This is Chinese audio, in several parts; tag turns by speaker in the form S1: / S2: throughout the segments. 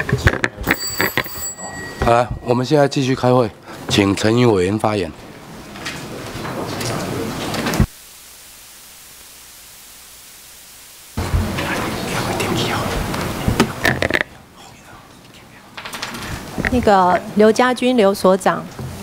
S1: 好了，我们现在继续开会，请陈英委员发言。
S2: 那个刘家军刘所长，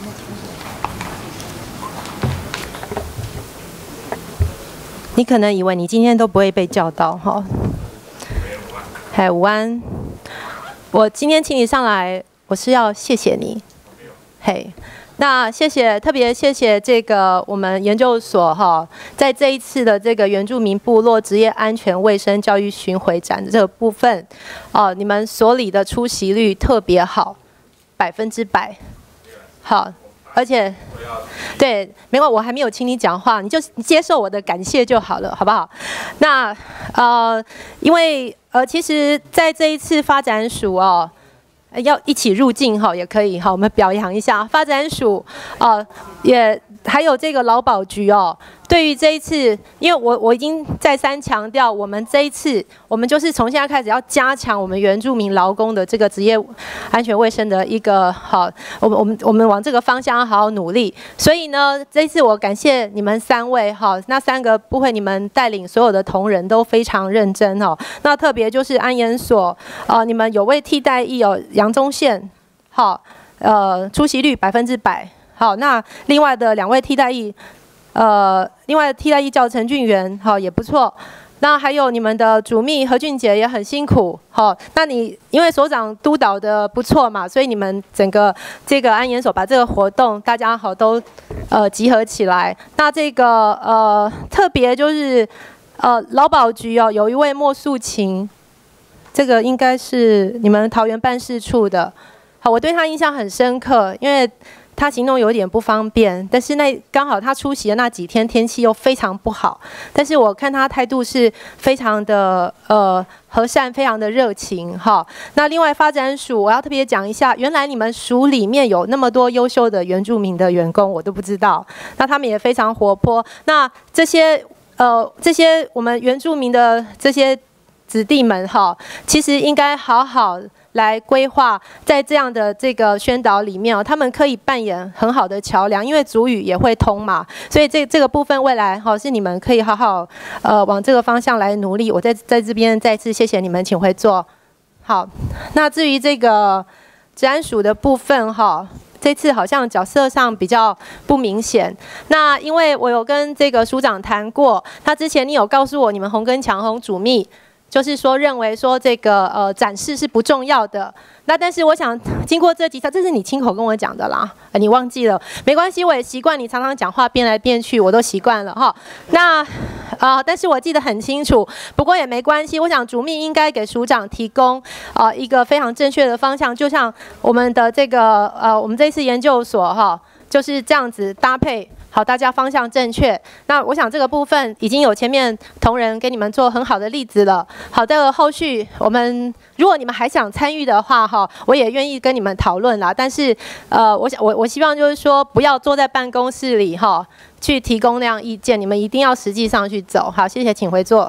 S2: 你可能以为你今天都不会被叫到哈。嗨，午安。我今天请你上来，我是要谢谢你。嘿，那谢谢，特别谢谢这个我们研究所哈，在这一次的这个原住民部落职业安全卫生教育巡回展的这个部分，你们所里的出席率特别好，100%。好，而且对，没关系，我还没有请你讲话，你就接受我的感谢就好了，好不好？那因为其实在这一次发展署哦。要一起入境哈，也可以哈，我们表扬一下发展署也还有这个劳保局哦。对于这一次，因为我已经再三强调，我们这一次我们就是从现在开始要加强我们原住民劳工的这个职业安全卫生的一个好，我们往这个方向好好努力。所以呢，这一次我感谢你们3位哈，那3个部会你们带领所有的同仁都非常认真哦。那特别就是安研所你们有位替代役有杨宗宪，好出席率100%。好，那另外的2位替代役。另外替代役叫陈俊元，好也不错。那还有你们的主秘何俊杰也很辛苦，好。那你因为所长督导的不错嘛，所以你们整个这个安研所把这个活动大家好都集合起来。那这个特别就是劳保局哦，有一位莫素琴，这个应该是你们桃园办事处的，好，我对他印象很深刻，因为。他行动有点不方便，但是刚好他出席的那几天天气又非常不好，但是我看他态度是非常的和善，非常的热情哈。那另外发展署我要特别讲一下，原来你们署里面有那么多优秀的原住民的员工，我都不知道。那他们也非常活泼。那这些我们原住民的这些子弟们哈，其实应该好好。来规划在这样的这个宣导里面他们可以扮演很好的桥梁，因为族语也会通嘛，所以这个部分未来是你们可以好好往这个方向来努力。我在这边再次谢谢你们，请回座。好，那至于这个治安署的部分这次好像角色上比较不明显。那因为我有跟这个署长谈过，他之前你有告诉我你们洪根强洪主秘。就是说，认为说这个展示是不重要的。那但是我想，经过这几场，这是你亲口跟我讲的啦，你忘记了，没关系，我也习惯你常常讲话变来变去，我都习惯了哈。那但是我记得很清楚，不过也没关系。我想主秘应该给署长提供一个非常正确的方向，就像我们的这个我们这次研究所就是这样子搭配。好，大家方向正确。那我想这个部分已经有前面同仁给你们做很好的例子了。好的，后续我们如果你们还想参与的话，我也愿意跟你们讨论啦。但是我希望就是说，不要坐在办公室里去提供那样意见，你们一定要实际上去走。好，谢谢，请回座。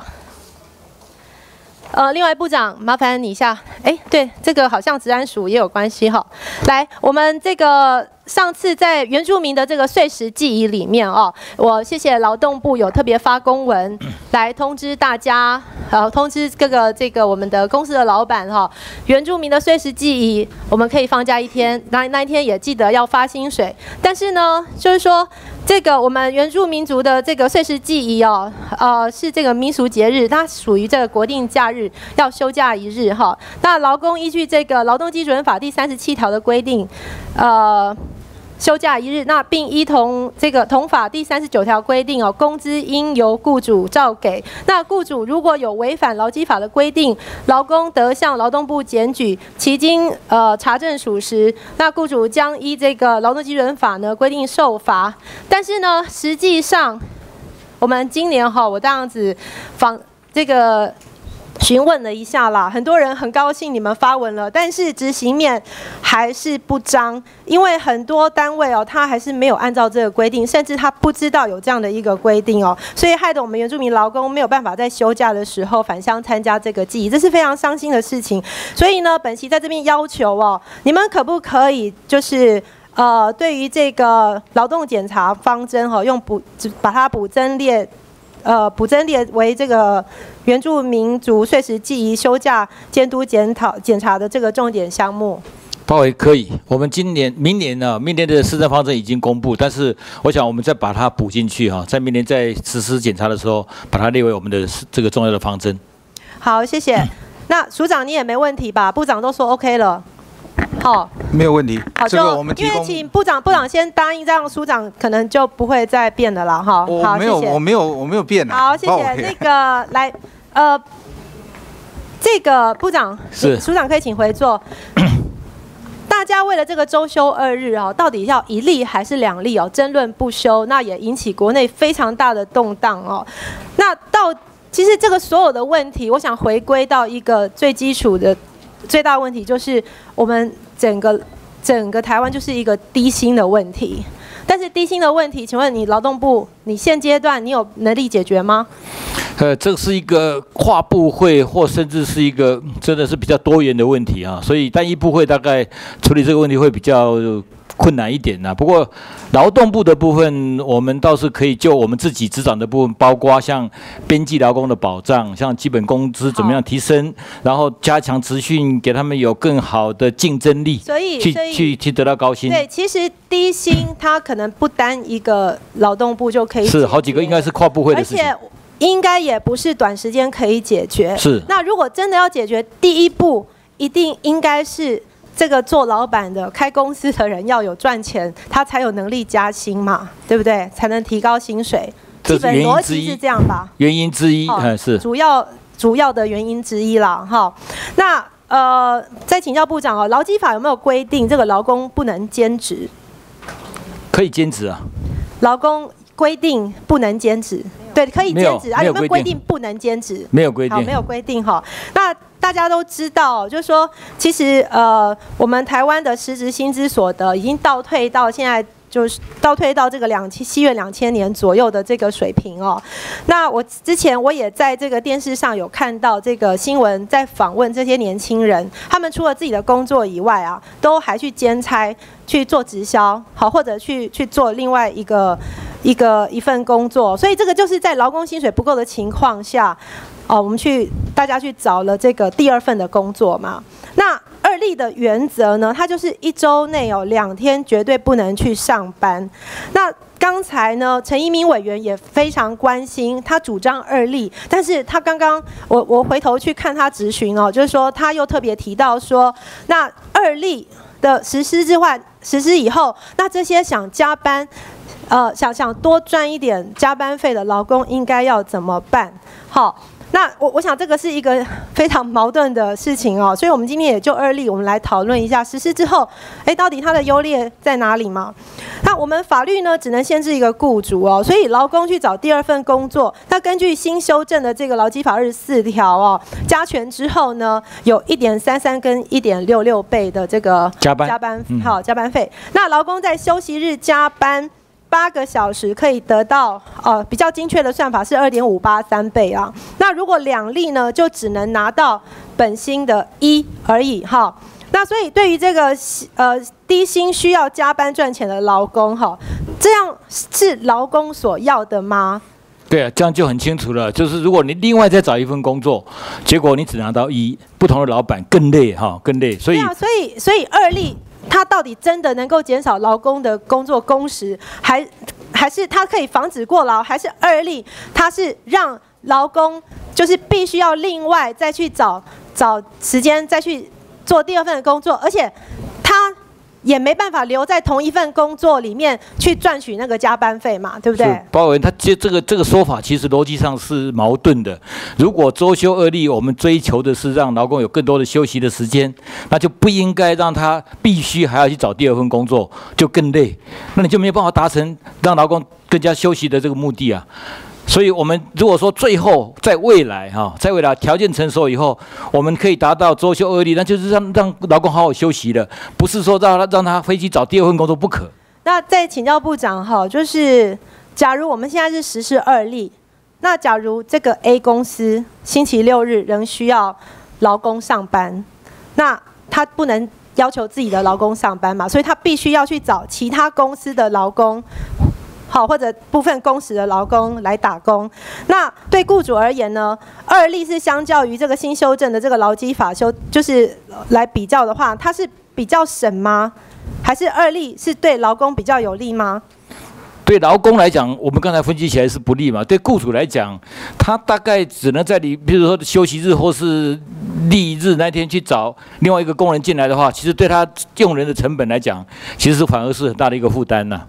S2: 另外部长，麻烦你一下。对，这个好像治安署也有关系来，我们这个上次在原住民的这个岁时记忆里面我谢谢劳动部有特别发公文来通知大家，通知这个我们的公司的老板原住民的岁时记忆我们可以放假1天，那一天也记得要发薪水。但是呢，就是说这个我们原住民族的这个岁时记忆是这个民俗节日，它属于这个国定假日，要休假1日那劳工依据这个劳动基准法第37条的规定，休假1日，那并依同这个同法第39条规定工资应由雇主照给。那雇主如果有违反劳基法的规定，劳工得向劳动部检举，其经查证属实，那雇主将依这个劳动基准法呢规定受罚。但是呢，实际上我们今年我这样子询问了一下啦，很多人很高兴你们发文了，但是执行面还是不彰，因为很多单位哦，他还是没有按照这个规定，甚至他不知道有这样的一个规定哦，所以害得我们原住民劳工没有办法在休假的时候返乡参加这个祭仪，这是非常伤心的事情。所以呢，本席在这边要求哦，你们可不可以就是对于这个劳动检查方针哈，把它补增列为这个原住民族岁时祭仪休假监督检查的这个重点项目。
S3: 包围可以，我们明年的施政方针已经公布，但是我想我们再把它补进去哈，在明年在实施检查的时候，把它列为我们的这个重要的方针。
S2: 好，谢谢。那署长你也没问题吧？部长都说 OK 了。好，
S4: 没有问题。
S2: 好，
S4: 这个我们提供，
S2: 因为请部长先答应，这样署长可能就不会再变的了哈。好，谢谢。
S4: 我没有变啊。
S2: 好，谢谢。那个来，这个部长是署长可以请回座。大家为了这个周休2日哦，到底要1例还是2例哦，争论不休，那也引起国内非常大的动荡哦。那其实这个所有的问题，我想回归到一个最基础的。最大的问题就是我们整个台湾就是一个低薪的问题，但是低薪的问题，请问你劳动部，你现阶段你有能力解决吗？
S3: 这是一个跨部会或甚至是一个真的是比较多元的问题啊，所以单一部会大概处理这个问题会比较困难一点呐。不过劳动部的部分，我们倒是可以就我们自己执掌的部分，包括像边际劳工的保障，像基本工资怎么样提升，然后加强职训，给他们有更好的竞争力，
S2: 所以
S3: 去得到高薪。
S2: 对，其实低薪它可能不单一个劳动部就可以，
S3: 是好几个，应该是跨部会的事情，
S2: 而且应该也不是短时间可以解决。
S3: 是。
S2: 那如果真的要解决，第一步应该是。这个做老板的、开公司的人要有赚钱，他才有能力加薪嘛，对不对？才能提高薪水。基本逻辑是这样吧？
S3: 原因之一，是
S2: 主要的原因之一啦。哈，那再请教部长哦，劳基法有没有规定这个劳工不能兼职？
S3: 可以兼职啊。
S2: 劳工规定不能兼职，对，可以兼职啊？有没有规定不能兼职？
S3: 没有规定，
S2: 好，没有规定哈。那大家都知道，就是说，其实我们台湾的实质薪资所得已经倒退到现在，就是倒退到这个西元2000年左右的这个水平哦。那之前我也在这个电视上有看到这个新闻，在访问这些年轻人，他们除了自己的工作以外啊，都还去兼差去做直销，好，或者去做另外一份工作。所以这个就是在劳工薪水不够的情况下。我们大家去找了这个第2份的工作嘛。那2例的原则呢，它就是1周内有2天绝对不能去上班。那刚才呢，陈一鸣委员也非常关心，他主张2例，但是他刚刚我回头去看他质询哦，就是说他又特别提到说，那2例的实施以后，那这些想加班。想多赚一点加班费的劳工应该要怎么办？好，那我想这个是一个非常矛盾的事情哦，所以我们今天也就2例，我们来讨论一下实施之后，到底它的优劣在哪里嘛？那我们法律呢，只能限制一个雇主哦，所以劳工去找第2份工作，那根据新修正的这个劳基法24条哦，加权之后呢，有1.33跟1.66倍的这个加班费。那劳工在休息日加班8个小时可以得到比较精确的算法是2.583倍啊。那如果2例呢，就只能拿到本薪的1而已哈。那所以对于这个低薪需要加班赚钱的劳工哈，这样是劳工所要的吗？
S3: 对啊，这样就很清楚了。就是如果你另外再找一份工作，结果你只拿到1，不同的老板更累哈，更累。所以
S2: 2例。它到底真的能够减少劳工的工作工时，还是它可以防止过劳，还是2例它是让劳工就是必须要另外再去找时间再去做第2份的工作，而且他也没办法留在同一份工作里面去赚取那个加班费嘛，对不对？
S3: 包文他这个说法其实逻辑上是矛盾的。如果周休2例，我们追求的是让劳工有更多的休息的时间，那就不应该让他必须还要去找第2份工作，就更累。那你就没有办法达成让劳工更加休息的这个目的啊。 所以，我们如果说最后在未来条件成熟以后，我们可以达到周休2日，那就是让劳工好好休息了，不是说让他飞去找第2份工作不可。
S2: 那再请教部长哈，就是假如我们现在是实施2例，那假如这个 A 公司星期6日仍需要劳工上班，那他不能要求自己的劳工上班嘛，所以他必须要去找其他公司的劳工。好，或者部分工时的劳工来打工。那对雇主而言呢，2例是相较于这个新修正的这个劳基法就是来比较的话，它是比较省吗？还是2例是对劳工比较有利吗？
S3: 对劳工来讲，我们刚才分析起来是不利嘛。对雇主来讲，他大概只能在比如说休息日或是例日那天去找另外一个工人进来的话，其实对他用人的成本来讲，其实反而是很大的一个负担呐。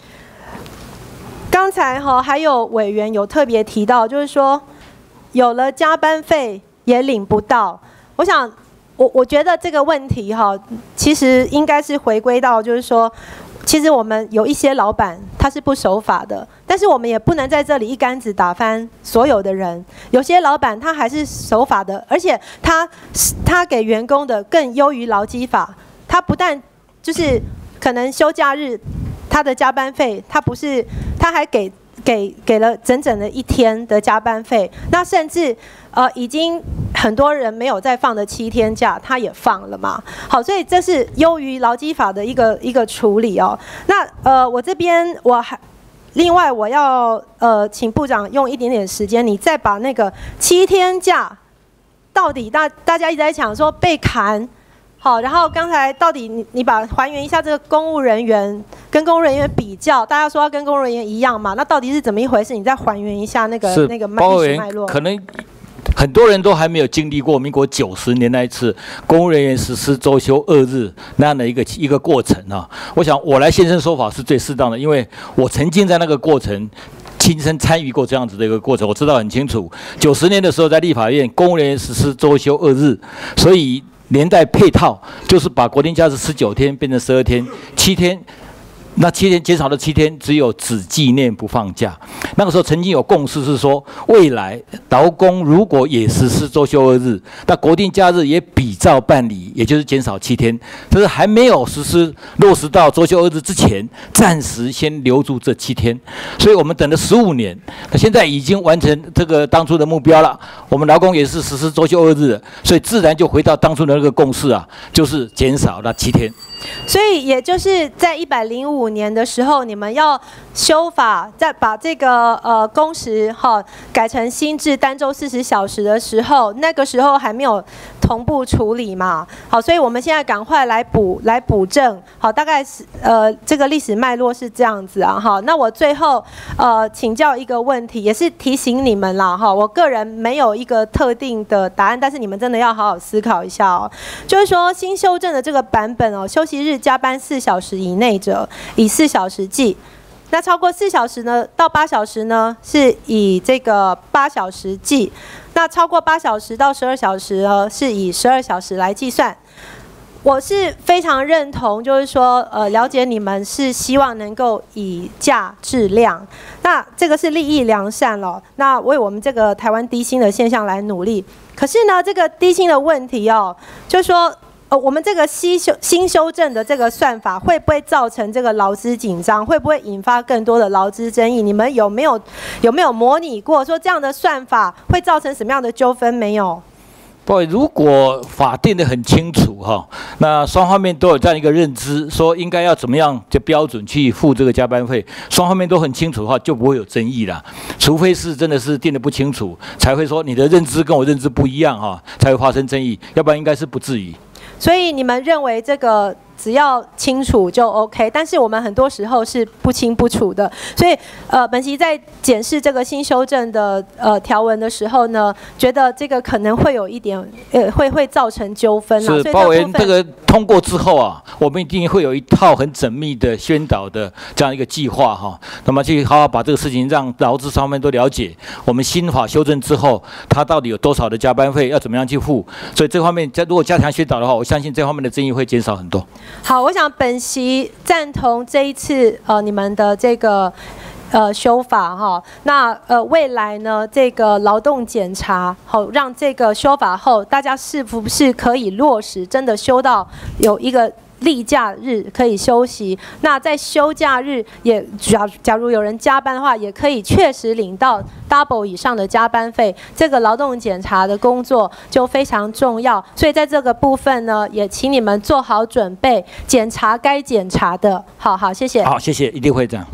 S2: 刚才还有委员有特别提到，就是说有了加班费也领不到。我想，我觉得这个问题其实应该是回归到，就是说，其实我们有一些老板他是不守法的，但是我们也不能在这里一竿子打翻所有的人。有些老板他还是守法的，而且他给员工的更优于劳基法。他不但就是可能休假日。他的加班费，他还给了整整的1天的加班费，那甚至已经很多人没有再放的7天假，他也放了嘛。好，所以这是优于劳基法的一个处理哦。那我这边另外我要请部长用一点点时间，你再把那个7天假到底大家一直在讲说被砍。好，然后刚才到底你还原一下这个公务人员跟公务人员比较，大家说要跟公务人员一样嘛？那到底是怎么一回事？你再还原一下那个历史脉络。
S3: 可能很多人都还没有经历过民国90年那一次公务人员实施周休2日那样的一个过程啊。我想我来现身说法是最适当的，因为我曾经在那个过程。亲身参与过这样子的一个过程，我知道很清楚。90年的时候，在立法院，公务人员实施周休2日，所以连带配套就是把国定假日19天变成12天，7天。那7天减少了7天，只有只纪念不放假。那个时候曾经有共识是说，未来劳工如果也实施周休2日，那国定假日也比照办理，也就是减少7天。但是还没有落实到周休2日之前，暂时先留住这7天。所以我们等了15年，那现在已经完成这个当初的目标了。我们劳工也是实施周休2日，所以自然就回到当初的那个共识啊，就是减少了7天。
S2: 所以也就是在105年的时候，你们要修法，再把这个工时改成新制单周40小时的时候，那个时候还没有同步处理嘛。好，所以我们现在赶快来补正。好，大概是这个历史脉络是这样子啊。哈，那我最后请教一个问题，也是提醒你们啦。哈，我个人没有一个特定的答案，但是你们真的要好好思考一下哦。就是说新修正的这个版本哦，休息日加班4小时以内者，以4小时计；那超过4小时呢，到8小时呢，是以这个8小时计；那超过8小时到12小时呢，是以12小时来计算。我是非常认同，就是说，了解你们是希望能够以价质量，那这个是利益良善了，那为我们这个台湾低薪的现象来努力。可是呢，这个低薪的问题哦，就是说。我们这个新修正的这个算法会不会造成这个劳资紧张？会不会引发更多的劳资争议？你们有没有模拟过说这样的算法会造成什么样的纠纷？没有。
S3: 不，如果法定的很清楚哈，那双方面都有这样一个认知，说应该要怎么样的标准去付这个加班费，双方面都很清楚的话，就不会有争议啦。除非是真的是定得不清楚，才会说你的认知跟我认知不一样哈，才会发生争议，要不然应该是不至于。
S2: 所以你们认为这个只要清楚就 OK， 但是我们很多时候是不清不楚的。所以本席在检视这个新修正的条文的时候呢，觉得这个可能会有一点会造成纠纷啦。
S3: 是，包围这个通过之后啊，我们一定会有一套很缜密的宣导的这样一个计划哈，那么去好好把这个事情让劳资方面都了解。我们新法修正之后，它到底有多少的加班费，要怎么样去付？所以这方面如果加强宣导的话，我相信这方面的争议会减少很多。
S2: 好，我想本席赞同这一次你们的这个修法哈。那未来呢，这个劳动检查好，让这个修法后，大家是不是可以落实，真的休到有一个例假日可以休息？那在休假日也假如有人加班的话，也可以确实领到 double 以上的加班费。这个劳动检查的工作就非常重要，所以在这个部分呢，也请你们做好准备，检查该检查的。好，谢谢。
S3: 好，谢谢，一定会这样。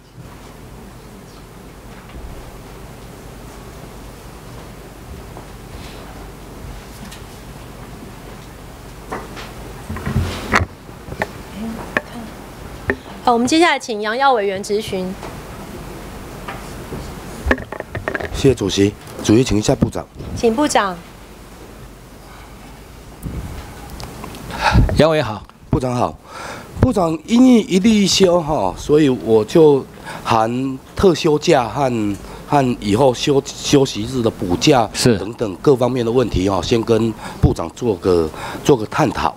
S2: 我们接下来请杨耀委员质询。
S1: 谢谢主席。主席，请一下部长。
S2: 请部长。
S3: 杨委好。
S1: 部长好。部长因应一例一休哈，所以我就含特休假和以后休息日的补假等等各方面的问题哈，先跟部长做个探讨。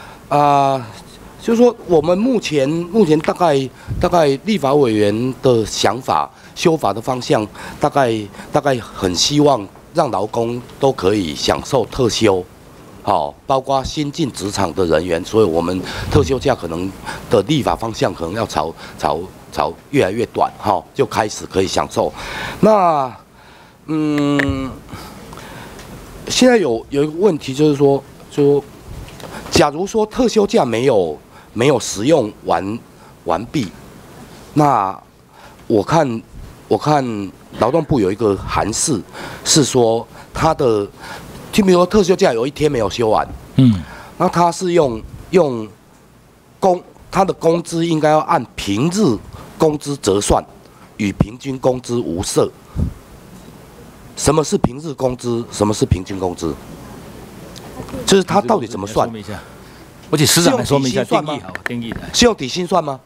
S1: 就是说，我们目前大概立法委员的想法、修法的方向，大概很希望让劳工都可以享受特休，好，包括新进职场的人员，所以我们特休假可能的立法方向可能要朝越来越短，哈，就开始可以享受。那现在有一个问题就是说，假如说特休假没有使用完毕，那我看劳动部有一个函释，是说他的，就比如说特休假有一天没有休完，那他是用他的工资应该要按平日工资折算，与平均工资无涉。什么是平日工资？什么是平均工资？就是他到底怎么算？
S3: 我请司长来说明一下定义好，定义
S1: 是用底薪算吗？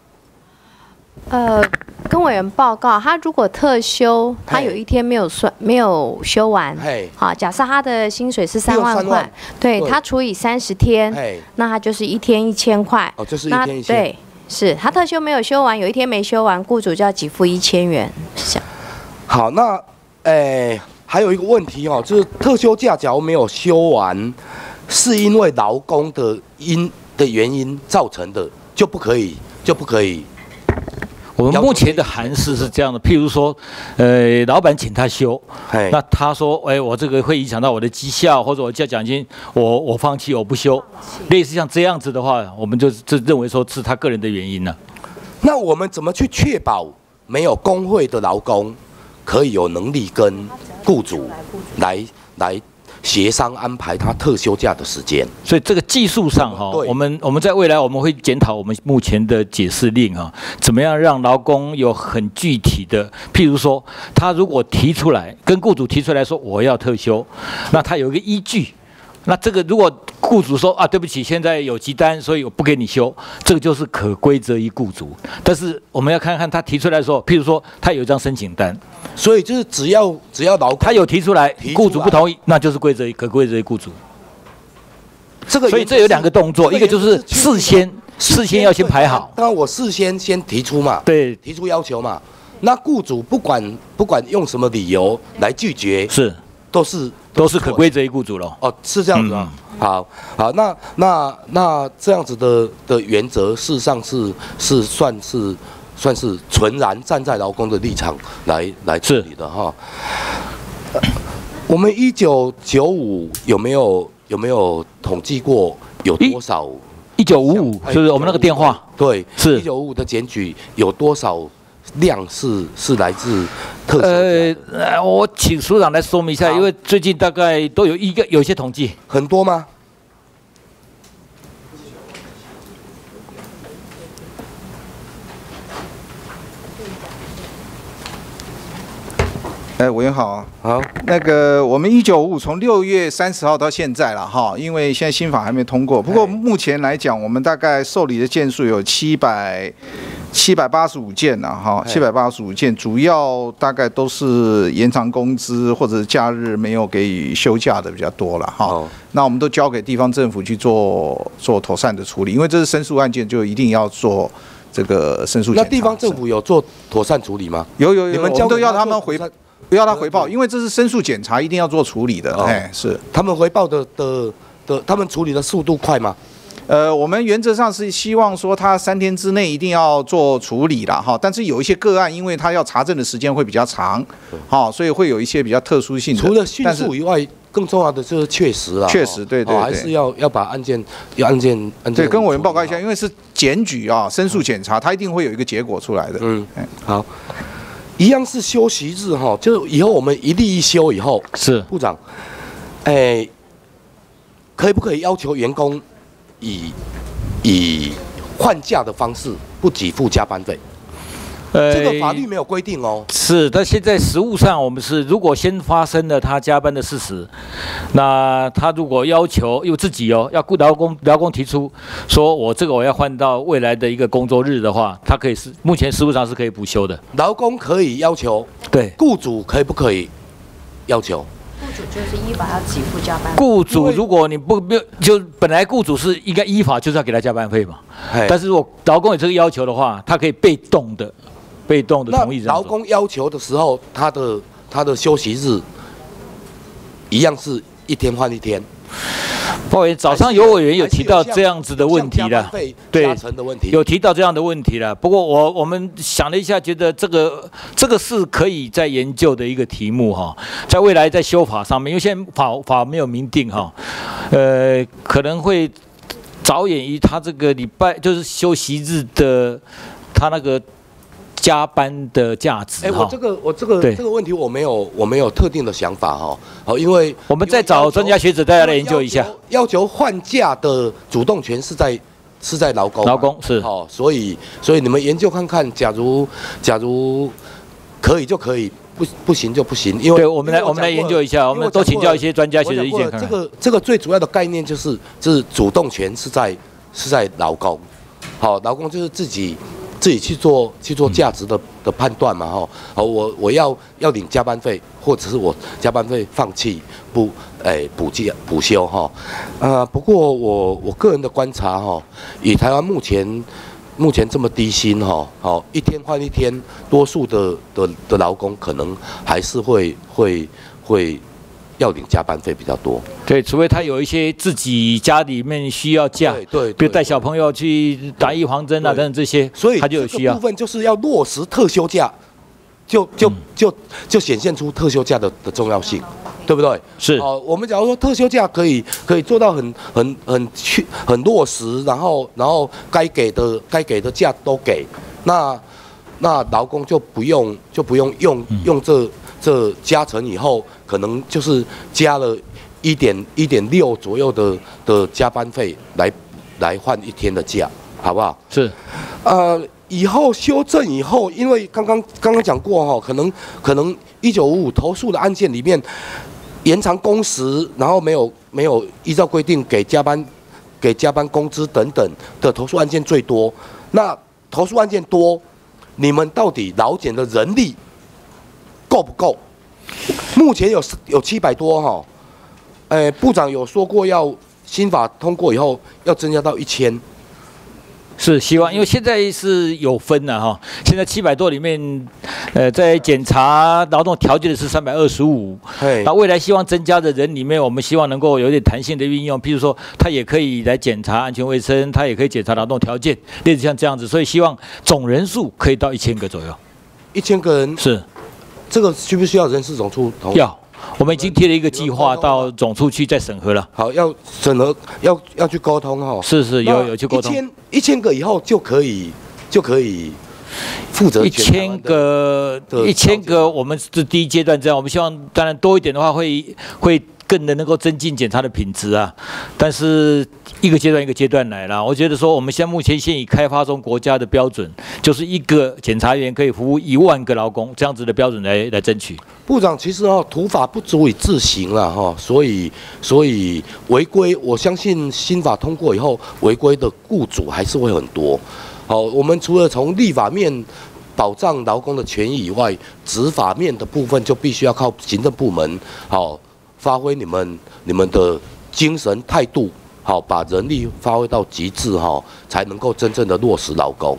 S4: 跟委员报告，他如果特休，他有一天没有休完，好，假设他的薪水是3万块，对他除以30天，那他就是一天1000块。
S1: 哦，就是一天1000。
S4: 对，是他特休没有休完，有一天没休完，雇主就要给付1000元。
S1: 好，那还有一个问题哦，就是特休假假如没有休完，是因为劳工的原因造成的，就不可以。
S3: 我们目前的函释是这样的，譬如说，老板请他休，那他说，我这个会影响到我的绩效，或者我叫奖金，我放弃，我不休，类似像这样子的话，我们就认为说是他个人的原因了。
S1: 那我们怎么去确保没有工会的劳工可以有能力跟雇主来协商安排他特休假的时间？
S3: 所以这个技术上哈，我们在未来我们会检讨我们目前的解释令啊，怎么样让劳工有很具体的，譬如说他如果提出来跟雇主提出来说我要特休，那他有一个依据。那这个如果雇主说对不起，现在有急单，所以我不给你休，这个就是可归责于雇主。但是我们要看看他提出来的时候，譬如说他有一张申请单，
S1: 所以就是只要劳工
S3: 他有提出来，雇主不同意，那就是可归责于雇主。所以这有2个动作，一个就是事先要先排好。
S1: 当然我事先提出嘛，
S3: 对，
S1: 提出要求嘛。那雇主不管用什么理由来拒绝，都是可归责于雇主了。哦，是这样子啊。好，那这样子的原则，事实上是算是纯然站在劳工的立场来处理的哈。我们1995有没有统计过有多少
S3: ？1955是不是我们那个电话？
S1: 对，
S3: 是
S1: 1955的检举有多少量是来自特休假？
S3: 我请署长来说明一下，因为最近大概都有一些统计，
S1: 很多吗？
S5: 委员好，好，那个我们1955从6月30号到现在了哈，因为现在新法还没通过，不过目前来讲，我们大概受理的件数有785件了哈，785件，主要大概都是延长工资或者假日没有给予休假的比较多了哈。那我们都交给地方政府去做妥善的处理，因为这是申诉案件，就一定要做这个申诉检查。
S1: 那地方政府有做妥善处理吗？
S5: 有，你们都要他们要他回报，因为这是申诉检查，一定要做处理的。是
S1: 他们回报的他们处理的速度快吗？
S5: 我们原则上是希望说他3天之内一定要做处理啦，哈。但是有一些个案，因为他要查证的时间会比较长，好，所以会有一些比较特殊性的。
S1: 除了迅速以外，更重要的就是确实啦。
S5: 确实，对，
S1: 还是要把案件
S5: 对，跟我们报告一下，因为是检举啊，申诉检查，他一定会有一个结果出来的。
S1: 好，一样是休息日哈，就以后我们一例一休以后，
S3: 是
S1: 部长，可不可以要求员工以换假的方式不给付加班费？这个法律没有规定哦。
S3: 是，但现在实务上，我们是如果先发生了他加班的事实，那他如果要求自己要劳工提出说我要换到未来的一个工作日的话，他可以目前实务上是可以补休的。
S1: 劳工可以要求，
S3: 对，
S1: 雇主可不可以要求？
S4: 雇主就是依法要给付加班费。
S3: 雇主如果你没有，就本来雇主是应该依法就是要给他加班费嘛。但是如果劳工有这个要求的话，他可以被动的同意。
S1: 那劳工要求的时候，他的休息日一样是1天换1天。
S3: 报员早上有委员有提到这样子的问题了，
S1: 对，
S3: 有提到这样的问题了。不过我们想了一下，觉得这个是可以再研究的一个题目哈，在未来在修法上面，因为现在法没有明定哈，可能会着眼于他这个礼拜就是休息日的他那个加班的价值。
S1: 我这个问题我没有特定的想法哈。好，因为
S3: 我们再找专家学者大家来研究一下。
S1: 要求换假的主动权是在劳工。
S3: 劳工是。
S1: 好，所以你们研究看看，假如可以就可以，不行就不行。因为
S3: 对，我们来研究一下，我们多请教一些专家学者意见看看。
S1: 这个最主要的概念就是主动权是在劳工。好，劳工就是自己去做价值的判断嘛哈。好，我要领加班费，或者是我加班费放弃补休哈。不过我个人的观察哈，以台湾目前这么低薪哈，好1天换1天，多数的劳工可能还是会要领加班费比较多。
S3: 对，除非他有一些自己家里面需要假，对，比如带小朋友去打预防针啊等等这些，
S1: 所以
S3: 他就有需要。
S1: 这个部分就是要落实特休假，就显现出特休假的重要性，对不对？
S3: 是。
S1: 我们假如说特休假可以做到很落实，然后该给的假都给，那劳工就不用用这加成以后，可能就是加了1.6左右的加班费来换1天的假，好不好？
S3: 是。
S1: 以后修正以后，因为刚刚讲过哈，可能1955投诉的案件里面，延长工时，然后没有依照规定给加班工资等等的投诉案件最多。那投诉案件多，你们到底劳检的人力够不够？目前有700多哈，部长有说过要新法通过以后要增加到1000。
S3: 是希望，因为现在是有分的哈。现在700多里面，在检查劳动条件的是325。那未来希望增加的人里面，我们希望能够有点弹性的运用，譬如说，他也可以来检查安全卫生，他也可以检查劳动条件，类似像这样子。所以希望总人数可以到1000个左右。
S1: 1000个人
S3: 是，这
S1: 个需不需要人事总处同意？
S3: 要。我们已经贴了一个计划到总处去再审核了。
S1: 好，要审核，要去沟通哈。
S3: 是有去沟通。
S1: 1000个以后就可以负责
S3: 1000个，我们是第一阶段这样。我们希望当然多一点的话会更能够增进检查的品质啊。但是一个阶段来了。我觉得说我们目前现已开发中国家的标准，就是一个检察员可以服务1万个劳工这样子的标准来争取。
S1: 部长，其实土法不足以自行了哈，所以违规，我相信新法通过以后，违规的雇主还是会很多。好，我们除了从立法面保障劳工的权益以外，执法面的部分就必须要靠行政部门好发挥你们的精神态度，好把人力发挥到极致哈，才能够真正的落实劳工。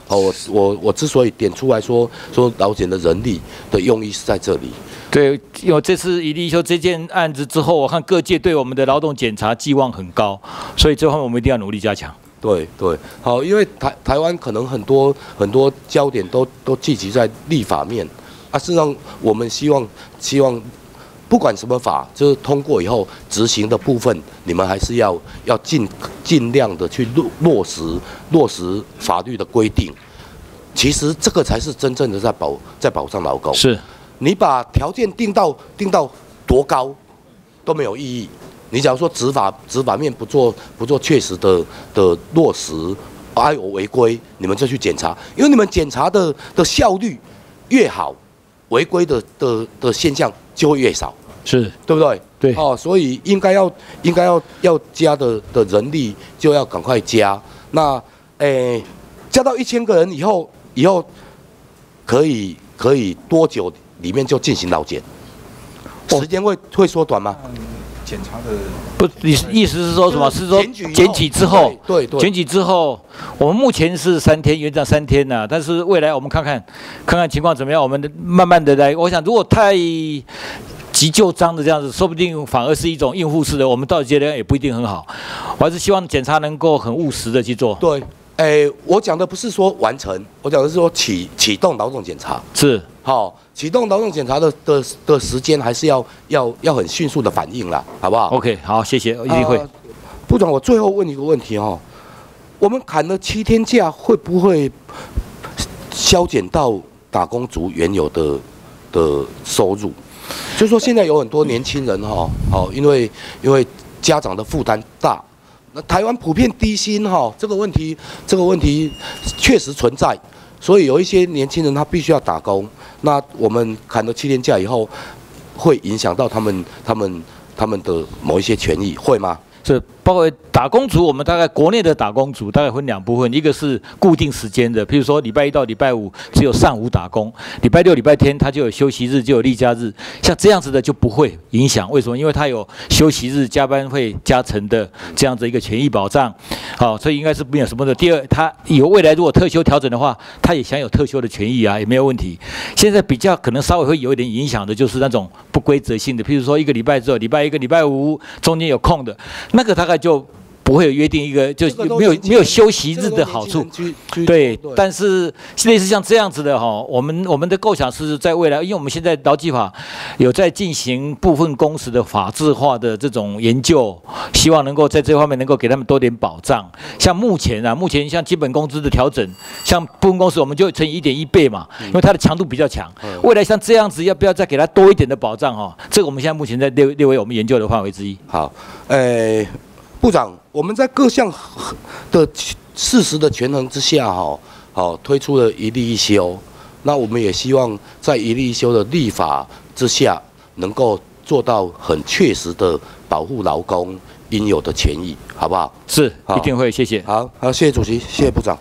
S1: 我之所以点出来说劳检的人力的用意是在这里。
S3: 对，因为这次一例休这件案子之后，我看各界对我们的劳动检查寄望很高，所以这方面我们一定要努力加强。
S1: 对，好，因为台湾可能很多焦点都聚集在立法面啊，事实上我们希望不管什么法，就是通过以后执行的部分，你们还是要尽量的去落实法律的规定。其实这个才是真正的在保障劳工。
S3: 是，你
S1: 把条件定到多高都没有意义。你假如说执法面不做确实的落实，还有违规，你们就去检查，因为你们检查的效率越好，违规的现象就会越少，
S3: 是
S1: 对不对？
S3: 对
S1: 哦，所以应该要加的人力就要赶快加。那加到1000个人以后可以多久里面就进行劳检？时间会缩短吗？
S5: 检查的
S3: 不，你意思是说什么？是说检举之后？
S1: 对，
S3: 检举之后，我们目前是3天，原则3天呐。但是未来我们看看情况怎么样，我们慢慢的来。我想，如果太急就章的这样子，说不定反而是一种应付式的，我们到阶段也不一定很好。我还是希望检查能够很务实的去做。
S1: 对。我讲的不是说完成，我讲的是说启动劳动检查。
S3: 是，
S1: 好，启动劳动检查的时间还是要很迅速的反应啦，好不好
S3: ？OK， 好，谢谢，一定会。
S1: 部长，我最后问一个问题哈，我们砍了7天假，会不会削减到打工族原有的收入？就是说现在有很多年轻人哈，因为家长的负担大。那台湾普遍低薪哈，这个问题确实存在，所以有一些年轻人他必须要打工。那我们砍了7天假以后，会影响到他们的某一些权益，会吗？
S3: 是，包括打工族，我们大概国内的打工族大概分2部分，一个是固定时间的，譬如说礼拜1到礼拜5只有上午打工，礼拜6、礼拜天他就有休息日，就有例假日，像这样子的就不会影响。为什么？因为他有休息日、加班费加成的这样子一个权益保障，好，所以应该是没有什么的。第二，他有未来如果特休调整的话，他也享有特休的权益啊，也没有问题。现在比较可能稍微会有一点影响的就是那种不规则性的，譬如说1个礼拜只有礼拜1跟礼拜5中间有空的，那个大概就不会有约定一个，就没有休息日的好处。对，但是类似像这样子的哈，我们的构想是在未来，因为我们现在劳基法有在进行部分工时的法制化的这种研究，希望能够在这方面能够给他们多点保障。像目前像基本工资的调整，像部分工时我们就乘以1.1倍嘛，因为它的强度比较强。未来像这样子，要不要再给他多一点的保障哈？这个我们现在目前在列为我们研究的范围之一。
S1: 好，部长，我们在各项的事实的权衡之下，推出了一例一休。那我们也希望在一例一休的立法之下，能够做到很确实的保护劳工应有的权益，好不好？
S3: 是，一定会，谢谢。
S1: 好，谢谢主席，谢谢部长。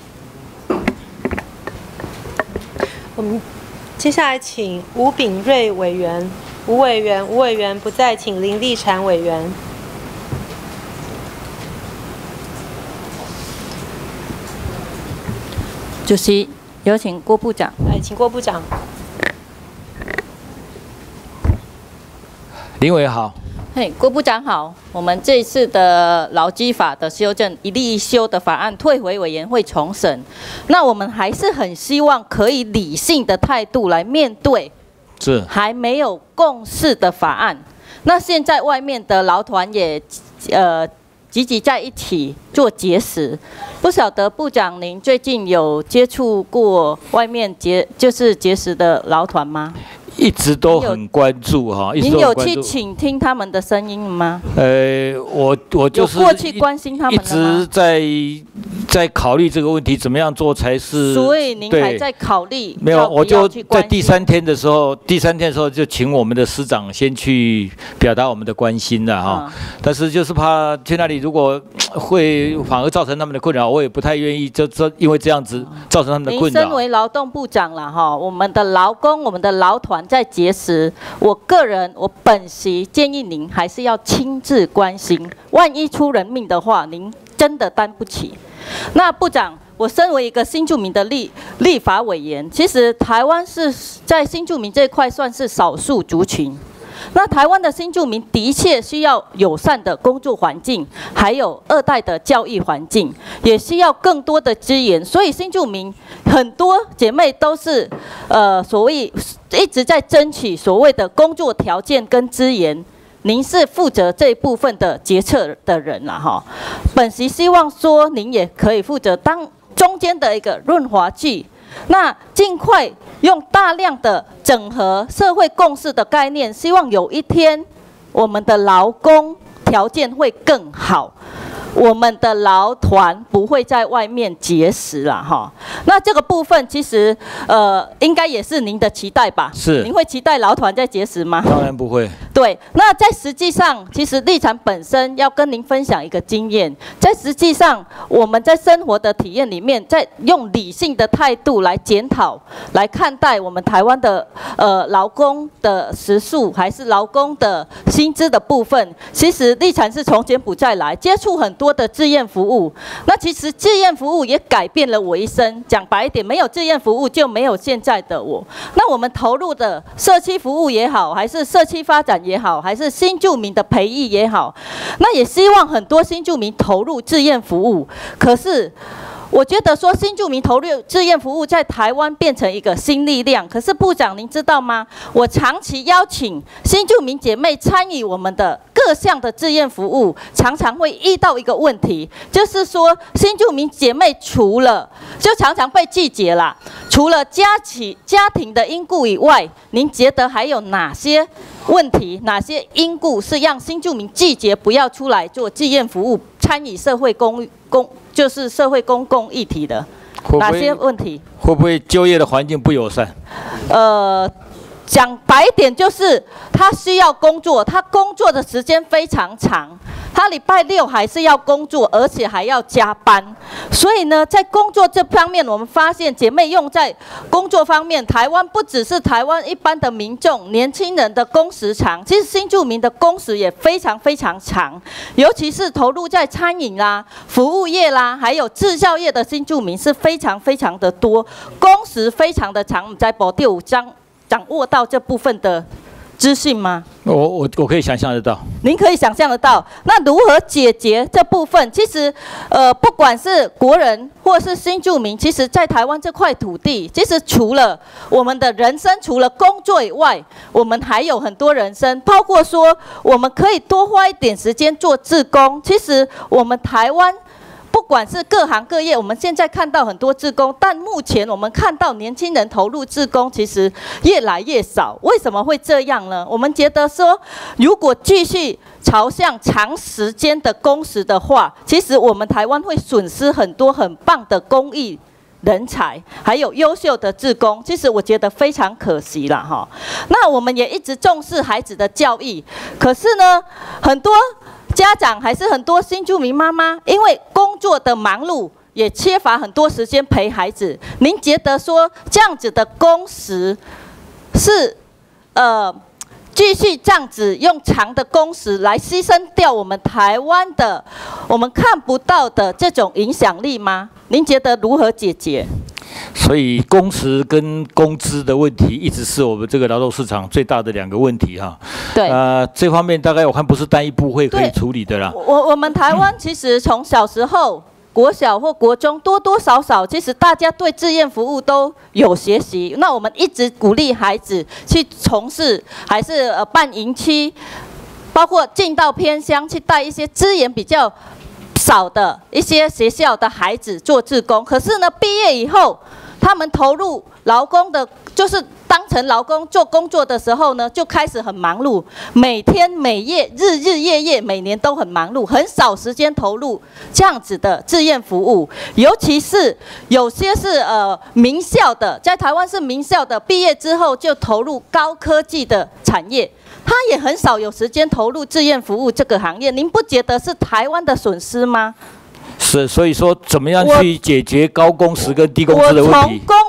S2: 我们接下来请吴秉瑞委员，吴委员不在，请林立婵委员。
S6: 主席，有请郭部长。
S2: 来，请郭部长。
S3: 林委好。
S6: 嘿，郭部长好。我们这一次的劳基法的修正一例一休的法案退回委员会重审，那我们还是很希望可以理性的态度来面对，
S3: 是
S6: 还没有共识的法案。那现在外面的劳团也集集在一起做节食，不晓得部长您最近有接触过外面就是节食的劳团吗？
S3: 一直都很关注哈，
S6: 您有去倾听他们的声音吗？
S3: 我就是
S6: 有过去关心他们的吗？
S3: 一直在考虑这个问题，怎么样做才是。
S6: 所以您还在考虑？
S3: 没有，我就在第三天的时候就请我们的师长先去表达我们的关心了哈。但是就是怕去那里，如果会反而造成他们的困扰，我也不太愿意，因为这样子造成他们的困扰。
S6: 您身为劳动部长了哈，我们的劳工、我们的劳团在节食，我本席建议您还是要亲自关心，万一出人命的话，您真的担不起。那部长， 我身为一个新住民的立法委员，其实台湾是在新住民这一块算是少数族群。那台湾的新住民的确需要友善的工作环境，还有2代的教育环境，也需要更多的资源。所以新住民很多姐妹都是所谓一直在争取所谓的工作条件跟资源。您是负责这一部分的决策的人啦哈。本席希望说您也可以负责当中间的一个润滑剂。那尽快用大量的整合社会共识的概念，希望有一天我们的劳工条件会更好，我们的劳团不会在外面节食啦哈。那这个部分其实应该也是您的期待吧？
S3: 是。
S6: 您会期待劳团在节食吗？
S3: 当然不会。
S6: 对，那在实际上，其实立产本身要跟您分享一个经验，在实际上我们在生活的体验里面，在用理性的态度来检讨、来看待我们台湾的劳工的时数，还是劳工的薪资的部分。其实立产是从柬埔寨来，接触很多的志愿服务。那其实志愿服务也改变了我一生。讲白一点，没有志愿服务就没有现在的我。那我们投入的社区服务也好，还是社区发展也好，还是新住民的培育也好，那也希望很多新住民投入志愿服务。可是我觉得说新住民投入志愿服务在台湾变成一个新力量。可是部长您知道吗？我长期邀请新住民姐妹参与我们的各项的志愿服务，常常会遇到一个问题，就是说新住民姐妹除了就常常被拒绝啦，除了家庭的因故以外，您觉得还有哪些问题、哪些因故是让新住民拒绝不要出来做志愿服务、参与社会就是社会公共议题的？哪些问题？
S3: 会不会就业的环境不友善？
S6: 讲白一点就是他需要工作，他工作的时间非常长，他礼拜6还是要工作，而且还要加班。所以呢，在工作这方面，我们发现姐妹用在工作方面，台湾不只是台湾一般的民众、年轻人的工时长，其实新住民的工时也非常非常长，尤其是投入在餐饮啦、服务业啦，还有制造业的新住民是非常非常的多，工时非常的长。我们在保第5章掌握到这部分的资讯吗？
S3: 我可以想象得到。
S6: 您可以想象得到。那如何解决这部分？其实，不管是国人或是新住民，其实在台湾这块土地，其实除了我们的人生，除了工作以外，我们还有很多人生，包括说我们可以多花一点时间做志工。其实我们台湾，不管是各行各业，我们现在看到很多志工，但目前我们看到年轻人投入志工其实越来越少。为什么会这样呢？我们觉得说，如果继续朝向长时间的工时的话，其实我们台湾会损失很多很棒的公益人才，还有优秀的志工，其实我觉得非常可惜啦哈。那我们也一直重视孩子的教育，可是呢，很多家长还是很多新住民妈妈，因为工作的忙碌，也缺乏很多时间陪孩子。您觉得说这样子的工时是继续这样子用长的工时来牺牲掉我们台湾的我们看不到的这种影响力吗？您觉得如何解决？
S3: 所以工时跟工资的问题一直是我们这个劳动市场最大的2个问题哈。
S6: 对。
S3: 这方面大概我看不是单一部会可以处理的啦。
S6: 我们台湾其实从小时候，国小或国中多多少少，其实大家对志愿服务都有学习。那我们一直鼓励孩子去从事，还是办营区，包括进到偏乡去带一些资源比较少的一些学校的孩子做志工。可是呢，毕业以后，他们投入劳工的，就是当成劳工做工作的时候呢，就开始很忙碌，每天每夜日日夜夜，每年都很忙碌，很少时间投入这样子的志愿服务。尤其是有些是名校的，在台湾是名校的，毕业之后就投入高科技的产业，他也很少有时间投入志愿服务这个行业。您不觉得是台湾的损失吗？
S3: 是，所以说怎么样去解决高工时跟低工资的问题？
S6: 我从公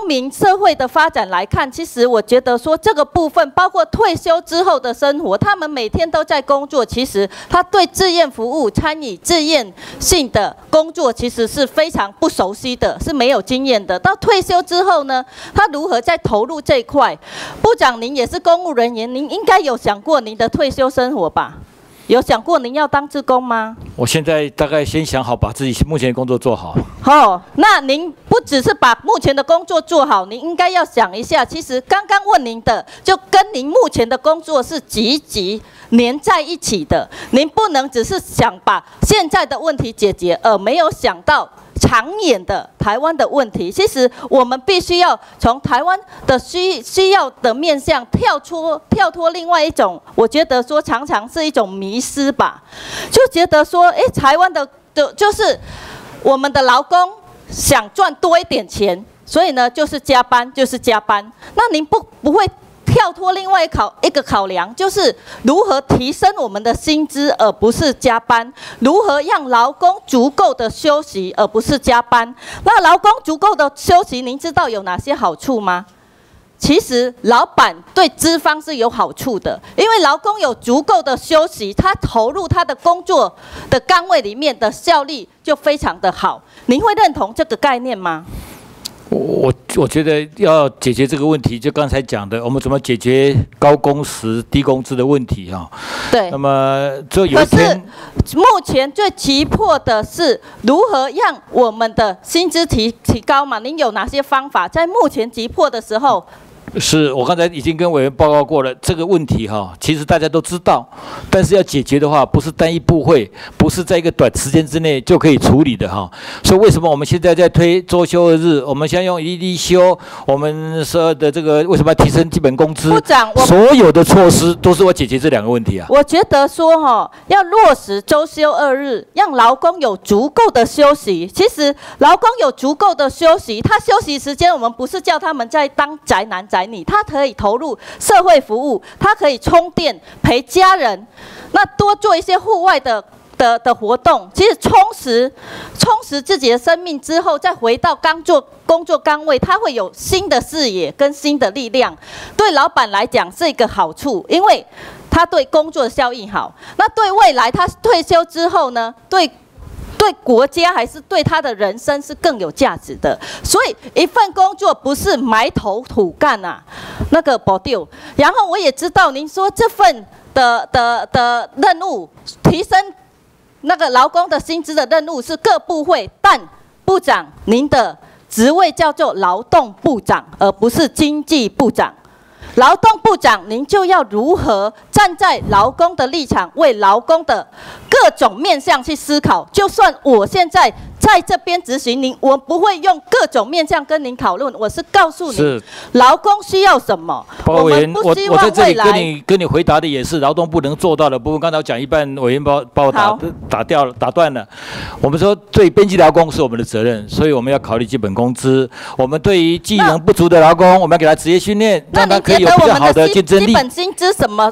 S6: 民社会的发展来看，其实我觉得说这个部分，包括退休之后的生活，他们每天都在工作，其实他对志愿服务、参与志愿性的工作，其实是非常不熟悉的，是没有经验的。到退休之后呢，他如何再投入这一块？部长，您也是公务人员，您应该有想过您的退休生活吧？有想过您要当志工吗？
S3: 我现在大概先想好把自己目前的工作做好。
S6: 那您不只是把目前的工作做好，您应该要想一下，其实刚刚问您的，就跟您目前的工作是积极连在一起的。您不能只是想把现在的问题解决，而没有想到长远的台湾的问题。其实我们必须要从台湾的需要的面向跳脱另外一种，我觉得说常常是一种迷失吧，就觉得说，台湾的就是我们的劳工想赚多一点钱，所以呢就是加班。那您不会跳脱另外一个考量，就是如何提升我们的薪资，而不是加班；如何让劳工足够的休息，而不是加班。那劳工足够的休息，您知道有哪些好处吗？其实老板对资方是有好处的，因为劳工有足够的休息，他投入他的工作的岗位里面的效率就非常的好。您会认同这个概念吗？
S3: 我觉得要解决这个问题，就刚才讲的，我们怎么解决高工时、低工资的问题啊？
S6: 对。
S3: 那么就有一天，
S6: 目前最急迫的是如何让我们的薪资提高嘛？您有哪些方法？在目前急迫的时候。
S3: 是我刚才已经跟委员报告过了，这个问题其实大家都知道，但是要解决的话，不是单一部会，不是在一个短时间之内就可以处理的所以为什么我们现在在推周休2日？我们现在用一例休，我们说的这个为什么要提升基本工资？
S6: 部长，
S3: 所有的措施都是为解决这2个问题啊。
S6: 我觉得说要落实周休2日，让劳工有足够的休息。其实劳工有足够的休息，他休息时间我们不是叫他们在当宅男宅女，他可以投入社会服务，他可以充电陪家人，那多做一些户外的活动，其实充实自己的生命之后，再回到工作岗位，他会有新的视野跟新的力量。对老板来讲是一个好处，因为他对工作的效益好。那对未来他退休之后呢，对国家还是对他的人生是更有价值的。所以一份工作不是埋头苦干那个保丢。然后我也知道您说这份的任务提升那个劳工的薪资的任务是各部会，但部长您的职位叫做劳动部长，而不是经济部长。劳动部长，您就要如何站在劳工的立场，为劳工的各种面向去思考。就算我现在在这边执行您，我不会用各种面向跟您讨论，我是告诉你劳工需要什么。
S3: 委员，我在这里跟你回答的也是劳动部能做到的部分。刚才讲一半，委员把我打断了。我们说对边际劳工是我们的责任，所以我们要考虑基本工资。我们对于技能不足的劳工，我们要给他职业训练，让他可以有比较好的竞争力。
S6: 基本薪资什么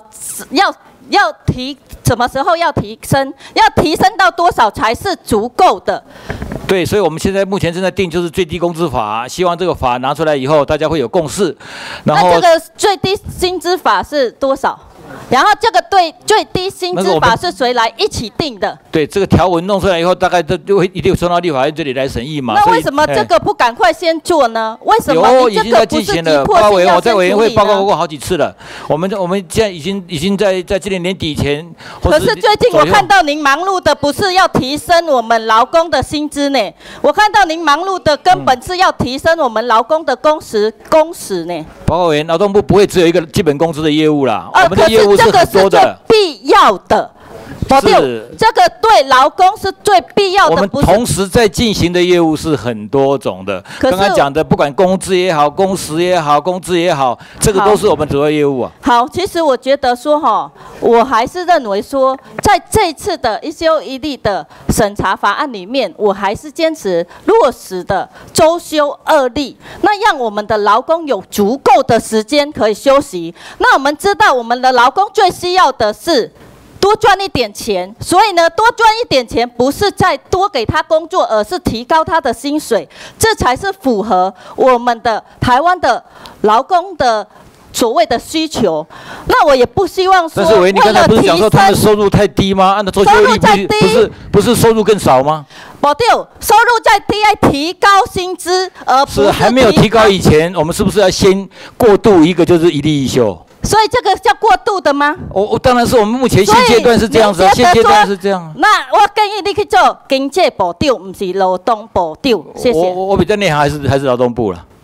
S6: 什么时候要提升？要提升到多少才是足够的？
S3: 对，所以我们现在目前正在定就是最低工资法，希望这个法拿出来以后，大家会有共识。然后
S6: 那这个最低薪资法是多少？然后这个对最低薪资法是谁来一起定的？
S3: 对，这个条文弄出来以后，大概就会一定送到立法院这里来审议嘛。
S6: 那为什么这个不赶快先做呢？为什么你这个不是急迫性要
S3: 我在委员会报告过好几次了。我们现在已经在今年年底以前。
S6: 可是最近我看到您忙碌的不是要提升我们劳工的薪资呢，我看到您忙碌的根本是要提升我们劳工的工时呢。
S3: 报告委员，劳动部不会只有一个基本工资的业务啦，我们的业务
S6: 这个是最必要的，这个对劳工是最必要的。
S3: 我们同时在进行的业务是很多种的。刚刚讲的，不管工资也好，工时也好，工资也好，这个都是我们主要业务啊。
S6: 好，其实我觉得说我还是认为说，在这次的一休一例的审查法案里面，我还是坚持落实的周休2例，那让我们的劳工有足够的时间可以休息。那我们知道，我们的劳工最需要的是多赚一点钱。所以呢，多赚一点钱不是在多给他工作，而是提高他的薪水，这才是符合我们的台湾的劳工的所谓的需求。那我也不希望说，
S3: 但是你刚才不是讲说他们收入太低吗？按照周就业不是收入更少吗？
S6: 不对，收入再低要提高薪资，而不是
S3: 还没有提高以前，我们是不是要先过渡一个就是一例一休？
S6: 所以这个叫过渡的吗？
S3: 当然是我们目前现阶段是这样子，现阶段是这样。
S6: 那我建议你去做经济部长，不是劳动部长。谢谢。
S3: 我比较内行，还是劳动部了。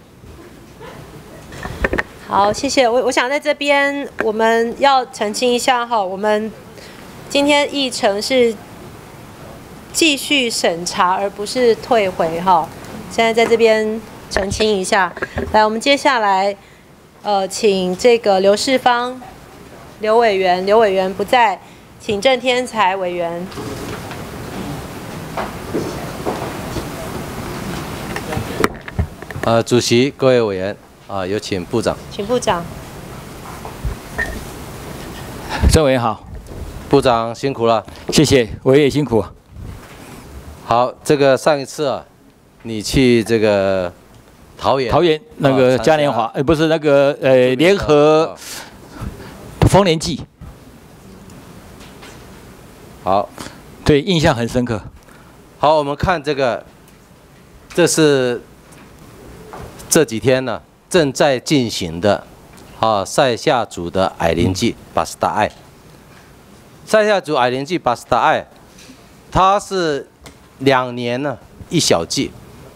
S2: 好，谢谢。我想在这边我们要澄清一下哈，我们今天议程是继续审查，而不是退回哈。现在在这边澄清一下。来，我们接下来请这个刘世芳刘委员不在，请郑天才委员。
S7: 主席、各位委员。有请部长。
S2: 请部长。
S3: 郑委员好，
S7: 部长辛苦了。
S3: 谢谢，我也辛苦。
S7: 好，这个上一次啊，你去这个桃园
S3: 那个嘉年华，不是那个联合丰年祭。
S7: 好，
S3: 对，印象很深刻。
S7: 好，我们看这个，这是这几天呢。正在进行的，塞夏族的矮灵祭巴斯达爱。塞夏族矮灵祭巴斯达爱，它是2年呢一小祭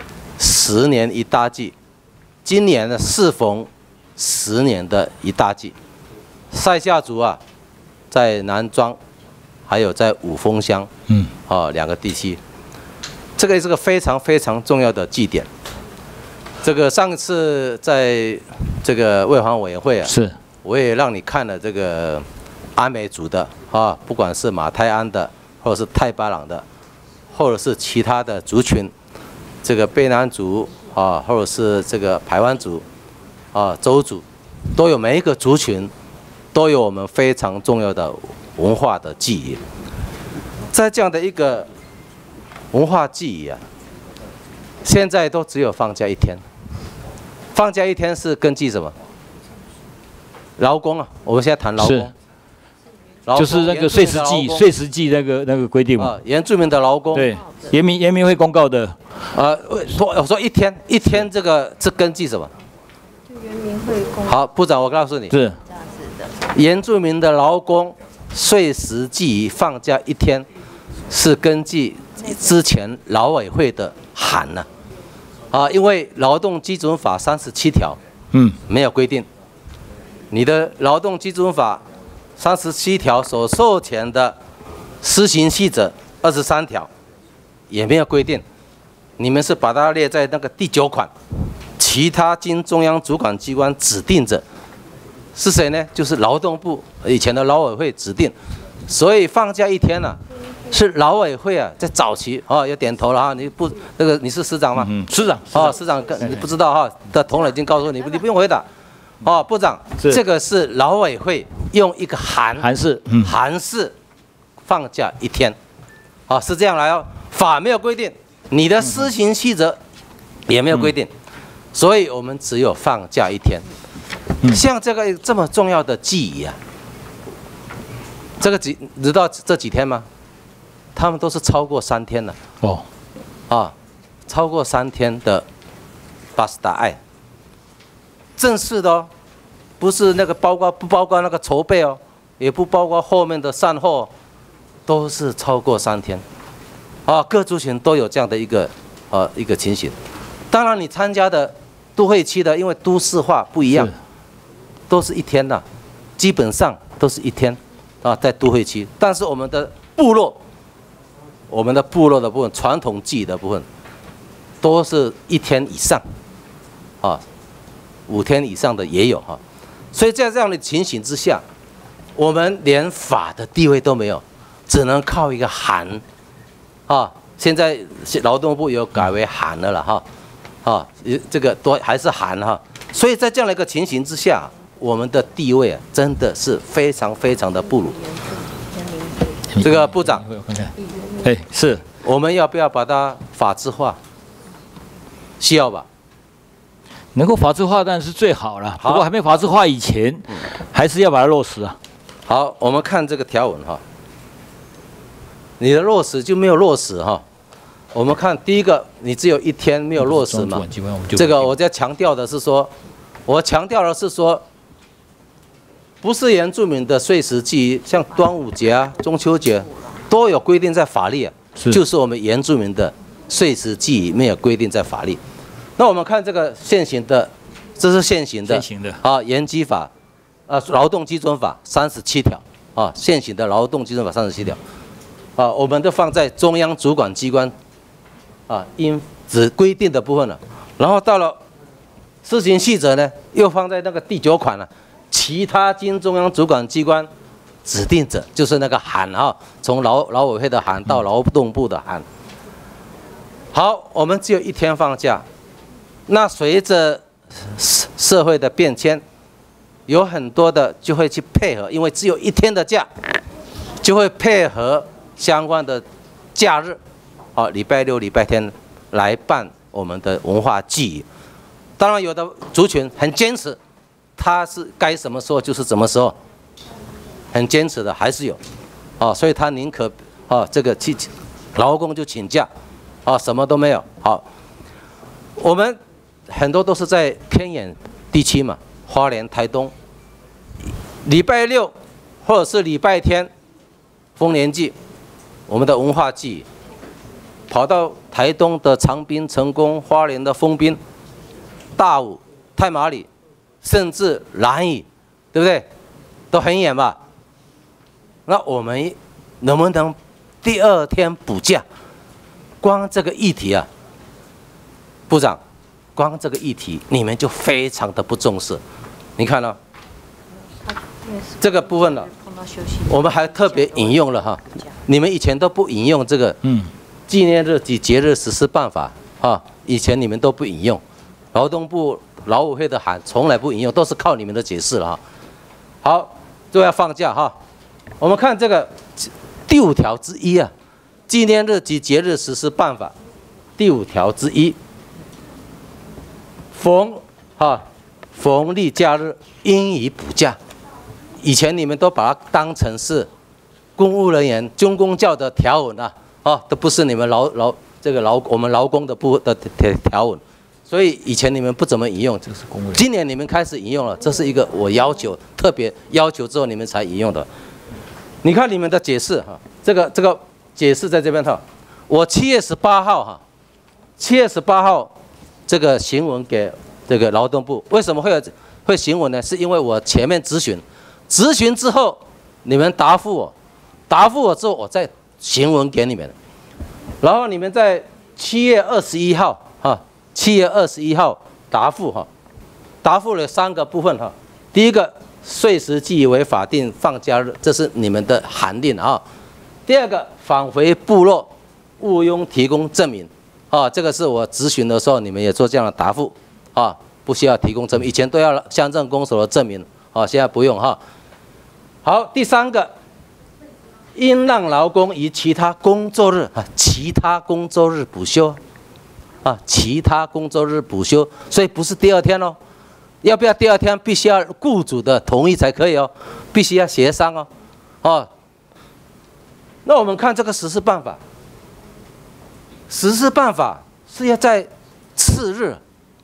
S7: ，10年一大祭。今年呢适逢10年的一大祭。塞夏族啊，在南庄，还有在五峰乡，2个地区，这个是个非常非常重要的祭典。这个上次在这个卫环委员会啊，
S3: 是，
S7: 我也让你看了这个阿美族的不管是马泰安的，或者是泰巴朗的，或者是其他的族群，这个卑南族或者是这个排湾族邹族，都有每一个族群都有我们非常重要的文化的记忆。在这样的一个文化记忆啊，现在都只有放假1天。放假1天是根据什么？劳工啊，我们现在谈劳工，
S3: 就是那个岁时祭那个规定嘛。
S7: 原住民的劳工，
S3: 对，原民会公告的。
S7: 我说一天这个是根据什么？
S2: 原民会公告。
S7: 好，部长，我告诉你，
S3: 是
S7: 原住民的劳工岁时祭放假1天，是根据之前劳委会的函呢。因为劳动基准法37条，没有规定，你的劳动基准法37条所授权的施行细则23条也没有规定，你们是把它列在那个第9款，其他经中央主管机关指定者是谁呢？就是劳动部以前的劳委会指定，所以放假1天呢。是劳委会啊，在早期要点头了哈，你是司长吗？
S3: 司长
S7: 司长你不知道哈，的同仁已经告诉你，你不用回答。部长，这个是劳委会用一个函释放假1天，是这样来哦，法没有规定，你的施行细则也没有规定，所以我们只有放假1天。像这么重要的记忆啊，你知道这几天吗？他们都是超过3天了。超过3天的巴斯达爱，正式的哦，不是那个不包括那个筹备哦，也不包括后面的善后，都是超过3天。各族群都有这样的一个情形。当然，你参加的都会区的，因为都市化不一样，都是1天的，基本上都是1天在都会区。但是我们的部落的部分，传统祭的部分，都是1天以上，5天以上的也有哈。所以在这样的情形之下，我们连法的地位都没有，只能靠一个函现在劳动部有改为函了哈，这个都还是函哈。所以在这样的一个情形之下，我们的地位真的是非常非常的不如。 这个部长，
S3: 哎，是，
S7: 我们要不要把它法制化？需要吧？
S3: 能够法制化当然是最好了，不过还没法制化以前，还是要把它落实啊。
S7: 好，我们看这个条文哈，你的落实就没有落实哈。我们看第一个，你只有1天没有落实嘛？这个我在强调的是说，不是原住民的岁时祭仪，像端午节啊、中秋节，都有规定在法律啊。就是我们原住民的岁时祭仪没有规定在法律。那我们看这个现行的，这是现行的啊，原基法劳动基准法37条啊，现行的劳动基准法37条啊，我们都放在中央主管机关啊应只规定的部分了。然后到了施行细则呢，又放在那个第9款了，其他经中央主管机关指定者，就是那个函啊，从劳委会的函到劳动部的函。好，我们只有1天放假，那随着社会的变迁，有很多的就会去配合，因为只有1天的假，就会配合相关的假日，礼拜六、礼拜天来办我们的文化祭仪。当然，有的族群很坚持，他是该什么时候就是什么时候，很坚持的还是有，所以他宁可这个去劳工就请假，什么都没有。好，我们很多都是在偏远地区嘛，花莲、台东，礼拜六或者是礼拜天，丰年祭，我们的文化祭，跑到台东的长滨、成功、花莲的丰滨、大武、太麻里，甚至兰屿，对不对？都很远吧？那我们能不能第2天补假？光这个议题啊，部长，光这个议题你们就非常的不重视。你看了这个部分了，我们还特别引用了哈，你们以前都不引用这个纪念日及节日实施办法以前你们都不引用，劳动部劳委会的函从来不引用，都是靠你们的解释了哈。好，都要放假哈。我们看这个第5条之一啊，纪念日及节日实施办法第5条之一，逢例假日应予补假。以前你们都把它当成是公务人员军公教的条文都不是你们我们劳工的条文，所以以前你们不怎么引用，这个是公务人员。今年你们开始引用了，这是一个我特别要求之后你们才引用的。你看你们的解释这个解释在这边我7月18号这个行文给这个劳动部，为什么会行文呢？是因为我前面咨询之后，你们答复我之后，我再行文给你们，然后你们在7月21号答复了3个部分第一个，岁时祭仪为法定放假日，这是你们的函令第二个，返回部落毋庸提供证明这个是我咨询的时候你们也做这样的答复不需要提供证明，以前都要乡镇公所的证明现在不用好，第3个，应让劳工于其他工作日补休其他工作日补休，所以不是第2天哦。要不要第2天？必须要雇主的同意才可以必须要协商那我们看这个实施办法，是要在次日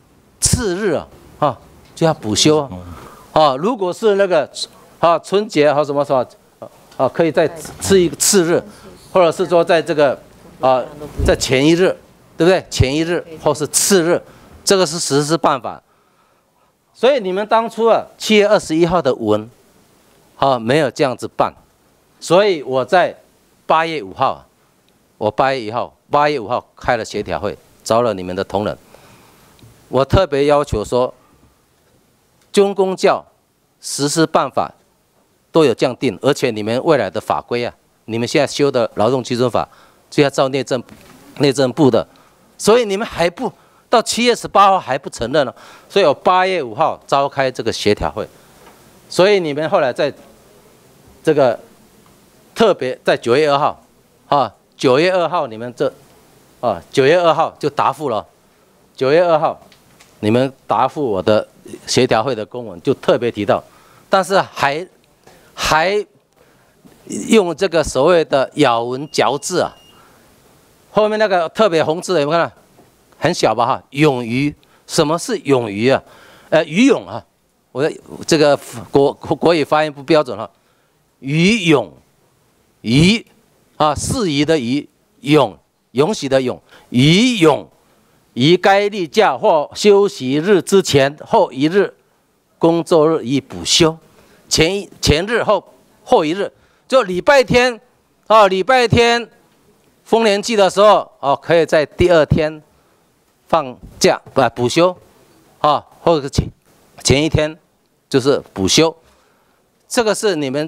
S7: 就要补休如果是那个春节什么可以在次日，或者是说在这个在前一日，对不对？前一日或是次日，这个是实施办法。所以你们当初7月21号的文没有这样子办，所以我在8月5号，8月5号开了协调会，找了你们的同仁，我特别要求说，军公教实施办法都有这样定，而且你们未来的法规你们现在修的劳动基准法就要照内政部的，所以你们还不到7月18号还不承认了，所以我8月5号召开这个协调会，所以你们后来在这个特别在9月2号，啊，9月2号你们9月2号就答复了，9月2号你们答复我的协调会的公文就特别提到，但是还用这个所谓的咬文嚼字啊，后面那个特别红字的有没有看到？很小吧哈，勇于，什么是勇于啊？于勇啊，我的这个国语发音不标准哈，于勇，于啊，适宜的宜，勇，允许的勇，于勇，于该例假或休息日之前后1日工作日以补休，前日后1日，就礼拜天啊，礼拜天丰年祭的时候哦，可以在第2天放假补休啊，或者前一天就是补休，这个是你们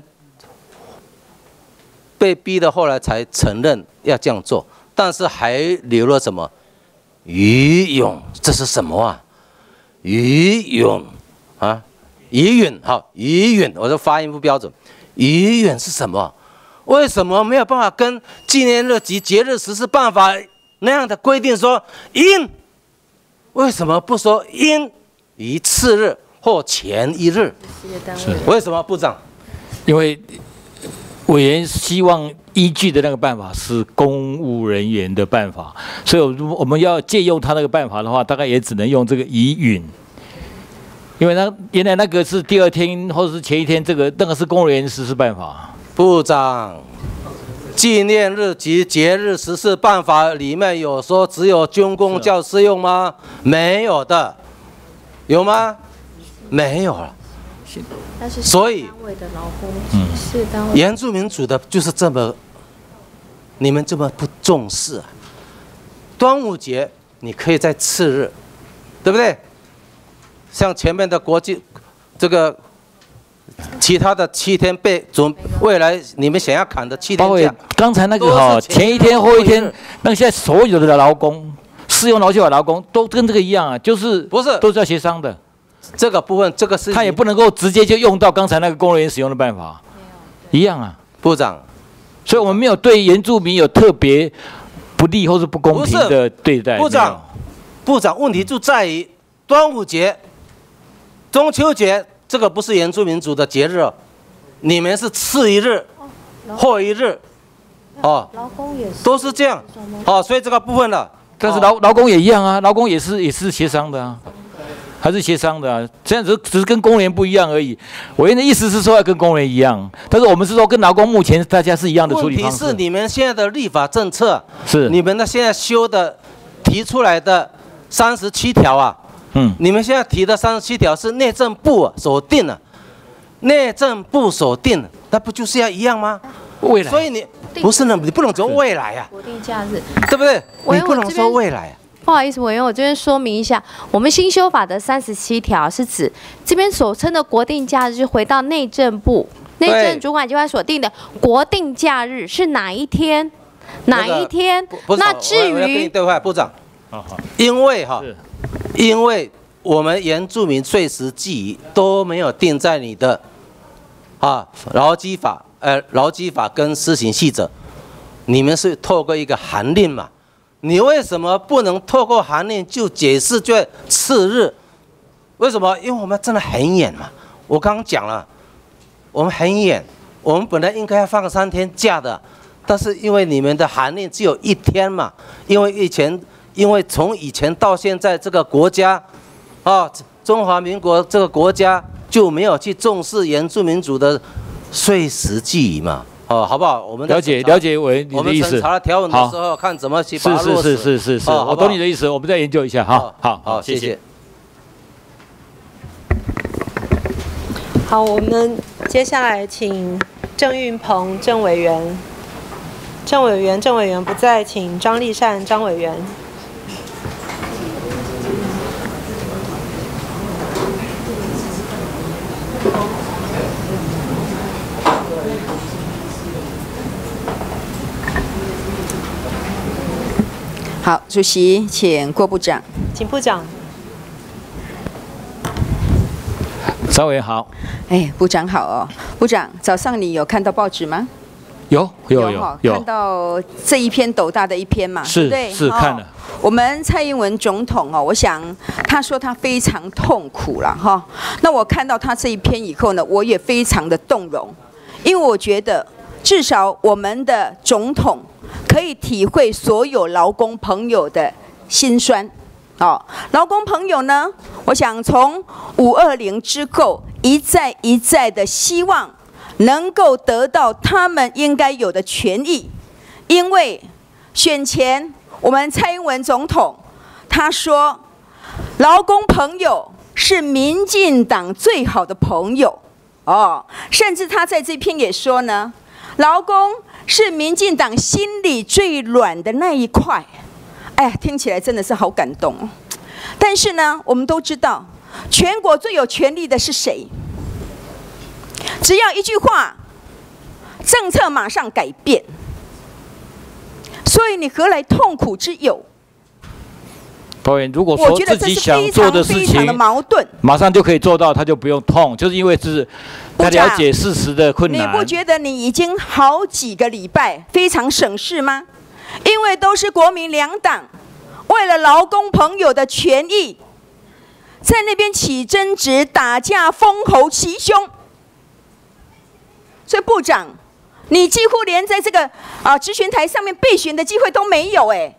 S7: 被逼的，后来才承认要这样做，但是还留了什么余勇？这是什么啊？余勇啊，余允好，余允，我说发音不标准。余允是什么？为什么没有办法跟纪念日及节日实施办法那样的规定说应？为什么不说应于次日或前1日？是为什么部长？
S3: 因为委员希望依据的那个办法是公务人员的办法，所以我们要借用他那个办法的话，大概也只能用这个宜允。因为原来那个是第2天或者是前1天，那个是公务人员实施办法。
S7: 部长，纪念日及节日实施办法里面有说只有军公教适用吗？没有的，有吗？没有了。所以，原住民族的就是这么，你们这么不重视啊。端午节你可以在次日，对不对？像前面的国际这个其他的7天未来你们想要砍的7天假，
S3: 刚才那个哈，前1天后1天，那个现在所有的劳工适用劳基法劳工都跟这个一样啊，就是不是都是要协商的。
S7: 这个部分，这个是
S3: 他也不能够直接就用到刚才那个公务人员使用的办法，一样啊，
S7: 部长。
S3: 所以我们没有对原住民有特别不利或是不公平的对待。
S7: 部长，问题就在于端午节、中秋节，这个不是原住民族的节日哦，你们是次1日、后1日，哦，劳工也是都是这样，哦，所以这个部分呢，
S3: 但是劳工也一样啊，劳工也是协商的啊。还是协商的啊，这样只是跟工人不一样而已。委员的意思是说要跟工人一样，但是我们是说跟劳工目前大家是一样的处理方式。
S7: 问题是你们现在的立法政策
S3: 是
S7: 你们的现在提出来的37条啊，你们现在提的37条是内政部所定的，内政部所定的，那不就是要一样吗？
S3: 未来，
S7: 所以你不是呢，你不能说未来啊，
S4: 国定假日，
S7: 对不对？你不能说未来啊。
S4: 不好意思，委员，我这边说明一下，我们新修法的37条是指这边所称的国定假日，是回到内政部内政主管机关所定的国定假日是哪一天？哪一天？那至于
S7: 对话部长，因为我们原住民岁时记忆都没有定在你的劳基法跟施行细则，你们是透过一个函令嘛？你为什么不能透过函令就解释这次日？为什么？因为我们真的很严嘛。我刚刚讲了，我们很严，我们本来应该要放3天假的，但是因为你们的函令只有1天嘛，因为从以前到现在这个国家，中华民国这个国家就没有去重视原住民族的岁时记忆嘛。好不好？我们
S3: 了解委员你的意思。
S7: 我们审查条文的时候，看怎么去把它落实。
S3: 是，我懂你的意思，我们再研究一下。好，谢谢。
S2: 好，我们接下来请郑运鹏郑委员，郑委员不在，请张丽善张委员。
S8: 好，主席，请郭部长。
S2: 请部长。
S3: 张委员好。
S8: 部长好哦。部长，早上你有看到报纸吗？
S3: 有，
S8: 看到这一篇斗大的一篇嘛，
S3: 是
S8: 对，
S3: 是看了。
S8: 我们蔡英文总统哦，我想他说他非常痛苦了哈。那我看到他这一篇以后呢，我也非常的动容，因为我觉得至少我们的总统可以体会所有劳工朋友的辛酸。哦，劳工朋友呢，我想从520之后一再的希望能够得到他们应该有的权益，因为选前我们蔡英文总统他说，劳工朋友是民进党最好的朋友哦，甚至他在这篇也说呢，劳工是民进党心里最软的那一块。哎呀，听起来真的是好感动哦。但是呢，我们都知道，全国最有权力的是谁？只要一句话，政策马上改变。所以你何来痛苦之有？
S3: 导演，如果说自己想做的事情，马上就可以做到，他就不用痛，就是因为是他了解事实的困难。
S8: 你不觉得你已经好几个礼拜非常省事吗？因为都是国民两党为了劳工朋友的权益，在那边起争执、打架、封侯齐凶。所以部长，你几乎连在这个质询台上面备询的机会都没有哎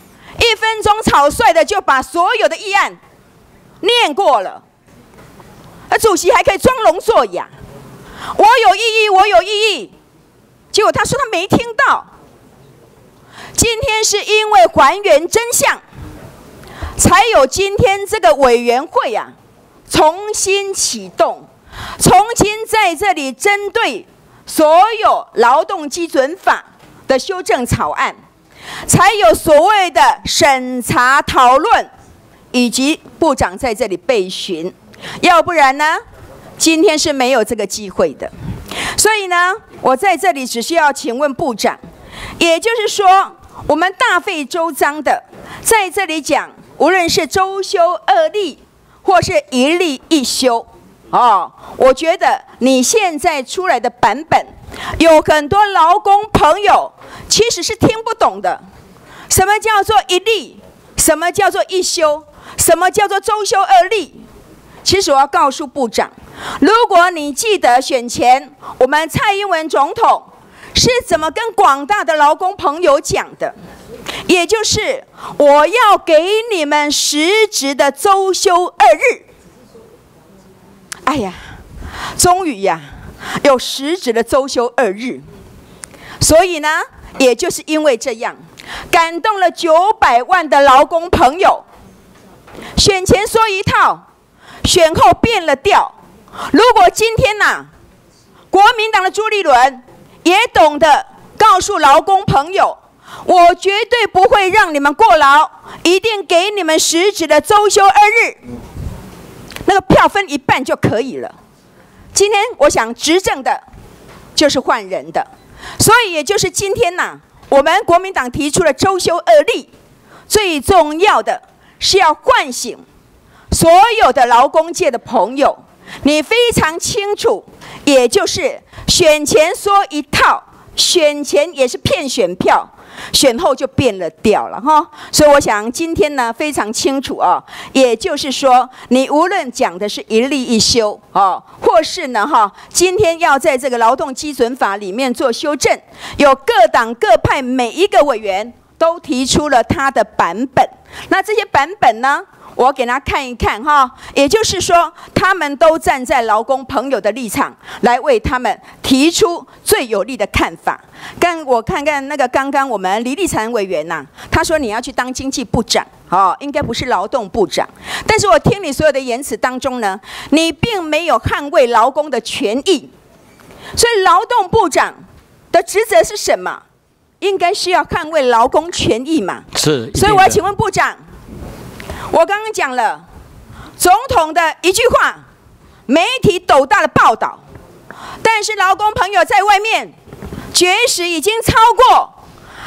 S8: ，1分钟草率的就把所有的议案念过了，而主席还可以装聋作哑，我有异议，我有异议，结果他说他没听到。今天是因为还原真相，才有今天这个委员会啊重新启动，重新在这里针对所有劳动基准法的修正草案，才有所谓的审查讨论，以及部长在这里备询，要不然呢，今天是没有这个机会的。所以呢，我在这里只需要请问部长，也就是说，我们大费周章的在这里讲，无论是周休2例，或是1例1休。我觉得你现在出来的版本，有很多劳工朋友其实是听不懂的。什么叫做1例？什么叫做1休？什么叫做周休2例？其实我要告诉部长，如果你记得选前我们蔡英文总统是怎么跟广大的劳工朋友讲的，也就是我要给你们实质的周休2日。哎呀，终于呀，有实质的周休2日。所以呢，也就是因为这样，感动了900万的劳工朋友。选前说一套，选后变了调。如果今天国民党的朱立伦也懂得告诉劳工朋友，我绝对不会让你们过劳，一定给你们实质的周休2日。那个票分一半就可以了。今天我想执政的就是换人的，所以也就是今天我们国民党提出了周休2例，最重要的是要唤醒所有的劳工界的朋友。你非常清楚，也就是选前说一套，选前也是骗选票，选后就变了调了哈。所以我想今天呢非常清楚也就是说，你无论讲的是1例1休或是呢今天要在这个劳动基准法里面做修正，有各党各派每一个委员都提出了他的版本。那这些版本呢，我给大家看一看也就是说，他们都站在劳工朋友的立场，来为他们提出最有利的看法。我看看那个刚刚我们李立禅委员他说你要去当经济部长应该不是劳动部长。但是我听你所有的言辞当中呢，你并没有捍卫劳工的权益。所以劳动部长的职责是什么？应该是要捍卫劳工权益嘛。
S3: 是。
S8: 所以我要请问部长，我刚刚讲了总统的一句话，媒体斗大的报道，但是劳工朋友在外面绝食已经超过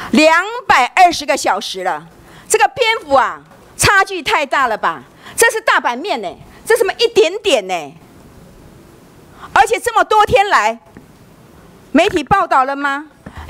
S8: 220个小时了，这个篇幅差距太大了吧？这是大版面呢，这什么一点点呢？而且这么多天来，媒体报道了吗？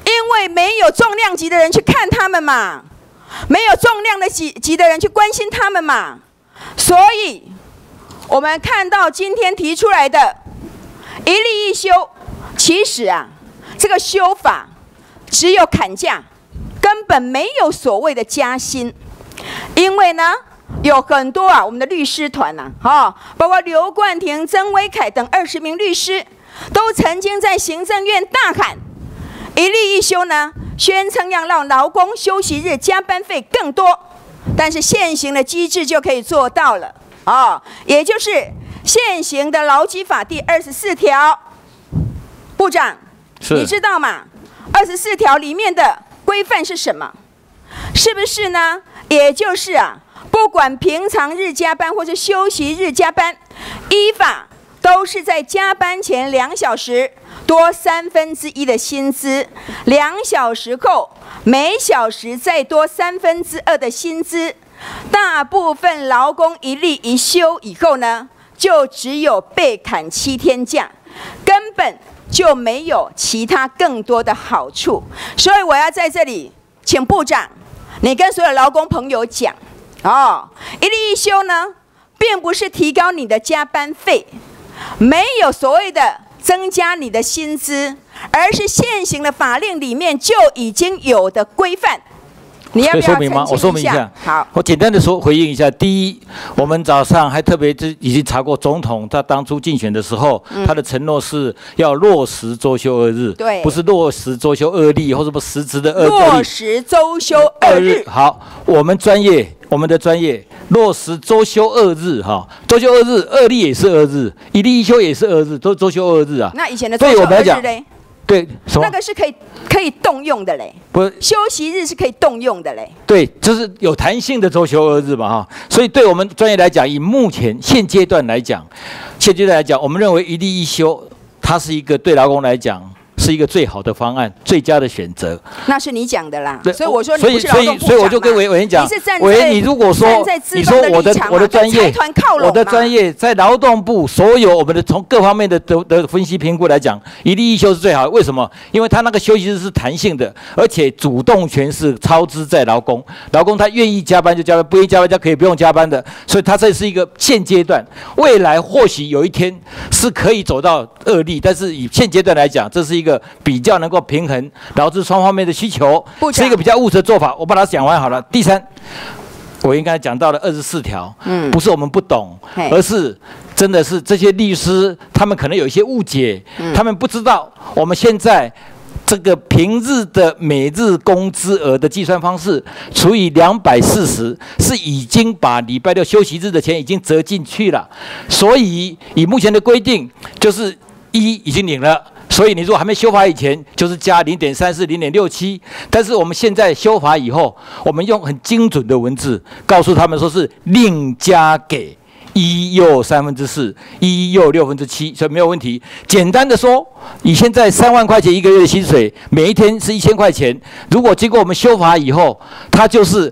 S8: 因为没有重量级的人去看他们嘛，没有重量的级的人去关心他们嘛，所以我们看到今天提出来的一例一休，其实啊，这个修法只有砍价，根本没有所谓的加薪，因为呢，有很多我们的律师团包括刘冠廷、曾威凯等20名律师，都曾经在行政院大喊一例一休呢，宣称要让劳工休息日加班费更多，但是现行的机制就可以做到了也就是现行的劳基法第24条。部长，你知道吗？24条里面的规范是什么？是不是呢？也就是不管平常日加班或是休息日加班，依法都是在加班前2小时多1/3的薪资，2小时后每小时再多2/3的薪资。大部分劳工一例一休以后呢，就只有被砍7天假，根本就没有其他更多的好处。所以我要在这里请部长，你跟所有劳工朋友讲一例一休呢，并不是提高你的加班费，没有所谓的增加你的薪资，而是现行的法令里面就已经有的规范。你要不要
S3: 说明吗？我说明一下。
S8: 好，
S3: 我简单的回应一下。第一，我们早上还特别已经查过总统他当初竞选的时候，他的承诺是要落实周休2日，
S8: 对，
S3: 不是落实周休2例或什么实质的2例，
S8: 落实周休2日。
S3: 好，我们的专业落实周休2日周休2日，2例也是2日，一例一休也是2日，都周休2日啊。
S8: 那以前的周休2日嘞？
S3: 对，什么？
S8: 那个是可以动用的嘞，
S3: 不，
S8: 休息日是可以动用的嘞。
S3: 对，就是有弹性的周休2日嘛所以对我们专业来讲，以目前现阶段来讲，我们认为一例一休，它是一个对劳工来讲是一个最好的方案，最佳的选择。
S8: 那是你讲的啦，所以我说你不是劳动部长嘛，
S3: 所以我就跟委员讲，委员，你如果说你说我的专业，我的专业在劳动部所有我们的从各方面的分析评估来讲，一例一休是最好的。为什么？因为他那个休息日是弹性的，而且主动权是操之在劳工，劳工他愿意加班就加班，不愿意加班他可以不用加班的。所以他这是一个现阶段，未来或许有一天是可以走到2例，但是以现阶段来讲，这是一个比较能够平衡劳资双方面的需求，是一个比较务实的做法。我把它讲完好了。第三，我应该讲到了24条，不是我们不懂，而是真的是这些律师他们可能有一些误解，他们不知道我们现在这个平日的每日工资额的计算方式除以240，是已经把礼拜6休息日的钱已经折进去了，所以以目前的规定就是已经领了。所以你如果还没修法以前，就是加0.34、0.67，但是我们现在修法以后，我们用很精准的文字告诉他们说是另加给1又4/3，1又7/6，所以没有问题。简单的说，以现在3万块钱1个月的薪水，每一天是1000块钱，如果经过我们修法以后，它就是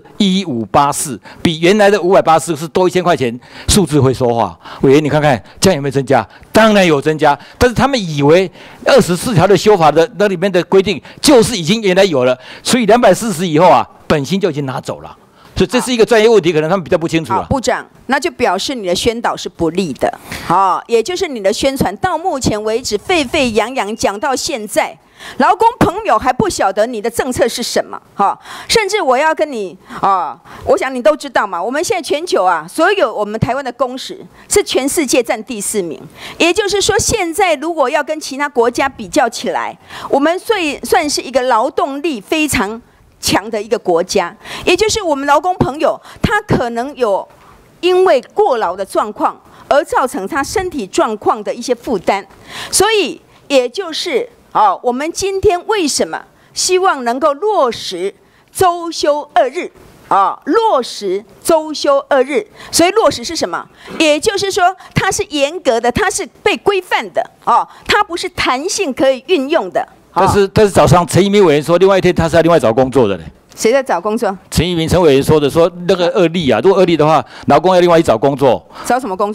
S3: 1584，比原来的580是多1000块钱，数字会说话。委员，你看看这样有没有增加？当然有增加，但是他们以为24条的修法的那里面的规定就是已经原来有了，所以240以后本薪就已经拿走了。所以这是一个专业问题，可能他们比较不清楚了。
S8: 部长，那就表示你的宣导是不利的，也就是你的宣传到目前为止沸沸扬扬讲到现在，劳工朋友还不晓得你的政策是什么，甚至我要跟你我想你都知道嘛，我们现在全球所有我们台湾的工时是全世界占第4名，也就是说，现在如果要跟其他国家比较起来，我们算是一个劳动力非常强的一个国家，也就是我们劳工朋友，他可能有因为过劳的状况而造成他身体状况的一些负担，所以也就是我们今天为什么希望能够落实周休2日？落实周休2日，所以落实是什么？也就是说，它是严格的，它是被规范的它不是弹性可以运用的。
S3: 但是早上陈一鸣委员说，另外一天他是要另外找工作的嘞。
S8: 谁在找工作？
S3: 陈一鸣陈委员说的，说那个2例如果2例的话，劳工要另外去找工作。
S8: 找什么工作？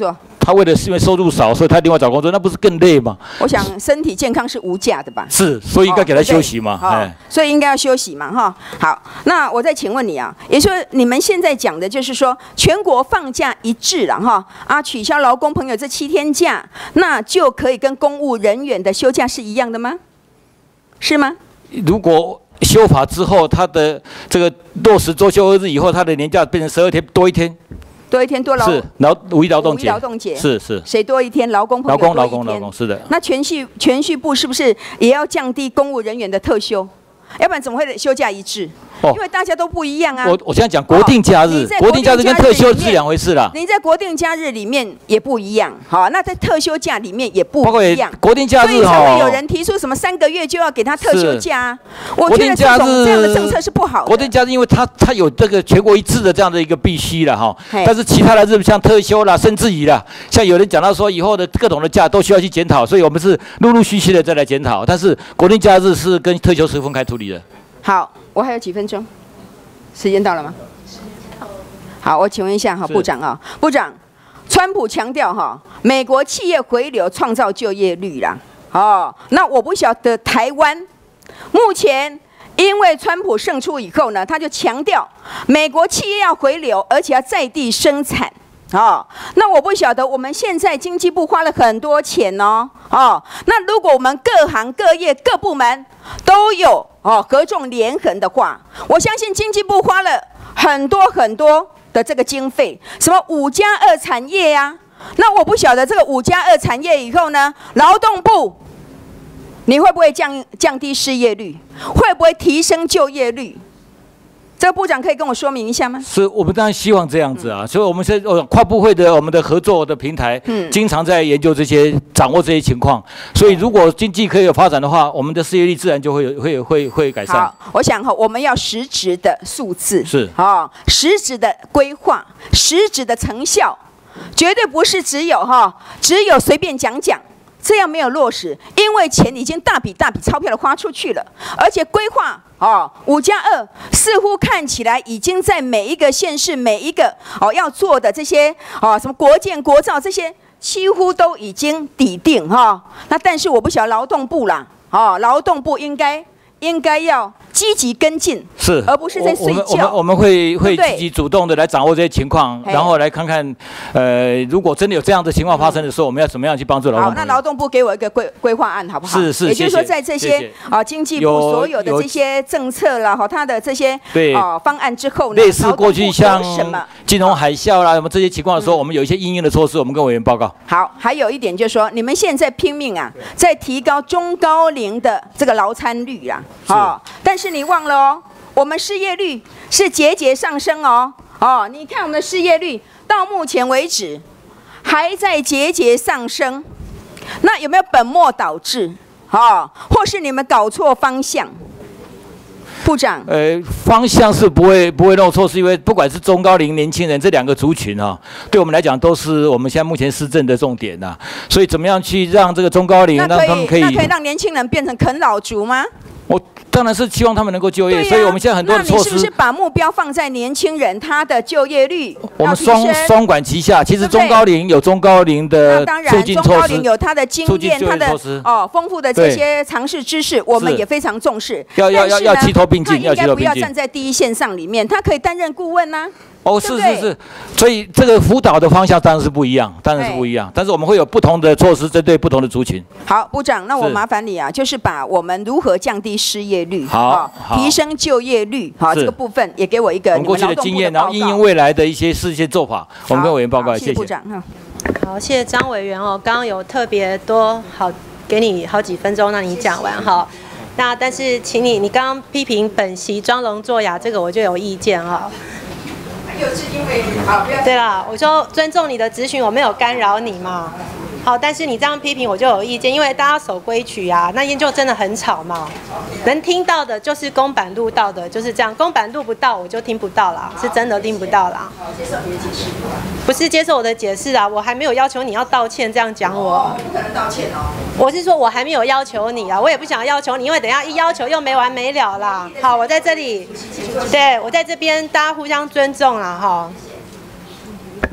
S3: 他为了是因为收入少，所以他另外找工作，那不是更累吗？
S8: 我想身体健康是无价的吧？
S3: 是，所以应该给他休息嘛。
S8: 所以应该要休息嘛，哈。好，那我再请问你啊，也就是说你们现在讲的就是说全国放假一致了哈啊，取消劳工朋友这7天假，那就可以跟公务人员的休假是一样的吗？是吗？
S3: 如果修法之后，他的这个落实周休2日以后，他的年假变成12天多1天。
S8: 多1天多劳
S3: 是五一劳动节，是
S8: 谁多1天？劳工朋友多1天。
S3: 劳工是的。
S8: 那全序部是不是也要降低公务人员的特休？要不然怎么会休假一致？因为大家都不一样啊。
S3: 我现在讲国定假日，国定假日跟特休是2回事啦。
S8: 你在国定假日里面也不一样，好，那在特休假里面也不一样。
S3: 国定假日
S8: 所以才会有人提出什么3个月就要给他特休假啊。我觉得这样的政策是不好的。
S3: 国定假日因为它有这个全国一致的这样的一个必须了哈，但是其他的日子像特休啦、甚至于啦，像有人讲到说以后的各种的假都需要去检讨，所以我们是陆续的再来检讨。但是国定假日是跟特休是分开处理的。
S8: 好，我还有几分钟，时间到了吗？好，我请问一下哈，部长啊，部长，川普强调哈，美国企业回流创造就业率啦，哦，那我不晓得台湾目前因为川普胜出以后呢，他就强调美国企业要回流，而且要在地生产。哦，那我不晓得，我们现在经济部花了很多钱哦，那如果我们各行各业各部门都有合纵连横的话，我相信经济部花了很多的这个经费，什么5+2产业呀，那我不晓得这个5+2产业以后呢，劳动部你会不会降低失业率，会不会提升就业率？这个部长可以跟我说明一下吗？
S3: 是我们当然希望这样子啊，所以我们现在跨部会的我们的合作的平台，经常在研究这些，掌握这些情况。所以如果经济可以有发展的话，我们的失业率自然就会改善。
S8: 好，我想我们要实质的数字，
S3: 是
S8: 实质的规划，实质的成效，绝对不是只有随便讲。这样没有落实，因为钱已经大笔钞票的花出去了，而且规划5+2似乎看起来已经在每一个县市每一个要做的这些什么国建国造这些几乎都已经底定那但是我不晓得劳动部啦劳动部应该要积极跟进，
S3: 是，
S8: 而不是在睡觉。
S3: 我们会积极主动的来掌握这些情况，然后来看看，如果真的有这样的情况发生的时候，我们要怎么样去帮助劳动部？
S8: 好，那劳动部给我一个规划案，好不好？
S3: 是，
S8: 也就是说，在这些经济部所有的这些政策啦，它的这些方案之后呢，
S3: 类似过去像金融海啸啦什么这些情况的时候，我们有一些因应的措施，我们跟委员报告。
S8: 好，还有一点就是说，你们现在拼命在提高中高龄的这个劳参率啦，但是你忘了哦，我们失业率是节节上升哦。你看我们的失业率到目前为止还在节节上升，那有没有本末倒置？或是你们搞错方向？部长，
S3: 方向是不会弄错，是因为不管是中高龄、年轻人这2个族群对我们来讲都是我们现在目前施政的重点所以怎么样去让这个中高龄让他们可以
S8: 让年轻人变成啃老族吗？
S3: 我当然是希望他们能够就业，所以我们现在很多的措施。
S8: 那你是不是把目标放在年轻人他的就业率？
S3: 我们双管齐下，其实中高龄有中高龄的促进措施，
S8: 中高龄有他的经验，他的丰富的这些常识知识，我们也非常重视。
S3: 要齐头并进，
S8: 他应该不要站在第一线上里面，他可以担任顾问呐。
S3: 是，所以这个辅导的方向当然是不一样，但是我们会有不同的措施针对不同的族群。
S8: 好，部长，那我麻烦你就是把我们如何降低失业率，提升就业率，这个部分也给我一个
S3: 过去的经验，然后因应未来的一些做法，我们跟委员报告。
S8: 谢谢部长。
S2: 好，谢谢张委员刚刚有特别多给你好几分钟让你讲完那但是请你刚刚批评本席装聋作哑，这个我就有意见
S8: 就是因为
S2: 对啦，我说尊重你的质询，我没有干扰你嘛。好，但是你这样批评我就有意见，因为大家守规矩那天就真的很吵嘛。能听到的就是公版录到的，就是这样。公版录不到我就听不到啦，是真的听不到啦。
S8: 接受你的解释？
S2: 不是接受我的解释我还没有要求你要道歉，这样讲我。
S8: 不可能道歉
S2: 我是说我还没有要求你我也不想要求你，因为等一下一要求又没完没了啦。好，我在这里，对我在这边，大家互相尊重啦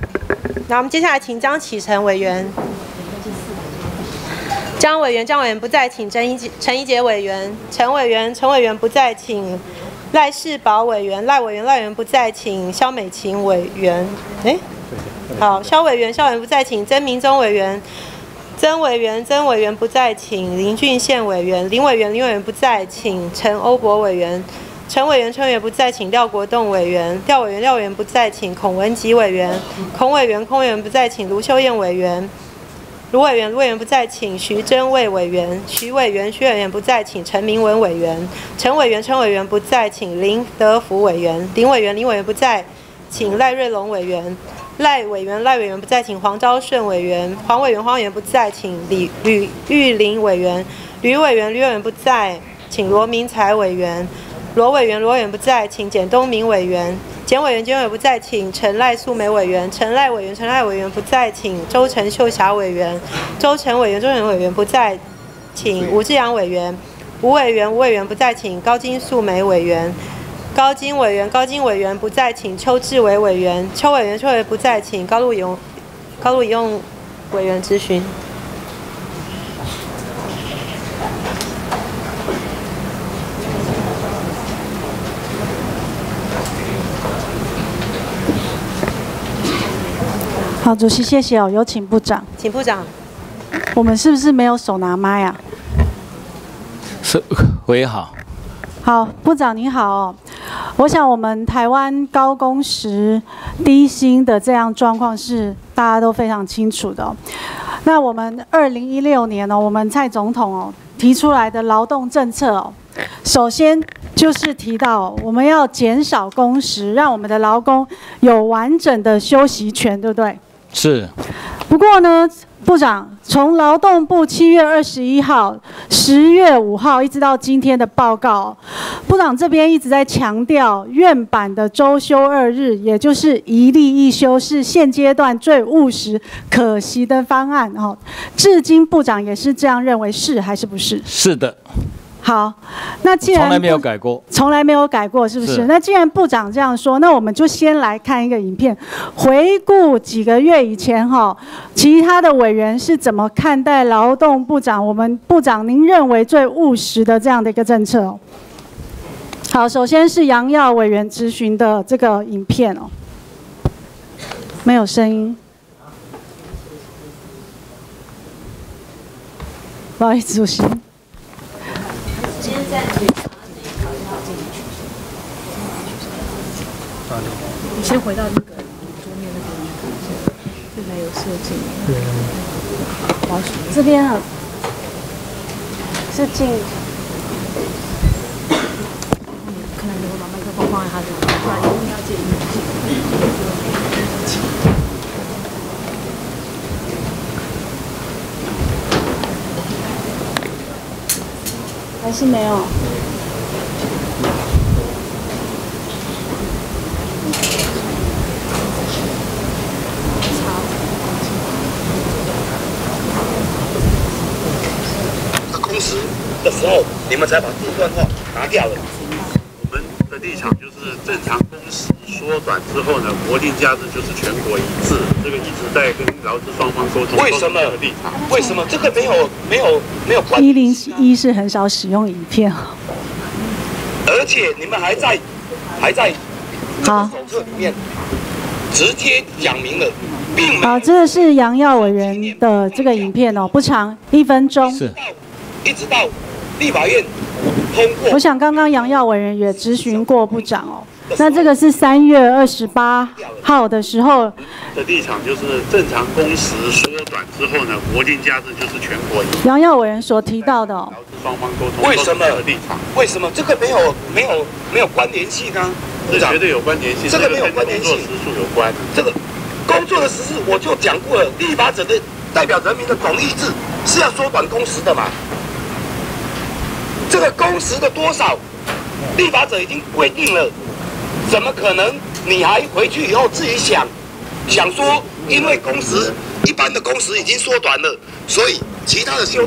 S2: 那我们接下来请张启成委员。张委员不在，请陈怡杰委员。陈委员不在，请赖世宝委员。赖委员不在，请萧美琴委员。好，萧委员不在，请曾明宗委员。曾委员不在，请林俊宪委员。林委员不在，请陈欧博委员。陈委员不在，请廖国栋委员。廖委员不在，请孔文吉委员。孔委员不在，请卢秀燕委员。卢委员不在，请徐祯卫委员。徐委员不在，请陈明文委员。陈委员不在，请林德福委员。林委员不在，请赖瑞龙委员。赖委员不在，请黄昭顺委员。黄委员不在，请吕玉玲委员。吕委员不在，请罗明才委员。罗委员不在，请简东明委员。简委员不在，请陈赖素梅委员。陈赖委员不在，请周陈秀霞委员。周陈委员不在，请吴志阳委员。吴委员不在，请高金素梅委员。高金委员不在，请邱志伟委员。邱委员不在，请高路勇委员质询。
S9: 好，主席，谢谢哦。有请部长。
S2: 请部长。
S9: 我们是不是没有手拿麦啊？
S3: 是，喂，好。
S9: 好，部长您好哦。我想我们台湾高工时、低薪的这样状况是大家都非常清楚的哦。那我们2016年哦，我们蔡总统哦提出来的劳动政策哦，首先就是提到我们要减少工时，让我们的劳工有完整的休息权，对不对？
S3: 是。
S9: 不过呢，部长，从劳动部7月21号、10月5号一直到今天的报告，部长这边一直在强调院版的周休2日，也就是一例一休，是现阶段最务实、可行的方案。至今部长也是这样认为，是还是不是？
S3: 是的。
S9: 好，那既然
S3: 从来没有改过，
S9: 从来没有改过，是不是？那既然部长这样说，那我们就先来看一个影片，回顾几个月以前其他的委员是怎么看待劳动部长，我们部长您认为最务实的这样的一个政策哦。好，首先是杨耀委员质询的这个影片哦，没有声音，不好意思，主席。
S10: 今天暂停，你先回到那个桌面那边去看一下，这才有设计。对。
S9: 这边是进。
S10: 可能你会把麦克风放在他这边，不然一定要借音。
S9: 还是没有。
S1: 工时的时候，你们才把这段话拿掉了。
S11: 我们的立场就是正常工时缩短之后呢，国定假日就是全国一致，这个一直在跟劳资双方沟通。
S1: 为什么？为什么这个没有关
S9: ？101是很少使用影片，
S1: 而且你们还在手册里面直接讲明了，并没有。
S9: 好，这个是杨耀委员的这个影片哦，不长，1分钟。
S3: 是。
S1: 一直到立法院通过。
S9: 我想刚刚杨耀委员也质询过部长哦。那这个是3月28号的时候
S11: 的立场，就是正常工时缩短之后呢，国定假日就是全国一致。
S9: 杨耀委员所提到的哦，
S11: 双方沟通。
S1: 为什么立场？为什么这个没有关联性呢？
S11: 这绝对有关联性。
S1: 这个没有关联性，
S11: 工作时数有关。
S1: 这个工作的时数我就讲过了，立法者的代表人民的总意志是要缩短工时的嘛。这个工时的多少，立法者已经规定了，怎么可能你还回去以后自己想说，因为一般的工时已经缩短了，所以其他的休假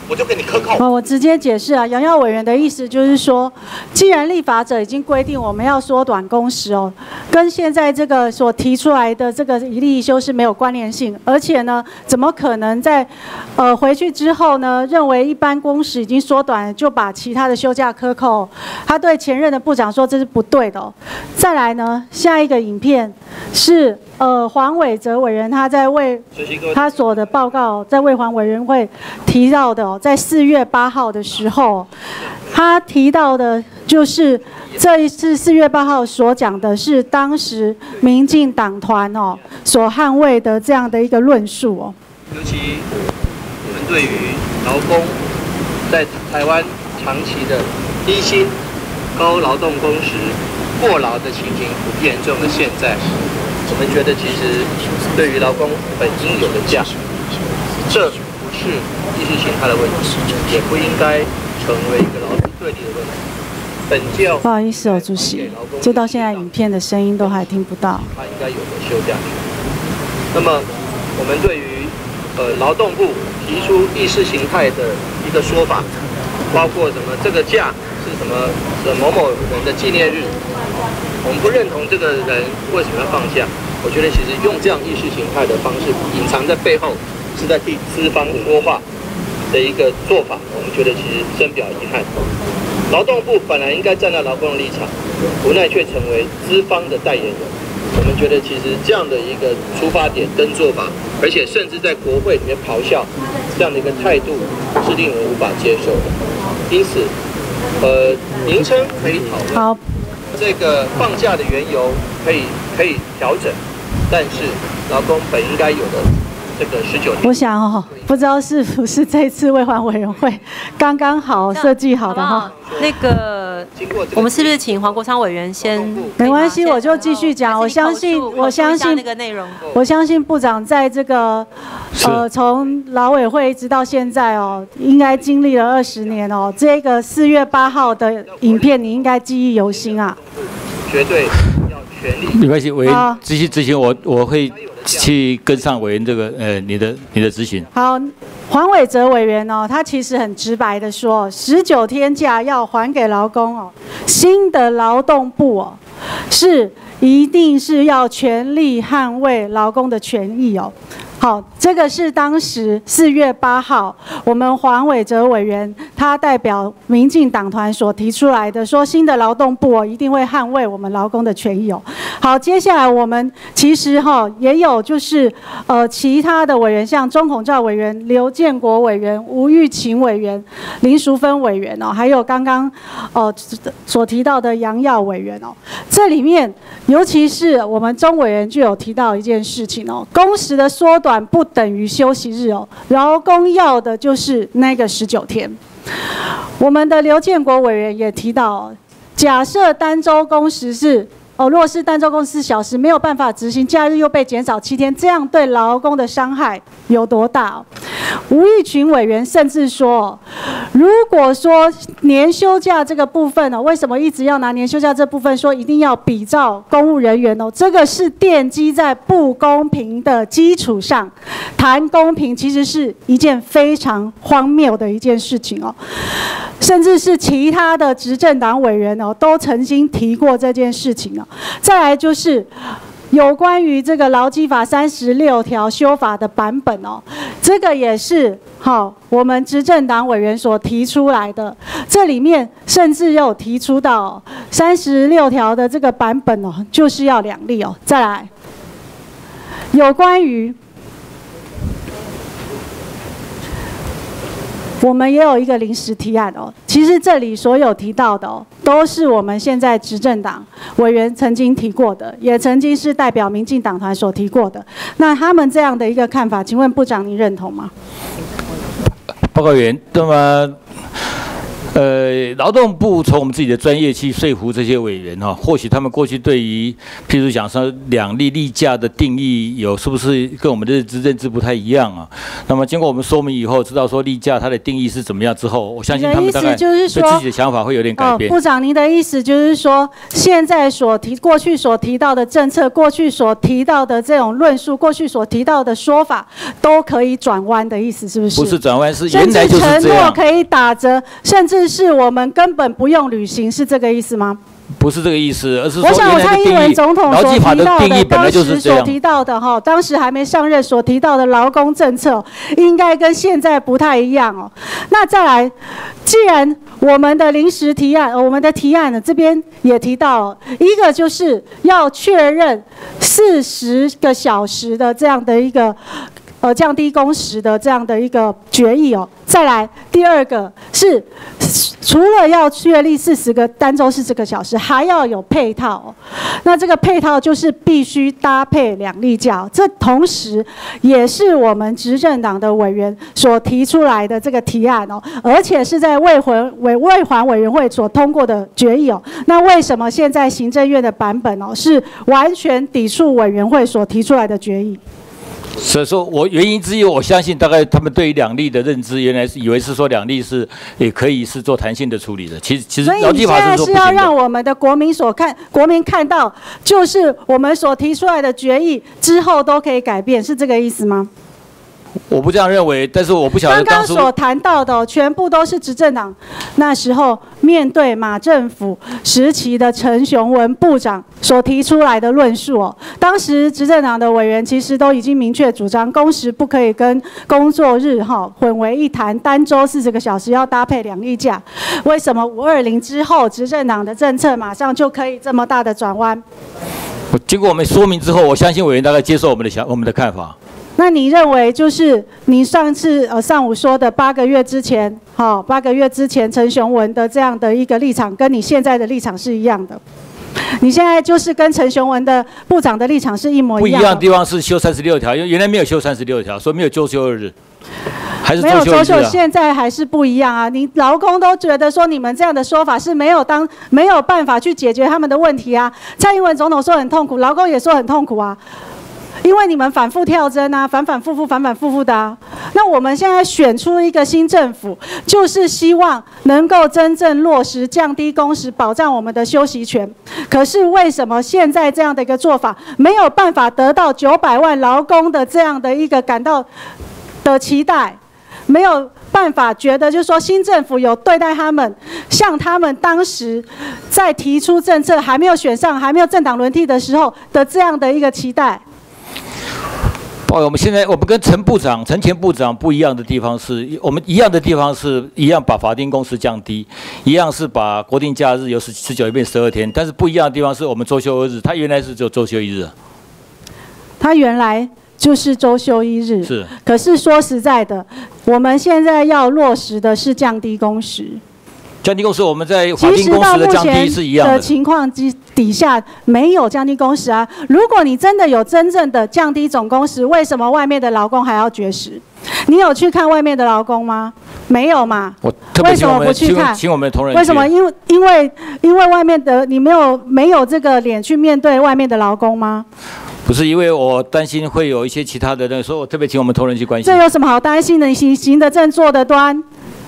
S1: 我就给你克扣。
S9: 我直接解释啊，杨耀委员的意思就是说，既然立法者已经规定我们要缩短工时哦，跟现在这个所提出来的这个一例一休是没有关联性，而且呢，怎么可能在回去之后呢，认为一般工时已经缩短了，就把其他的休假克扣？他对前任的部长说这是不对的哦。再来呢，下一个影片是黄伟哲委员他在为他所的报告在卫环委员会提到的哦，在4月8号的时候，他提到的就是这一次4月8号所讲的是当时民进党团哦所捍卫的这样的一个论述哦。
S12: 尤其我们对于劳工在台湾长期的低薪、高劳动工时、过劳的情形普遍严重的现在，我们觉得其实对于劳工本应有的价，这不是意识形态的问题，也不应该成为一个劳资对立的问题。本教
S9: 不好意思哦，主席，就到现在影片的声音都还听不到。
S12: 他应该有的休假权。那么我们对于劳动部提出意识形态的一个说法，包括什么这个假是什么某某人的纪念日，我们不认同这个人为什么要放假。我觉得其实用这样意识形态的方式隐藏在背后，是在替资方说话的一个做法，我们觉得其实深表遗憾。劳动部本来应该站在劳工的立场，无奈却成为资方的代言人。我们觉得其实这样的一个出发点跟做法，而且甚至在国会里面咆哮这样的一个态度，是令人无法接受的。因此，名称可以讨论，好，这个放假的缘由可以调整，但是劳工本应该有的这个19天，
S9: 我想哦，不知道是不是这次卫环委员会刚刚好设计好的哈。
S2: 那个，我们是不是请黄国昌委员先？
S9: 没关系，我就继续讲。我相信
S2: 那个内容。
S9: 我相信部长在这个从劳委会一直到现在哦，应该经历了20年哦。这个4月8号的影片，你应该记忆犹新啊。
S12: 绝对要全力。
S3: 没关系，委员继续执行，我会去跟上委员这个你的执行。
S9: 好。黄伟哲委员哦，他其实很直白的说，19天假要还给劳工哦，新的劳动部哦，一定是要全力捍卫劳工的权益哦。好，这个是当时4月8号，我们黄伟哲委员他代表民进党团所提出来的，说新的劳动部哦一定会捍卫我们劳工的权益哦。好，接下来我们其实也有就是其他的委员，像钟孔照委员、刘建国委员、吴玉琴委员、林淑芬委员哦，还有刚刚所提到的杨耀委员哦，这里面尤其是我们钟委员就有提到一件事情哦，工时的缩短不等于休息日哦，劳工要的就是那个19天。我们的刘建国委员也提到，假设单周工时是若是单周工4小时没有办法执行，假日又被减少7天，这样对劳工的伤害有多大？吴玉群委员甚至说，如果说年休假这个部分呢，为什么一直要拿年休假这部分说一定要比照公务人员哦？这个是奠基在不公平的基础上谈公平，其实是一件非常荒谬的一件事情哦。甚至是其他的执政党委员哦，都曾经提过这件事情哦。再来就是有关于这个劳基法36条修法的版本哦，这个也是我们执政党委员所提出来的。这里面甚至有提出到36条的这个版本哦，就是要2例哦。再来，有关于我们也有一个临时提案哦，其实这里所有提到的哦，都是我们现在执政党委员曾经提过的，也曾经是代表民进党团所提过的。那他们这样的一个看法，请问部长您认同吗？
S3: 报告员，那么劳动部从我们自己的专业去说服这些委员哈，或许他们过去对于譬如讲说两例例假的定义是不是跟我们的认知不太一样啊？那么经过我们说明以后，知道说例假它的定义是怎么样之后，我相信他们大概对自己的想法会有点改变。
S9: 部长，您的意思就是说，现在过去所提到的政策，过去所提到的这种论述，过去所提到的说法，都可以转弯的意思，是不是？
S3: 不是转弯，是原来就是这样。
S9: 甚至承诺可以打折，甚至是我们根本不用履行，是这个意思吗？
S3: 不是这个意思，而是说
S9: 我想蔡英文总统所提到的，当时所提到的哈，当时还没上任所提到的劳工政策，应该跟现在不太一样哦。那再来，既然我们的临时提案，我们的提案呢这边也提到，一个就是要确认40个小时的这样的一个。降低工时的这样的一个决议哦，再来第二个是除了要确立单周40个小时，还要有配套哦。那这个配套就是必须搭配2例假，这同时也是我们执政党的委员所提出来的这个提案哦，而且是在卫环委员会所通过的决议哦。那为什么现在行政院的版本哦是完全抵触委员会所提出来的决议？
S3: 所以说原因之一，我相信大概他们对于2例的认知，原来是以为是说2例是也可以是做弹性的处理的。其实劳基法是说不行的。所以你现在是要
S9: 让我们的国民看到，就是我们所提出来的决议之后都可以改变，是这个意思吗？
S3: 我不这样认为，但是我不晓得
S9: 刚刚所谈到的全部都是执政党那时候面对马政府时期的陈雄文部长所提出来的论述哦。当时执政党的委员其实都已经明确主张，工时不可以跟工作日混为一谈，单周40个小时要搭配2例假。为什么520之后执政党的政策马上就可以这么大的转弯？
S3: 经过我们说明之后，我相信委员大概接受我们的看法。
S9: 那你认为就是你上次上午说的8个月之前，8个月之前陈雄文的这样的一个立场，跟你现在的立场是一样的？你现在就是跟陈雄文的部长的立场是一模一样的？
S3: 不一样的地方是修36条，因为原来没有修36条，所以没有周休2日，还是周休1日啊。
S9: 没有周休，现在还是不一样啊！你劳工都觉得说你们这样的说法是没有办法去解决他们的问题啊。蔡英文总统说很痛苦，劳工也说很痛苦啊。因为你们反复跳针啊，反反复复的啊。那我们现在选出一个新政府，就是希望能够真正落实降低工时，保障我们的休息权。可是为什么现在这样的一个做法，没有办法得到900万劳工的这样的一个感到的期待？没有办法觉得就是说新政府有对待他们，像他们当时在提出政策还没有选上，还没有政党轮替的时候的这样的一个期待。
S3: 我们跟陈前部长不一样的地方是，我们一样的地方是一样把法定工时降低，一样是把国定假日由19天变12天，但是不一样的地方是我们周休2日，他原来是只有周休1日。
S9: 他原来就是周休1日，是。可是说实在的，我们现在要落实的是降低工时。
S3: 降低工时，我们在法定工时的降低是一样的。
S9: 情况底下没有降低工时啊！如果你真的有真正的降低总工时，为什么外面的劳工还要绝食？你有去看外面的劳工吗？没有嘛？为什么不去看？
S3: 请我们的同仁。
S9: 为什么？因为外面的你没有这个脸去面对外面的劳工吗？
S3: 不是，因为我担心会有一些其他的人，所以我特别请我们同仁去关心。
S9: 这有什么好担心的？你行得正，坐得端。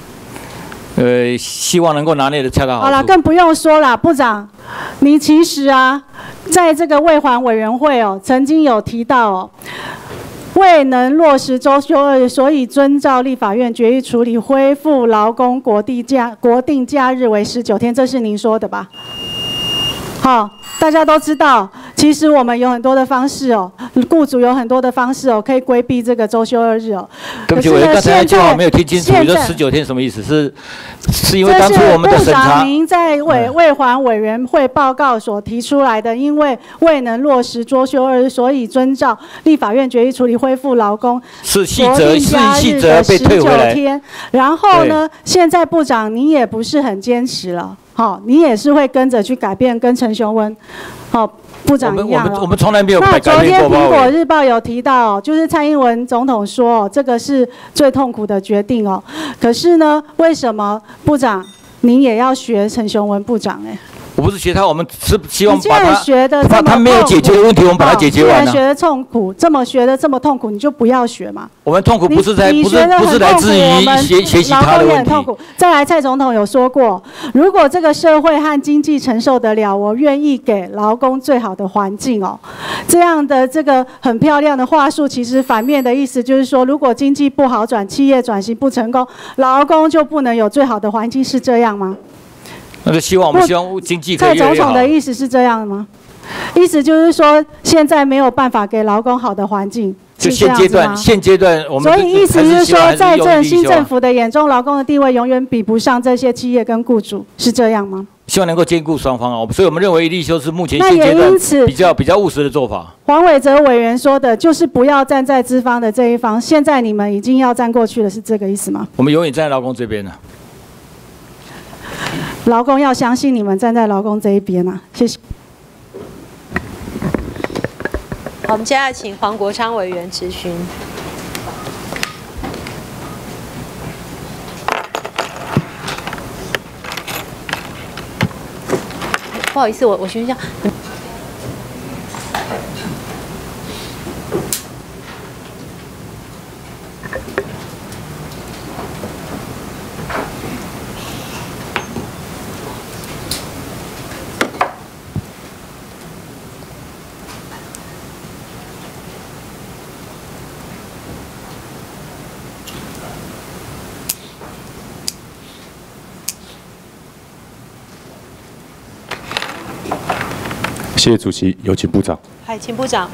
S3: 希望能够拿捏的恰到好处。
S9: 好了，更不用说了，部长，你其实啊，在这个卫环委员会哦，曾经有提到哦，未能落实周休2日，所以遵照立法院决议处理，恢复劳工国定假日为19天，这是您说的吧？好，大家都知道，其实我们有很多的方式哦，雇主有很多的方式哦，可以规避这个周休2日哦。
S3: 对不起，我刚才那句话没有听清楚，你说19天什么意思？是因为当初我们的审查。
S9: 部长您在卫环委员会报告所提出来的，因为未能落实周休2日，所以遵照立法院决议处理，恢复劳工
S3: 是细则被退回来。
S9: 19天，然后呢，现在部长你也不是很坚持了。好，你也是会跟着去改变，跟陈雄文，好部长一样。
S3: 我们从来没有改变过。
S9: 那昨天《苹果日报》有提到，就是蔡英文总统说，这个是最痛苦的决定哦。可是呢，为什么部长您也要学陈雄文部长
S3: 我不是学他，我们是希望
S9: 把
S3: 他没有解决的问题，我们把它解决完。
S9: 既然学的痛苦，学的这么痛苦，你就不要学嘛。
S3: 我们痛苦不是来自于学习他的问题。
S9: 再来，蔡总统有说过，如果这个社会和经济承受得了，我愿意给劳工最好的环境哦。这样的这个很漂亮的话术，其实反面的意思就是说，如果经济不好转，企业转型不成功，劳工就不能有最好的环境，是这样吗？
S3: 那就希望我们希望经济可以越来越好。
S9: 蔡总统的意思是这样吗？意思就是说，现在没有办法给劳工好的环境，
S3: 就现阶段我们。
S9: 所以意思是说，在新政府的眼中，劳工的地位永远比不上这些企业跟雇主，是这样吗？
S3: 希望能够兼顾双方所以我们认为一例休是目前现阶段比较务实的做法。
S9: 黄伟哲委员说的就是不要站在资方的这一方，现在你们已经要站过去了，是这个意思吗？
S3: 我们永远站在劳工这边呢。
S9: 劳工要相信你们站在劳工这一边啊！谢谢。
S2: 好，我们接下来请黄国昌委员质询。不好意思，我询一下。
S13: 谢谢主席，有请部长。
S2: 嗨，请部长。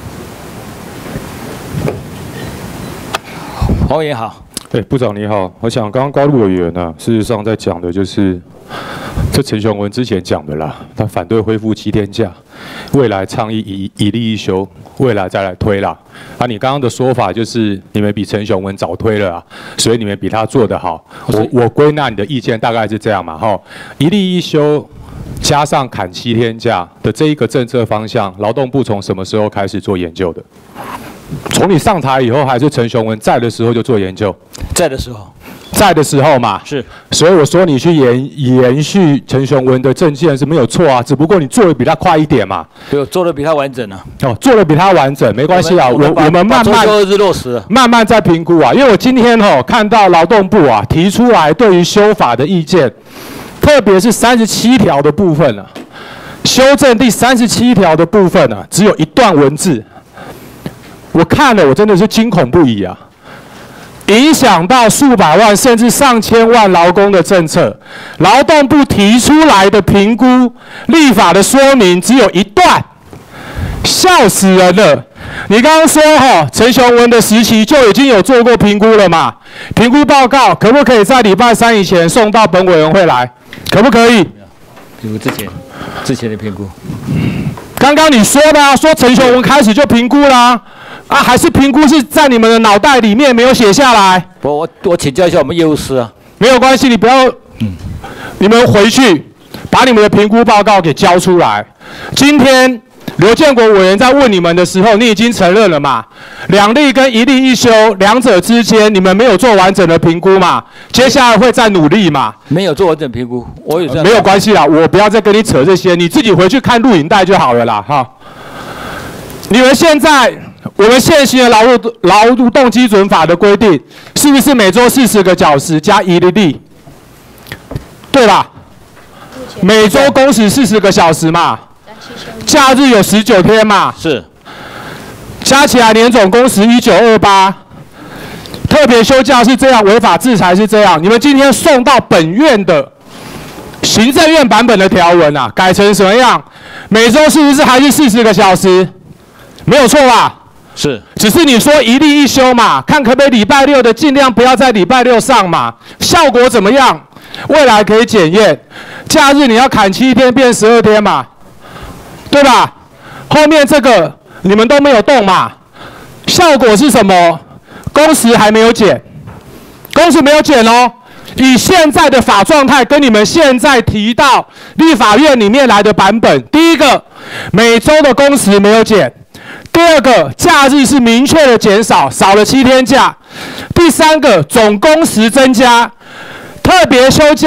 S3: 黄委员好。
S13: 部长你好。我想刚刚高路委员呢，事实上在讲的就是这陈雄文之前讲的啦，他反对恢复7天假，未来倡议一例一休，未来再来推啦。你刚刚的说法就是你们比陈雄文早推了所以你们比他做得好。我归纳你的意见大概是这样嘛，一例一休。加上砍7天假的这一个政策方向，劳动部从什么时候开始做研究的？从你上台以后，还是陈雄文在的时候就做研究？
S3: 在的时候，
S13: 在的时候嘛。
S3: 是。
S13: 所以我说你去延续陈雄文的政见是没有错只不过你做的比他快一点嘛。
S3: 对，做的比他完整
S13: 做的比他完整，没关系我们慢慢再评估因为我今天看到劳动部提出来对于修法的意见。特别是37条的部分修正第37条的部分只有一段文字，我看了我真的是惊恐不已影响到数百万甚至上千万劳工的政策，劳动部提出来的评估立法的说明只有一段，笑死人了。你刚刚说陈雄文的时期就已经有做过评估了嘛？评估报告可不可以在礼拜3以前送到本委员会来？可不可以？
S3: 评估之前的评估。
S13: 刚刚你说的说陈雄文开始就评估啦还是评估是在你们的脑袋里面没有写下来？
S3: 我请教一下我们业务师
S13: 没有关系，你不要，你们回去把你们的评估报告给交出来。今天刘建国委员在问你们的时候，你已经承认了嘛？2例跟1例一休，两者之间你们没有做完整的评估嘛？接下来会再努力嘛？
S3: 没有做完整评估，我有这样。
S13: 没有关系啦，我不要再跟你扯这些，你自己回去看录影带就好了啦你们现在我们现行的劳动基准法的规定，是不是每周40个小时加1例？对吧？每周工时40个小时嘛。假日有19天嘛？
S3: 是，
S13: 加起来年总工时1928，特别休假是这样，违法制裁是这样。你们今天送到本院的行政院版本的条文改成什么样？每周是不是还是40个小时？没有错吧？
S3: 是，
S13: 只是你说1例一休嘛，看可不可以礼拜6的尽量不要在礼拜6上嘛，效果怎么样？未来可以检验。假日你要砍7天变12天嘛？对吧？后面这个你们都没有动嘛？效果是什么？工时还没有减，工时没有减以现在的法状态跟你们现在提到立法院里面来的版本，第一个，每周的工时没有减；第二个，假日是明确的减少，少了7天假；第三个，总工时增加，特别休假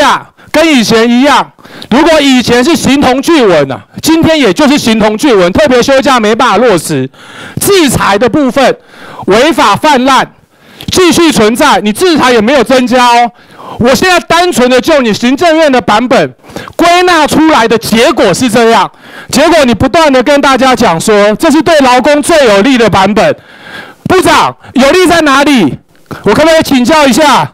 S13: 跟以前一样。如果以前是形同具文啊，今天也就是形同具文，特别休假没办法落实，制裁的部分违法泛滥继续存在，你制裁也没有增加哦。我现在单纯的就你行政院的版本归纳出来的结果是这样，结果你不断的跟大家讲说这是对劳工最有利的版本。部长，有利在哪里？我可不可以请教一下？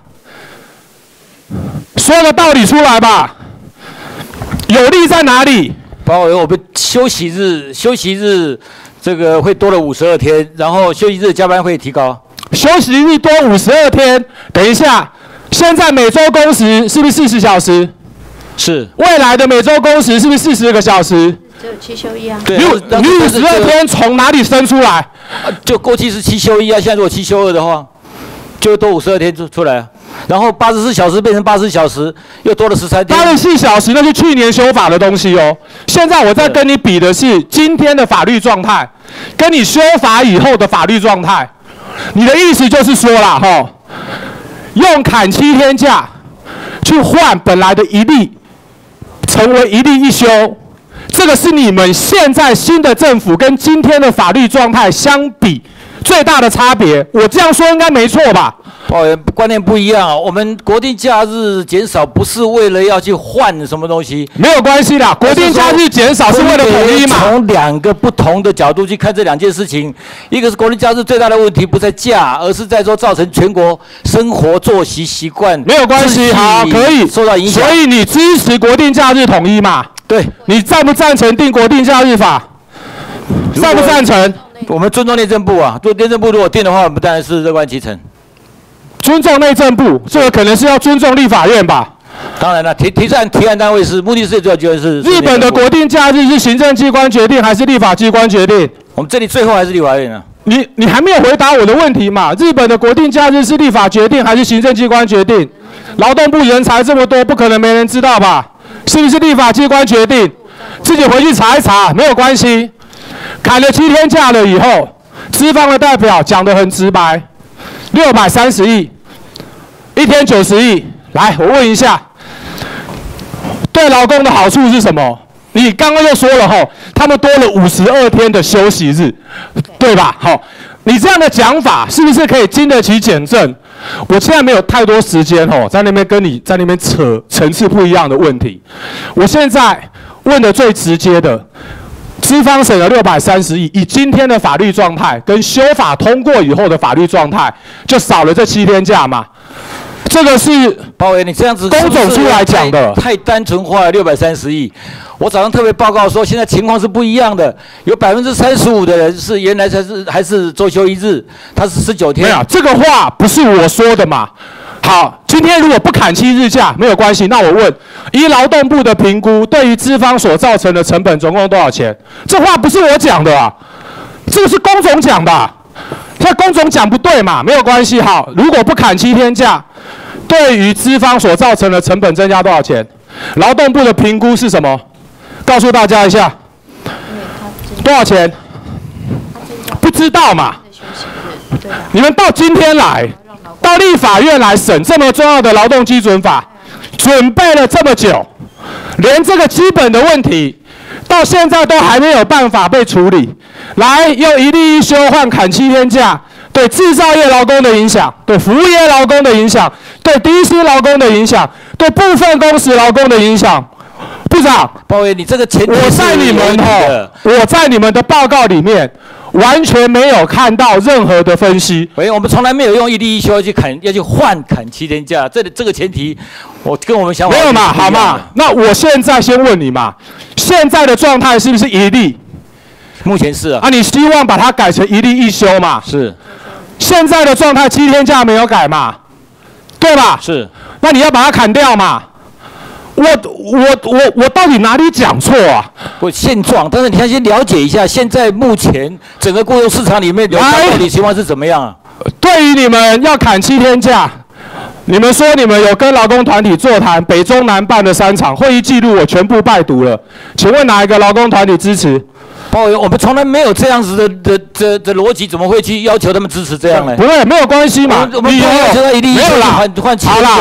S13: 说个道理出来吧。有利在哪里？
S3: 包括我们休息日这个会多了52天，然后休息日加班会提高。
S13: 休息日多52天，等一下，现在每周工时是不是40小时？
S3: 是。
S13: 未来的每周工时是不是40个小时？
S4: 只有7休1啊。
S3: 对。
S13: 你52天从哪里生出来？
S3: 就过去是7休1啊，现在如果7休2的话，就会多52天出来啊。然后84小时变成80小时，又多了13天。
S13: 84小时那是去年修法的东西哦。现在我在跟你比的是今天的法律状态，跟你修法以后的法律状态。你的意思就是说啦，用砍7天假去换本来的1例，成为1例1休，这个是你们现在新的政府跟今天的法律状态相比最大的差别。我这样说应该没错吧？
S3: 观念不一样啊。我们国定假日减少不是为了要去换什么东西，
S13: 没有关系啦。国定假日减少是为了统一嘛。
S3: 从2个不同的角度去看这2件事情，一个是国定假日最大的问题不在假，而是在说造成全国生活作息习惯
S13: 没有关系，好，可以
S3: 受到影响。
S13: 所以你支持国定假日统一嘛？
S3: 对。
S13: 你赞不赞成定国定假日法？赞不赞成？
S3: 我们尊重内政部啊，内政部如果定的话，我们当然是乐观其成。
S13: 尊重内政部，这个可能是要尊重立法院吧？
S3: 当然了，提案单位是目的是主要就是
S13: 日本的国定假日是行政机关决定还是立法机关决定？
S3: 我们这里最后还是立法院啊。
S13: 你还没有回答我的问题嘛？日本的国定假日是立法决定还是行政机关决定？劳动部人才这么多，不可能没人知道吧？是不是立法机关决定？自己回去查一查，没有关系。砍了7天假了以后，资方的代表讲得很直白，630亿，1天90亿。来，我问一下，对劳工的好处是什么？你刚刚又说了他们多了52天的休息日，对吧？你这样的讲法是不是可以经得起检证？我现在没有太多时间在那边跟你在那边扯层次不一样的问题。我现在问的最直接的，资方省了630亿，以今天的法律状态跟修法通过以后的法律状态，就少了这7天假嘛。这个是
S3: 包伟，你这样子
S13: 工总出来讲的，
S3: 太单纯化了630亿。我早上特别报告说，现在情况是不一样的，有35%的人是原来还是周休1日，他是19天。
S13: 没有，这个话不是我说的嘛。好，今天如果不砍7日假没有关系，那我问，依劳动部的评估，对于资方所造成的成本总共多少钱？这话不是我讲的啊，这个是工总讲的。那工总讲不对嘛，没有关系。好，如果不砍7天假，对于资方所造成的成本增加多少钱？劳动部的评估是什么？告诉大家一下，多少钱？不知道嘛？你们到今天来，到立法院来审这么重要的劳动基准法，准备了这么久，连这个基本的问题，到现在都还没有办法被处理。来，用1例1休换砍7天假，对制造业劳工的影响，对服务业劳工的影响，对低薪劳工的影响，对部分工时劳工的影响。部长，
S3: 包伟，你这个前提
S13: 我在你们的报告里面完全没有看到任何的分析。
S3: 我们从来没有用1例1休要去换砍7天假，这个前提，我跟我们想法
S13: 没有嘛，好嘛？那我现在先问你嘛，现在的状态是不是1例？
S3: 目前是啊。
S13: 你希望把它改成1例1休嘛？
S3: 是。
S13: 现在的状态7天假没有改嘛？对吧？
S3: 是。
S13: 那你要把它砍掉嘛？我到底哪里讲错啊？
S3: 现状，但是你要先了解一下，现在目前整个雇佣市场里面到底情况是怎么样啊？
S13: 对于你们要砍7天假，你们说你们有跟劳工团体座谈，北中南办的3场会议记录我全部拜读了，请问哪一个劳工团体支持？
S3: 我们从来没有这样子的逻辑，怎么会去要求他们支持这样呢？
S13: 不会，没有关系嘛。
S3: 我们不要求他1例1休换7天假。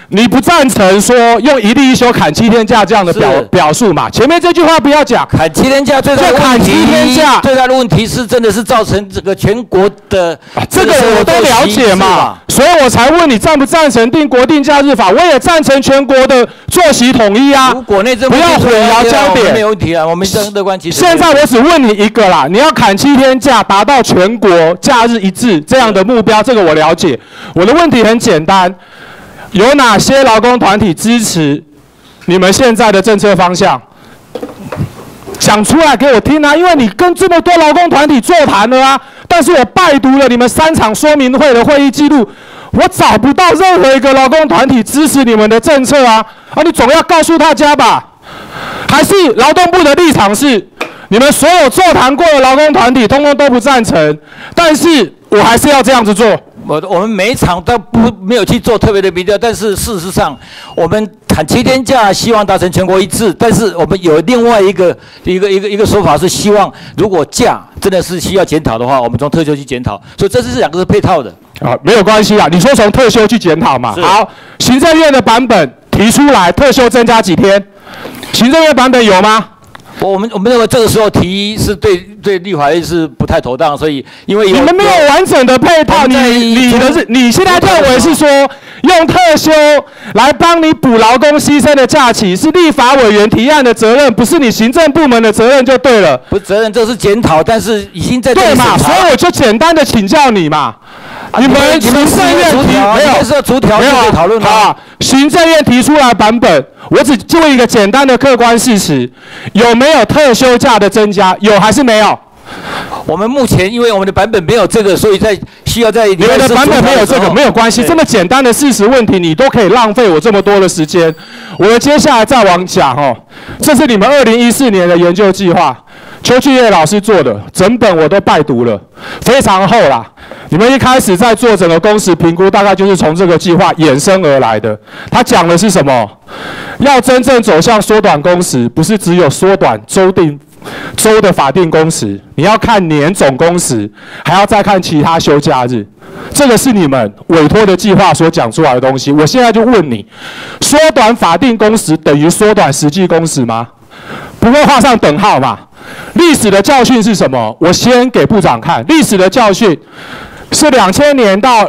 S13: 你不赞成说用一例一休砍7天假这样的表述嘛？前面这句话不要讲，
S3: 砍7天假最大的问题，最大的问题是真的是造成这个全国的
S13: 这个我都了解嘛，所以我才问你赞不赞成定国定假日法？我也赞成全国的作息统一啊。
S3: 如果内政部
S13: 不要混淆焦点，
S3: 没有问题啊，我们乐观其实。
S13: 现在我只问你一个啦，你要砍7天假，达到全国假日一致这样的目标，这个我了解。我的问题很简单。有哪些劳工团体支持你们现在的政策方向？讲出来给我听啊！因为你跟这么多劳工团体座谈了啊，但是我拜读了你们3场说明会的会议记录，我找不到任何一个劳工团体支持你们的政策啊！你总要告诉大家吧？还是劳动部的立场是，你们所有座谈过的劳工团体通通都不赞成，但是我还是要这样子做。
S3: 我们每一场都没有去做特别的比较，但是事实上，我们砍7天假，希望达成全国一致。但是我们有另外一个说法是，希望如果假真的是需要检讨的话，我们从特休去检讨。所以这是2个是配套的
S13: 啊，没有关系啊。你说从特休去检讨嘛？好，行政院的版本提出来，特休增加几天？行政院版本有吗？
S3: 我们认为这个时候提是对立法院是不太妥当，所以因为
S13: 你们没有完整的配套，你现在认为是说用特休来帮你补劳工牺牲的假期，是立法委员提案的责任，不是你行政部门的责任就对了。
S3: 不是责任，这是检讨，但是已经在
S13: 对嘛，所以我就简单的请教你嘛。你们行政院提
S3: 没有是要逐条去讨论
S13: 啊？行政院提出来版本，我只就一个简单的客观事实，有没有特休假的增加？有还是没有？
S3: 我们目前因为我们的版本没有这个，所以需要在
S13: 你们的版本没有这个没有关系，这么简单的事实问题，你都可以浪费我这么多的时间。我接下来再往讲哦，这是你们2014年的研究计划，邱俊业老师做的，整本我都拜读了，非常厚啦。你们一开始在做整个工时评估，大概就是从这个计划衍生而来的。他讲的是什么？要真正走向缩短工时，不是只有缩短周的法定工时，你要看年总工时，还要再看其他休假日。这个是你们委托的计划所讲出来的东西。我现在就问你，缩短法定工时等于缩短实际工时吗？不会画上等号嘛？历史的教训是什么？我先给部长看。历史的教训是2000年到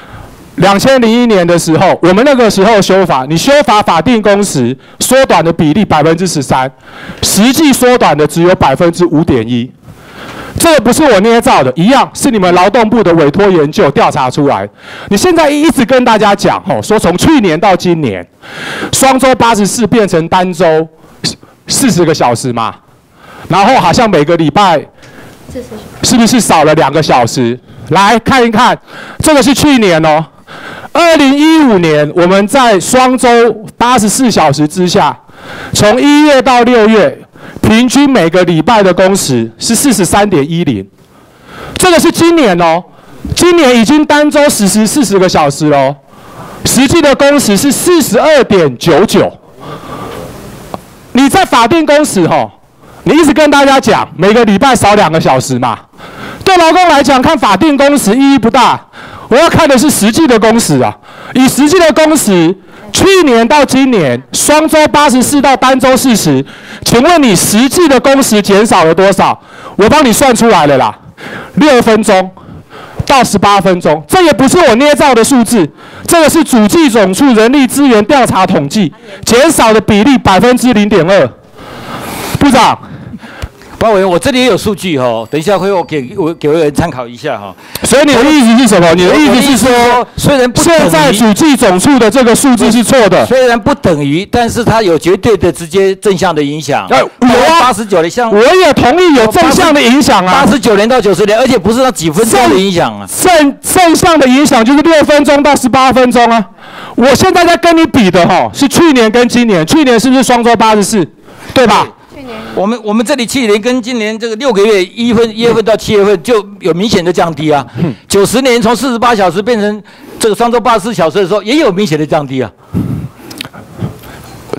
S13: 2001年的时候，我们那个时候修法，你修法法定工时缩短的比例13%，实际缩短的只有5.1%。这个不是我捏造的，一样是你们劳动部的委托研究调查出来。你现在一直跟大家讲说从去年到今年，双周84变成单周40个小时嘛，然后好像每个礼拜是不是少了2个小时？来看一看，这个是去年哦。2015年我们在双周84小时之下，从1月到6月，平均每个礼拜的工时是43.10，这个是今年哦，今年已经单周实施40个小时喽，实际的工时是42.99。你在法定工时你一直跟大家讲每个礼拜少2个小时嘛，对劳工来讲看法定工时意义不大，我要看的是实际的工时啊。以实际的工时，去年到今年双周84到单周40，请问你实际的工时减少了多少？我帮你算出来了啦，6分钟到18分钟，这也不是我捏造的数字，这个是主计总处人力资源调查统计，减少的比例0.2%。部长。
S3: 包委员，我这里也有数据等一下会给委员参考一下
S13: 所以你的意思是什么？你的意思是说，
S3: 虽然不等于
S13: 现在主计总处的这个数字是错的，
S3: 虽然不等于，但是它有绝对的直接正向的影响。
S13: 有啊
S3: ，89年像
S13: 我也同意有正向的影响啊
S3: ，89年到90年，而且不是那几分钟的影响啊，
S13: 正向的影响就是6分钟到18分钟啊。我现在在跟你比的是去年跟今年，去年是不是双周84，对吧？
S3: 我们这里去年跟今年这个6个月1月份到7月份就有明显的降低啊。90年从48小时变成这个双周84小时的时候，也有明显的降低啊。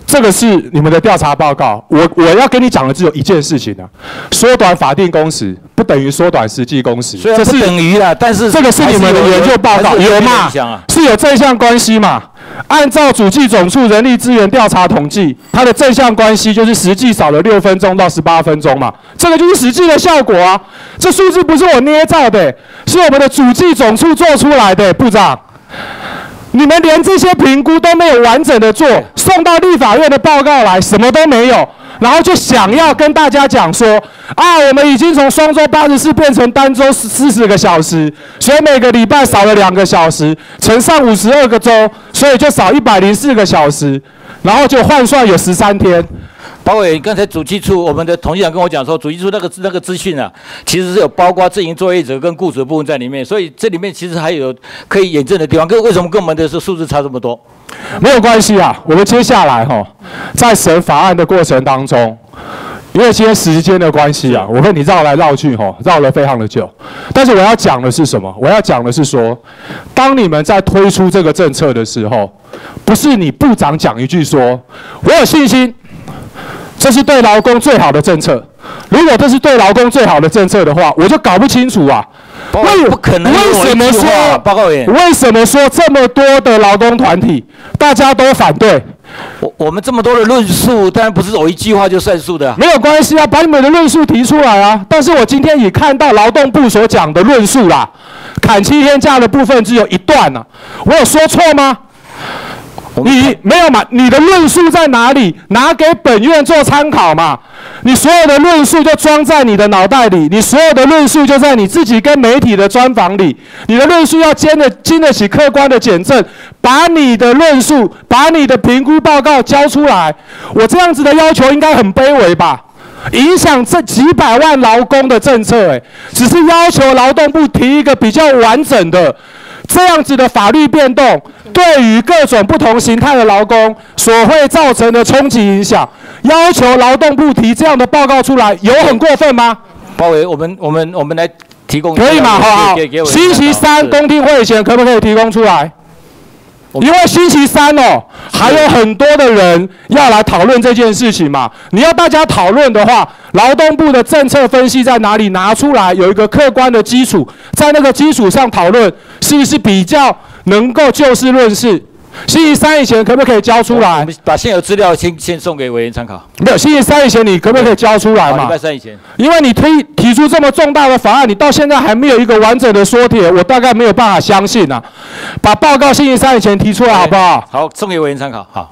S13: 这个是你们的调查报告。我要跟你讲的只有一件事情啊，缩短法定工时不等于缩短实际工时，
S3: 这是等于啦，但是
S13: 这个是你们的研究报告有嘛？是有正向关系嘛？按照主计总处人力资源调查统计，它的正向关系就是实际少了6分钟到18分钟嘛，这个就是实际的效果啊。这数字不是我捏造的，是我们的主计总处做出来的，部长。你们连这些评估都没有完整的做，送到立法院的报告来什么都没有，然后就想要跟大家讲说啊，我们已经从双周84变成单周40个小时，所以每个礼拜少了2个小时，乘上52个周，所以就少104个小时，然后就换算有13天。
S3: 包委员，刚才主计处我们的统计长跟我讲说，主计处那个资讯啊，其实是有包括自营作业者跟雇主的部分在里面，所以这里面其实还有可以验证的地方。为什么跟我们的数字差这么多？
S13: 没有关系啊，我们接下来在审法案的过程当中，因为今天时间的关系啊，我跟你绕来绕去绕了非常的久。但是我要讲的是什么？我要讲的是说，当你们在推出这个政策的时候，不是你部长讲一句说，我有信心。这是对劳工最好的政策。如果这是对劳工最好的政策的话，我就搞不清楚啊。
S3: 不可能。
S13: 为什么说？报告员，为什么说这么多的劳工团体大家都反对？
S3: 我们这么多的论述，当然不是我一句话就算数的。
S13: 没有关系啊，把你们的论述提出来啊。但是我今天已看到劳动部所讲的论述啦，砍7天假的部分只有一段啊，我有说错吗？你没有嘛？你的论述在哪里？拿给本院做参考嘛。你所有的论述就装在你的脑袋里，你所有的论述就在你自己跟媒体的专访里。你的论述要经得起客观的检证，把你的论述、把你的评估报告交出来。我这样子的要求应该很卑微吧？影响这几百万劳工的政策，只是要求劳动部提一个比较完整的。这样子的法律变动，对于各种不同形态的劳工所会造成的冲击影响，要求劳动部提这样的报告出来，有很过分吗？
S3: 包围，我们来提供。
S13: 可以吗？好，星期3公听会前可不可以提供出来？因为星期3还有很多的人要来讨论这件事情嘛。你要大家讨论的话，劳动部的政策分析在哪里拿出来，有一个客观的基础，在那个基础上讨论，是不是比较能够就事论事？星期3以前可不可以交出来？
S3: 我们把现有资料先送给委员参考。
S13: 没有，星期3以前你可不可以交出来嘛？
S3: 礼拜3以前。
S13: 因为你提出这么重大的法案，你到现在还没有一个完整的说帖，我大概没有办法相信啊。把报告星期3以前提出来好不好？
S3: 好，送给委员参考。好。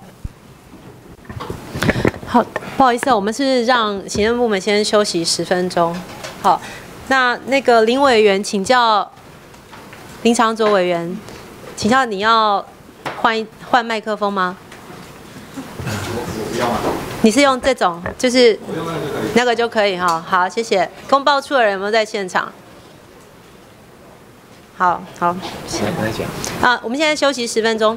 S2: 好，不好意思，我们是让行政部门先休息10分钟。好，那个林委员请教林长佐委员，请教你要换麦克风吗？
S5: 我不要啊。
S2: 你是用这种，就是那个就可以哈。好，谢谢。公报处的人有没有在现场？好，
S5: 来讲。
S2: 啊，我们现在休息10分钟。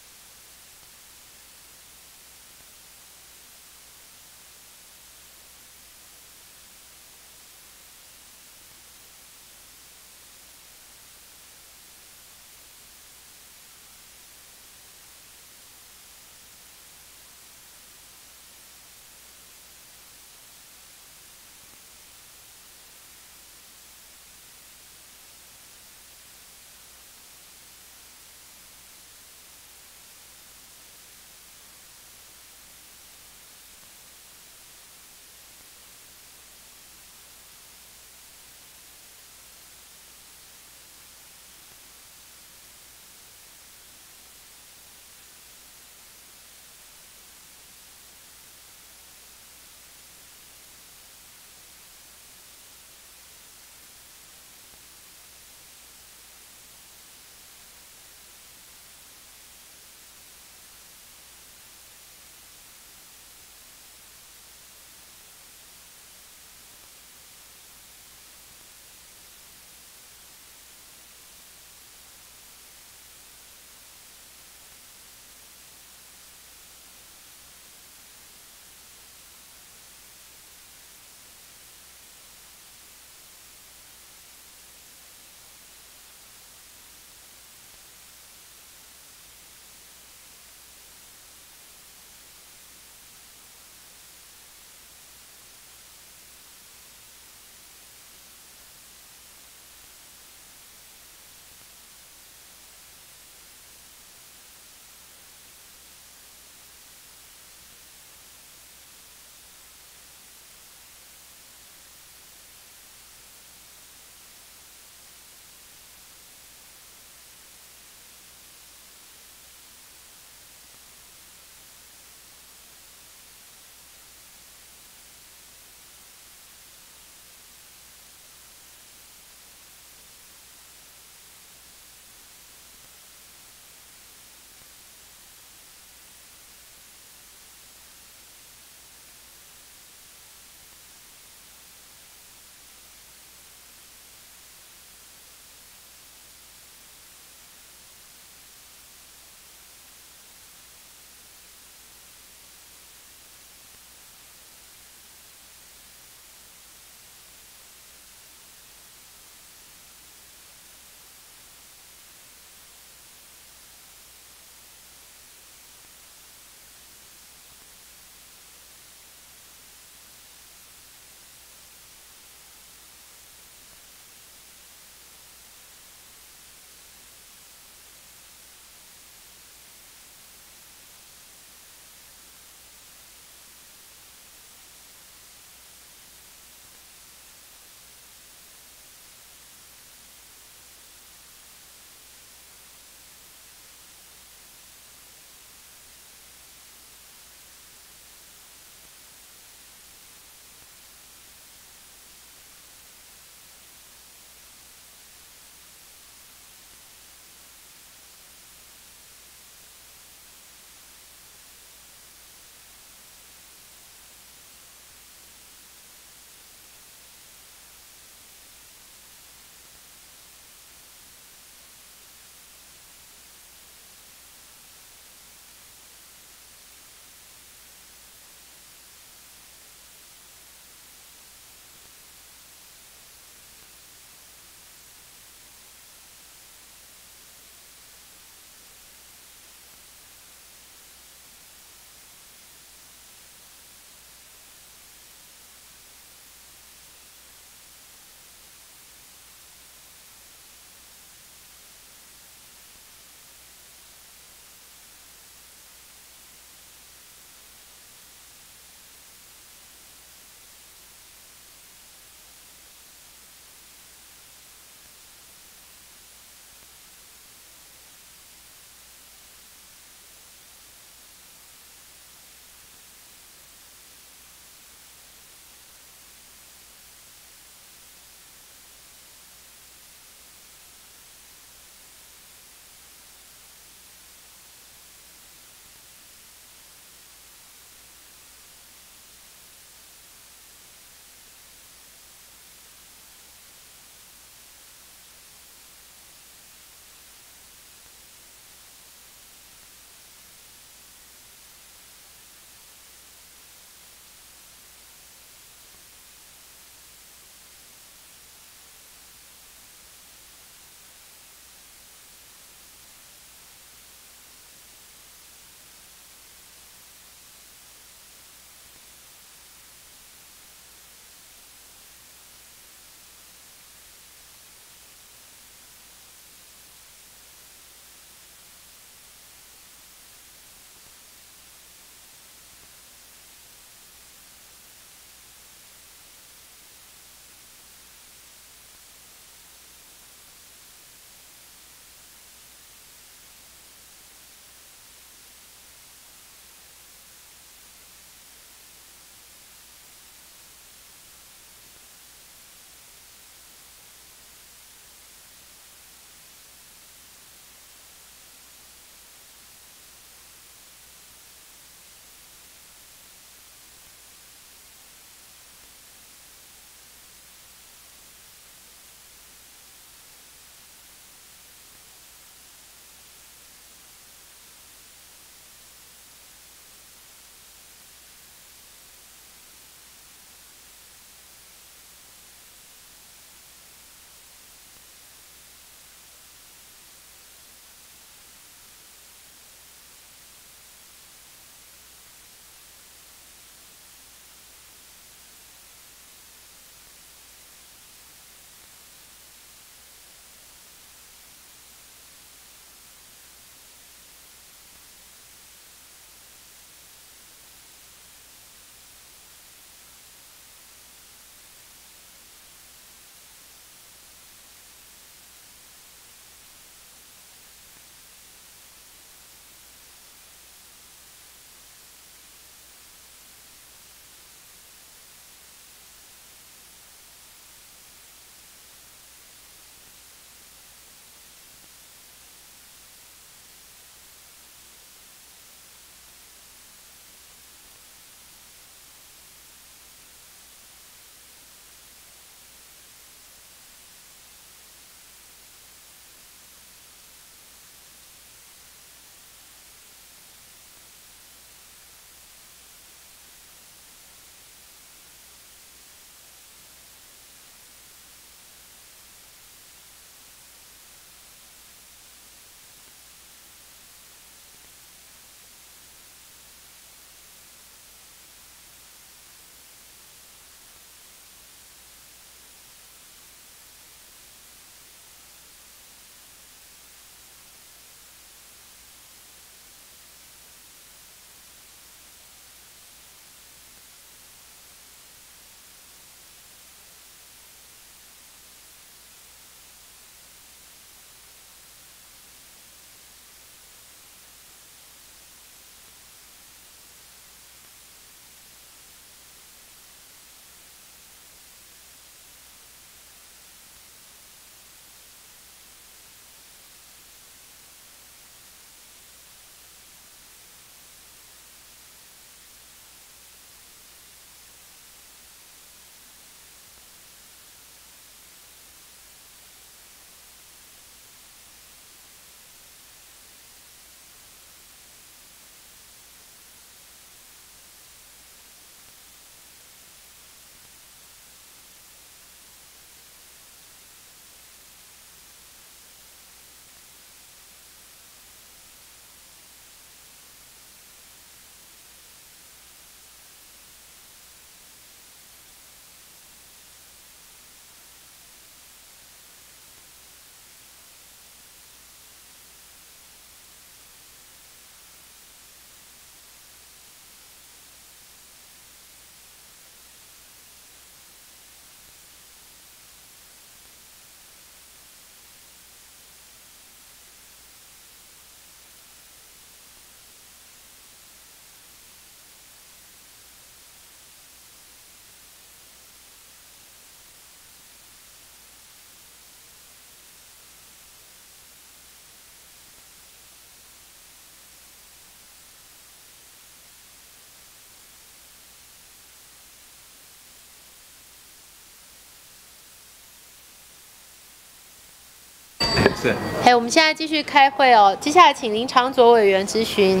S14: 是。
S2: 我们现在继续开会哦。接下来请林长佐委员质询。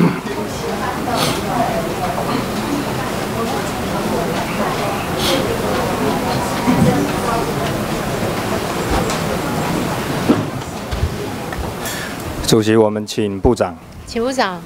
S14: 主席，我们请部长。
S2: 请部长。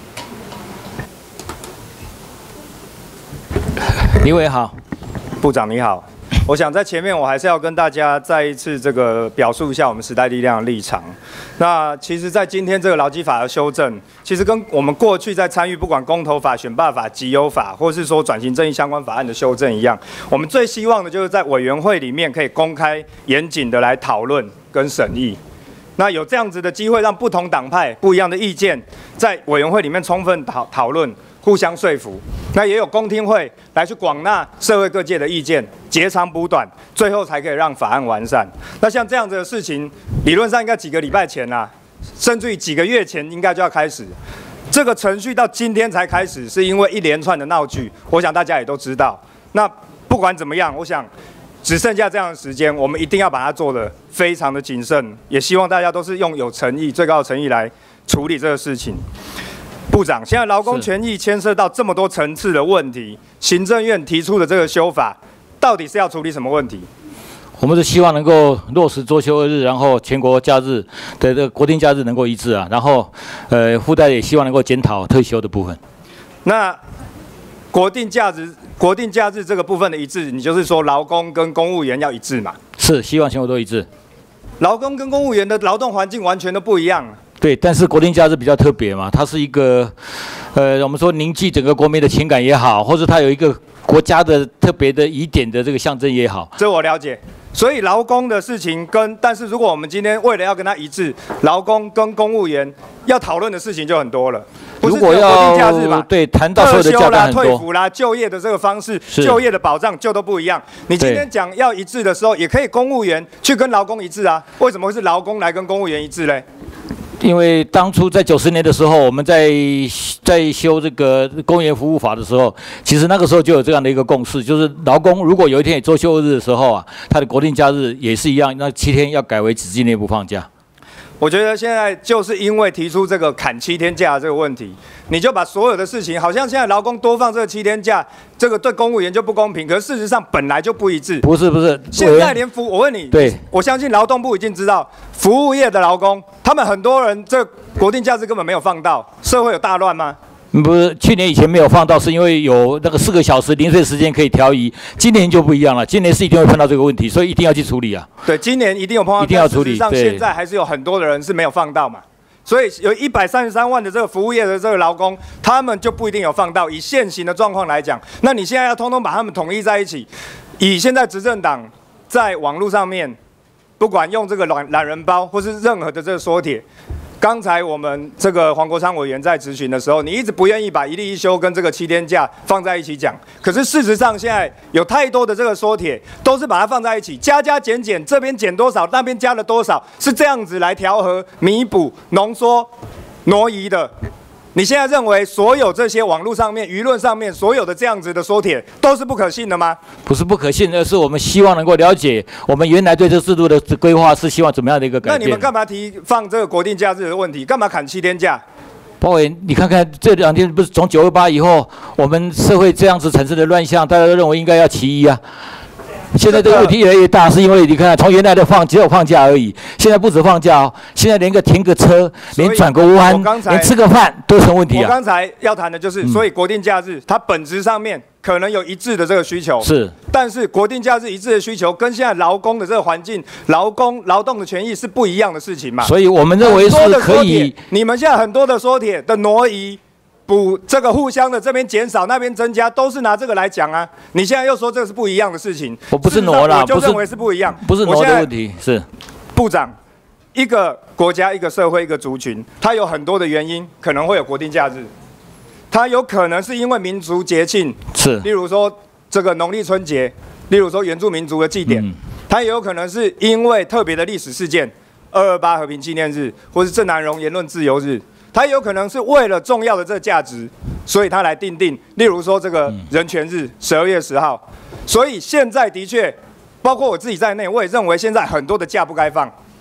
S3: 李委好，
S14: 部长你好。我想在前面我还是要跟大家再一次这个表述一下我们时代力量的立场。那其实，在今天这个劳基法的修正，其实跟我们过去在参与不管公投法、选罢法、集邮法，或是说转型正义相关法案的修正一样，我们最希望的就是在委员会里面可以公开、严谨的来讨论跟审议。那有这样子的机会，让不同党派不一样的意见在委员会里面充分讨论。互相说服，那也有公听会来去广纳社会各界的意见，截长补短，最后才可以让法案完善。那像这样子的事情，理论上应该几个礼拜前啦，甚至于几个月前应该就要开始。这个程序到今天才开始，是因为一连串的闹剧，我想大家也都知道。那不管怎么样，我想只剩下这样的时间，我们一定要把它做得非常的谨慎，也希望大家都是用有诚意、最高的诚意来处理这个事情。部长，现在劳工权益牵涉到这么多层次的问题，行政院提出的这个修法，到底是要处理什么问题？
S3: 我们是希望能够落实周休2日，然后全国假日的这个国定假日能够一致啊，然后附带也希望能够检讨特休的部分。
S14: 那国定假日这个部分的一致，你就是说劳工跟公务员要一致嘛？
S3: 是，希望全国都一致。
S14: 劳工跟公务员的劳动环境完全都不一样。
S3: 对，但是国定假日比较特别嘛，它是一个，我们说凝聚整个国民的情感也好，或者它有一个国家的特别的疑点的这个象征也好。
S14: 这我了解。所以劳工的事情但是如果我们今天为了要跟他一致，劳工跟公务员要讨论的事情就很多了。
S3: 如果要对谈到所有的假单很多，
S14: 退抚啦、就业的这个方式、就业的保障就都不一样。你今天讲要一致的时候，也可以公务员去跟劳工一致啊。为什么会是劳工来跟公务员一致嘞？
S3: 因为当初在90年的时候，我们在修这个公务员服务法的时候，其实那个时候就有这样的一个共识，就是劳工如果有一天也周休2日的时候啊，他的国定假日也是一样，那7天要改为只纪内不放假。
S14: 我觉得现在就是因为提出这个砍7天假这个问题，你就把所有的事情，好像现在劳工多放这个7天假，这个对公务员就不公平。可是事实上本来就不一致。
S3: 不是，
S14: 现在连我问你，
S3: 对，
S14: 我相信劳动部已经知道，服务业的劳工，他们很多人这国定假日根本没有放到，社会有大乱吗？
S3: 不是，去年以前没有放到，是因为有那个4个小时零碎时间可以调移。今年就不一样了，今年是一定会碰到这个问题，所以一定要去处理啊。
S14: 对，今年一定有碰到，
S3: 一定要处理。
S14: 事实上，现在还是有很多的人是没有放到嘛，所以有133万的这个服务业的这个劳工，他们就不一定有放到。以现行的状况来讲，那你现在要通通把他们统一在一起，以现在执政党在网络上面，不管用这个懒人包或是任何的这个缩帖。刚才我们这个黄国昌委员在质询的时候，你一直不愿意把1例1休跟这个7天假放在一起讲。可是事实上，现在有太多的这个缩帖都是把它放在一起，加减，这边减多少，那边加了多少，是这样子来调和、弥补、浓缩、挪移的。你现在认为所有这些网络上面、舆论上面所有的这样子的缩帖都是不可信的吗？
S3: 不是不可信，而是我们希望能够了解我们原来对这个制度的规划是希望怎么样的一个改变。
S14: 那你们干嘛放这个国定假日的问题？干嘛砍7天假？
S3: 包委员，你看看这2天不是从928以后，我们社会这样子产生的乱象，大家都认为应该要其一啊。现在这个问题越来越大，是因为你看，从原来的只有放假而已，现在不止放假哦，现在连停个车，连转个弯，连吃个饭都成问题啊。
S14: 我刚才要谈的就是，所以国定假日它本质上面可能有一致的这个需求，
S3: 是，
S14: 但是国定假日一致的需求跟现在劳工的这个环境、劳动的权益是不一样的事情嘛。
S3: 所以我们认为是可以，
S14: 你们现在很多的缩帖的挪移。补这个互相的这边减少那边增加，都是拿这个来讲啊！你现在又说这是不一样的事情，
S3: 我不是挪啦，
S14: 我就认为是不一样，
S3: 不是挪的问题，是
S14: 部长，一个国家、一个社会、一个族群，它有很多的原因，可能会有国定假日，它有可能是因为民族节庆，
S3: 是，
S14: 例如说这个农历春节，例如说原住民族的祭典，它也有可能是因为特别的历史事件，228和平纪念日，或是郑南榕言论自由日。它有可能是为了重要的这个价值，所以它来定，例如说这个人权日12月10号。所以现在的确，包括我自己在内，我也认为现在很多的假不该放，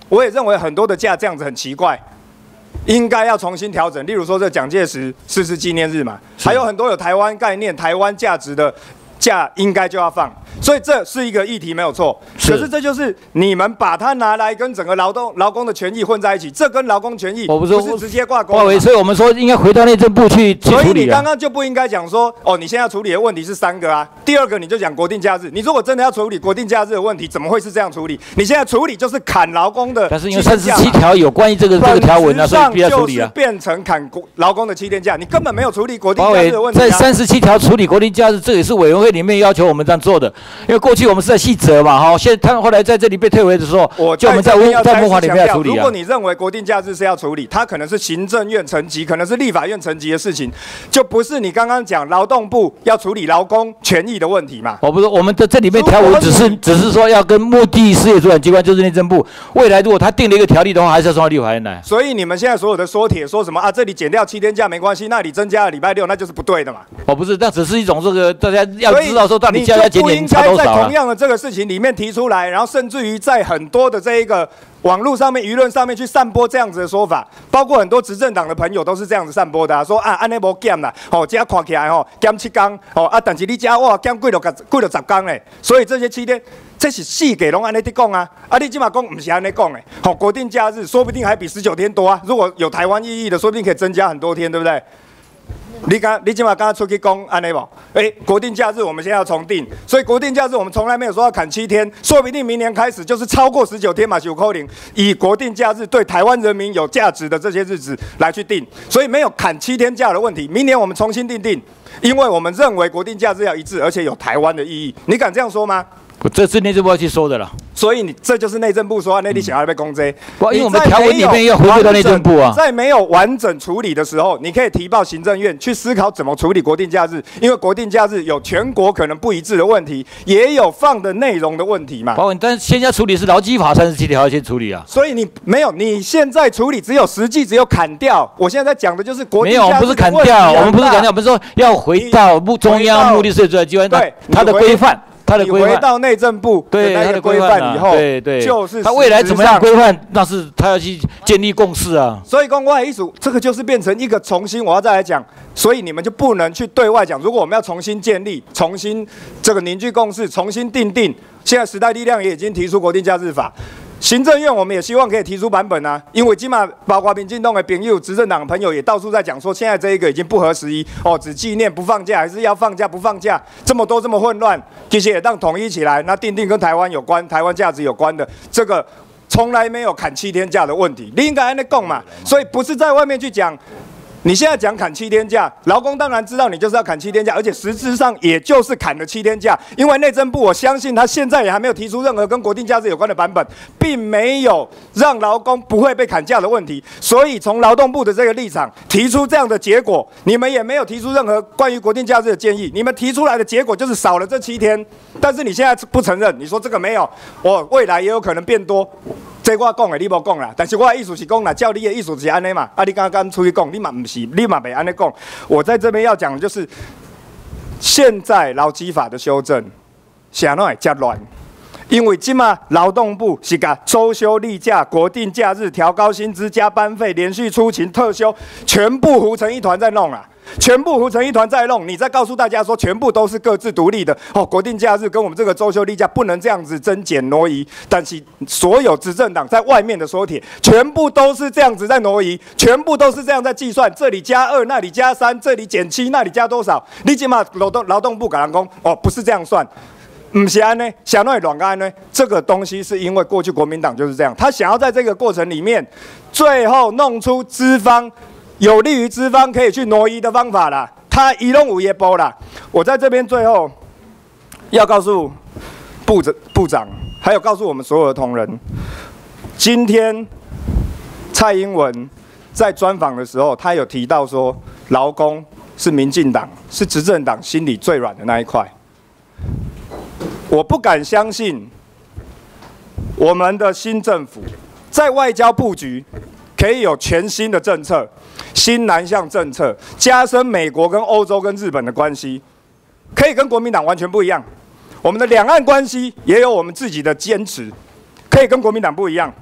S14: 我也认为很多的假这样子很奇怪，应该要重新调整。例如说这蒋介石逝世纪念日嘛，还有很多有台湾概念、台湾价值的假应该就要放。所以这是一个议题没有错，可是这就是你们把它拿来跟整个劳工的权益混在一起，这跟劳工权益不是直接挂钩。
S3: 所以我们说应该回到内政部去处理。
S14: 所以你刚刚就不应该讲说，哦，你现在要处理的问题是3个啊。第二个你就讲国定假日，你如果真的要处理国定假日的问题，怎么会是这样处理？你现在处理就是砍劳工的，
S3: 但是因为37条有关于这个条文啊，所以必要处理啊。
S14: 变成砍劳工的7天假，你根本没有处理国定假日的问题。
S3: 在37条处理国定假日，这也是委员会里面要求我们这样做的，因为过去我们是在细则嘛，哈，现在他后来在这里被退回的时候，就我们在文法里面要处理啊。
S14: 如果你认为国定假日是要处理，它可能是行政院层级，可能是立法院层级的事情，就不是你刚刚讲劳动部要处理劳工权益的问题嘛。
S3: 我不是，我们的这里面条文只是说要跟目的事业主管机关，就是内政部，未来如果他定了一个条例的话，还是要送到立法院来。
S14: 所以你们现在所有的说帖说什么啊？这里减掉7天假没关系，那里增加了礼拜6，那就是不对的嘛。
S3: 不是，那只是一种这个大家要知道说到底假要减点差多少啊。
S14: 在同样的这个事情里面提出来，然后甚至于在很多的这一个网络上面、舆论上面去散播这样子的说法，包括很多执政党的朋友都是这样子散播的、啊，说啊，安尼无减啦，哦，这看起来吼减7天，哦啊，但是你这哇减几了10天嘞，所以这些7天，这是四个拢安尼在讲啊，啊，你今嘛讲不是安尼讲诶，好，国定假日说不定还比19天多啊，如果有台湾意义的，说不定可以增加很多天，对不对？你今嘛刚刚出去讲安尼无？国定假日我们现在要重定，所以国定假日我们从来没有说要砍7天，说不定明年开始就是超过19天嘛，有可能以国定假日对台湾人民有价值的这些日子来去定，所以没有砍7天假的问题。明年我们重新定，因为我们认为国定假日要一致，而且有台湾的意义。你敢这样说吗？
S3: 这是内政部要去说的了，
S14: 所以这就是内政部说内地想要被公这，
S3: 因为我们条文里面要回归到内政部啊。
S14: 在没有完整处理的时候，你可以提报行政院去思考怎么处理国定假日，因为国定假日有全国可能不一致的问题，也有放的内容的问题嘛。
S3: 但是现在处理是劳基法37条要先处理啊。
S14: 所以你没有，你现在处理实际只有砍掉。我现在在讲的就是国定假日的问题。
S3: 没有，不是砍掉，我们不是砍掉，我们说要回到中央目的事业主管机关它的规范。
S14: 你回到内政部的那个规范以后，
S3: 对，
S14: 就是
S3: 他未来怎么样规范，那是他要去建立共识啊。
S14: 所以公外艺术这个就是变成一个重新，我要再来讲，所以你们就不能去对外讲。如果我们要重新建立、重新这个凝聚共识、重新定，现在时代力量也已经提出国定假日法。行政院我们也希望可以提出版本啊，因为今嘛包括民进党的朋友、执政党的朋友也到处在讲说，现在这一个已经不合时宜哦，只纪念不放假，还是要放假不放假，这么多这么混乱，其实也当统一起来，那定跟台湾有关、台湾价值有关的这个，从来没有砍7天假的问题，你应该按那讲嘛，所以不是在外面去讲。你现在讲砍7天假，劳工当然知道你就是要砍7天假，而且实质上也就是砍了7天假，因为内政部我相信他现在也还没有提出任何跟国定假日有关的版本，并没有让劳工不会被砍假的问题，所以从劳动部的这个立场提出这样的结果，你们也没有提出任何关于国定假日的建议，你们提出来的结果就是少了这7天，但是你现在不承认，你说这个没有，未来也有可能变多。这我讲的你无讲啦，但是我的意思是讲啦，照你的意思是安尼嘛，你刚刚出去讲，你嘛不是，你嘛袂安尼讲。我在这边要讲的就是，现在劳基法的修正，啥拢会遮乱，因为今嘛劳动部是把周休例假、国定假日、调高薪资、加班费、连续出勤、特休，全部糊成一团在弄啦。全部糊成一团在弄，你再告诉大家说，全部都是各自独立的哦。国定假日跟我们这个周休例假不能这样子增减挪移，但是所有执政党在外面的说帖，全部都是这样子在挪移，全部都是这样在计算，这里加2，那里加3，这里减7，那里加多少？你起码劳动部跟人讲哦，不是这样算。不是安呢，想要乱安呢？这个东西是因为过去国民党就是这样，他想要在这个过程里面，最后弄出资方。有利于资方可以去挪移的方法啦，他移动5夜波啦。我在这边最后要告诉部长，还有告诉我们所有的同仁，今天蔡英文在专访的时候，他有提到说，劳工是民进党是执政党心里最软的那一块。我不敢相信我们的新政府在外交布局可以有全新的政策。新南向政策加深美国跟欧洲跟日本的关系，可以跟国民党完全不一样。我们的两岸关系也有我们自己的坚持，可以跟国民党不一样。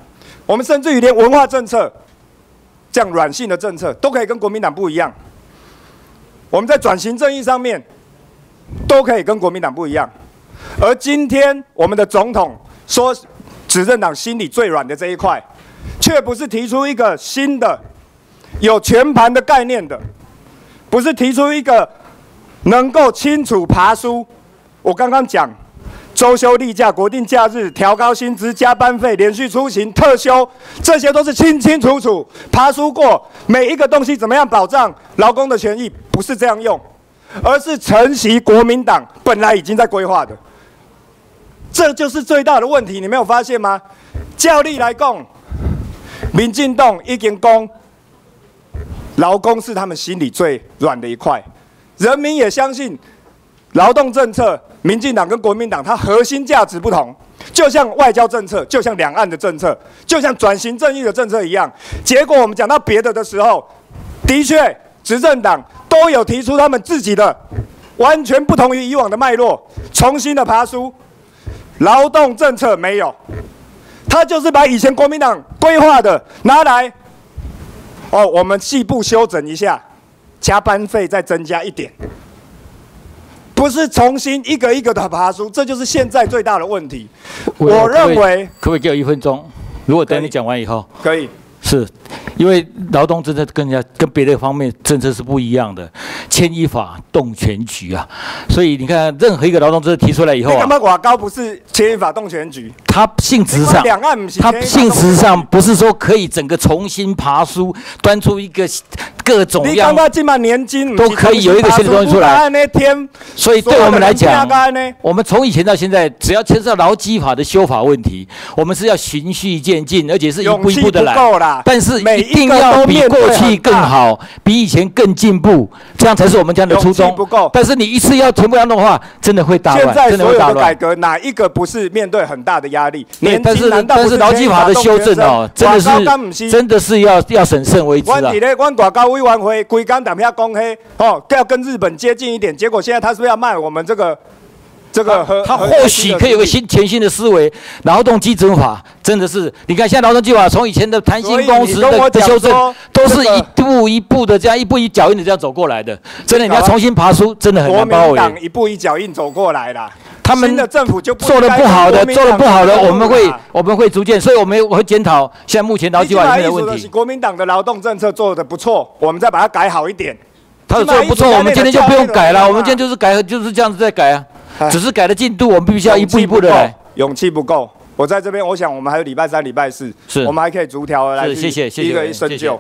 S14: 我们甚至于连文化政策这样软性的政策都可以跟国民党不一样。我们在转型正义上面都可以跟国民党不一样。而今天我们的总统说，执政党心里最软的这一块，却不是提出一个新的有全盘的概念的，不是提出一个能够清楚爬梳。我刚刚讲周休例假、国定假日、调高薪资、加班费、连续出勤、特休，这些都是清清楚楚爬梳过每一个东西怎么样保障劳工的权益，不是这样用，而是承袭国民党本来已经在规划的。这就是最大的问题，你没有发现吗？照理来讲，民进党已经讲，劳工是他们心里最软的一块，人民也相信劳动政策，民进党跟国民党它核心价值不同，就像外交政策，就像两岸的政策，就像转型正义的政策一样。结果我们讲到别的的时候，的确执政党都有提出他们自己的完全不同于以往的脉络，重新的爬梳。劳动政策没有，他就是把以前国民党规划的拿来，我们细部修整一下，加班费再增加一点，不是重新一个一个的爬梳，这就是现在最大的问题。我认为，
S3: 可不可以给我1分钟？如果等你讲完以后，
S14: 可以。
S3: 是，因为劳动政策跟别的方面政策是不一样的，牵一发动全局啊。所以你看，任何一个劳动政策提出来以后啊，
S14: 你干嘛外交不是牵一发动全局？
S3: 它性质上，不是说可以整个重新爬梳，端出一个各种样。
S14: 你刚刚今晚年金
S3: 都可以有一个新的东西出来。所以对我们来讲，我们从以前到现在，只要牵涉到劳基法的修法问题，我们是要循序渐进，而且是一步一步的来。但是一定要比过去更好，比以前更进步，这样才是我们这样的初衷。但是你一次要全部要弄的话，真的会大乱。
S14: 现在所有的改革哪一个不是面对很大的压力？
S3: 但是劳基法的修正哦，真的是要审慎为之啊。
S14: 我外交委员会规工在遐讲嘿，要跟日本接近一点，结果现在他是不是要卖我们这个？
S3: 他或许可以有个全新的思维，劳动基准法真的是，你看现在劳动基准法从以前的弹性工时的修正，都是一步一步的这样一步一脚印的这样走过来的。真的，你要重新爬梳，真的很难包围。
S14: 国民党一步一脚印走过来啦，
S3: 他们
S14: 的政府就
S3: 做得不好的，我们会逐渐，所以我会检讨现在目前劳基法里面的问题。
S14: 国民党的劳动政策做得不错，我们再把它改好一点。
S3: 他做得不错，我们今天就不用改了，我们今天就是改，就是这样子在改啊。只是改的进度，我们必须要一步一步的来。
S14: 勇气不够，我在这边，我想我们还有礼拜3、礼拜4，我们还可以逐条来一个深究。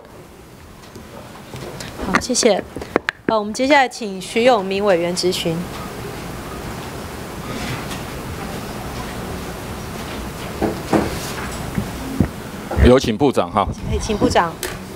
S2: 好，谢谢。我们接下来请徐永明委员质询。
S15: 有请部长哈。
S2: 请部长。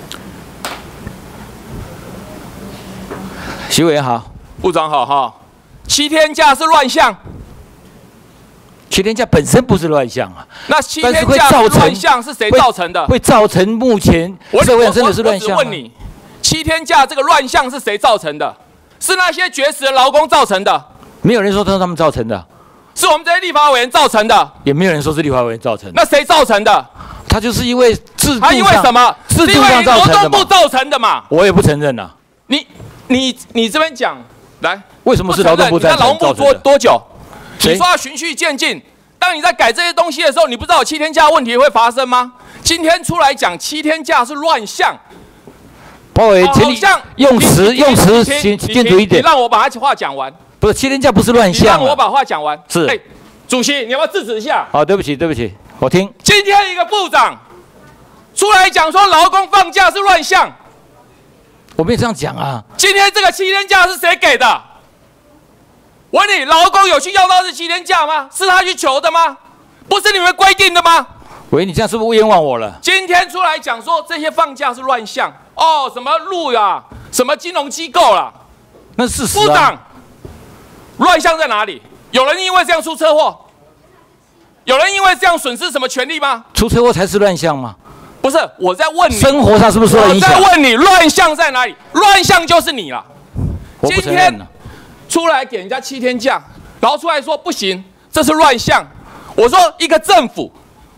S3: 徐委员好。
S15: 部长好哈。7天假是乱象
S3: ，7天假本身不是乱象啊。
S15: 那7天假乱象是谁造成的？
S3: 会造成目前社会上真的是乱象。
S15: 我只问你，7天假这个乱象是谁造成的？是那些绝食的劳工造成的？
S3: 没有人说是他们造成的，
S15: 是我们这些立法委员造成的。
S3: 也没有人说是立法委员造成的。
S15: 那谁造成的？
S3: 他就是因为制度上，
S15: 他因为什么？
S3: 制度上造成的嘛。
S15: 劳动部造成的嘛。
S3: 我也不承认呐。
S15: 你这边讲来。
S3: 为什么是劳动部造成的？
S15: 那劳动部做多久？你说要循序渐进，当你在改这些东西的时候，你不知道有7天假问题会发生吗？今天出来讲7天假是乱象，
S3: 包围请你用词清楚一点。
S15: 你让我把他话讲完。
S3: 不是7天假不是乱象。你
S15: 让我把话讲完。
S3: 是。
S15: 主席，你要不要制止一下？
S3: 好，对不起，我听。
S15: 今天一个部长出来讲说劳工放假是乱象。
S3: 我没有这样讲啊！
S15: 今天这个7天假是谁给的？我问你，劳工有去要到这7天假吗？是他去求的吗？不是你们规定的吗？
S3: 喂，你这样是不是冤枉我了？
S15: 今天出来讲说这些放假是乱象什么路呀，什么金融机构啦，
S3: 那是事实啊。
S15: 部长，乱象在哪里？有人因为这样出车祸？有人因为这样损失什么权利吗？
S3: 出车祸才是乱象吗？
S15: 不是，我在问你，
S3: 生活上是不是受影响？
S15: 我在问你，乱象在哪里？乱象就是你了。
S3: 我不承认了。
S15: 出来给人家7天假，然后出来说不行，这是乱象。我说一个政府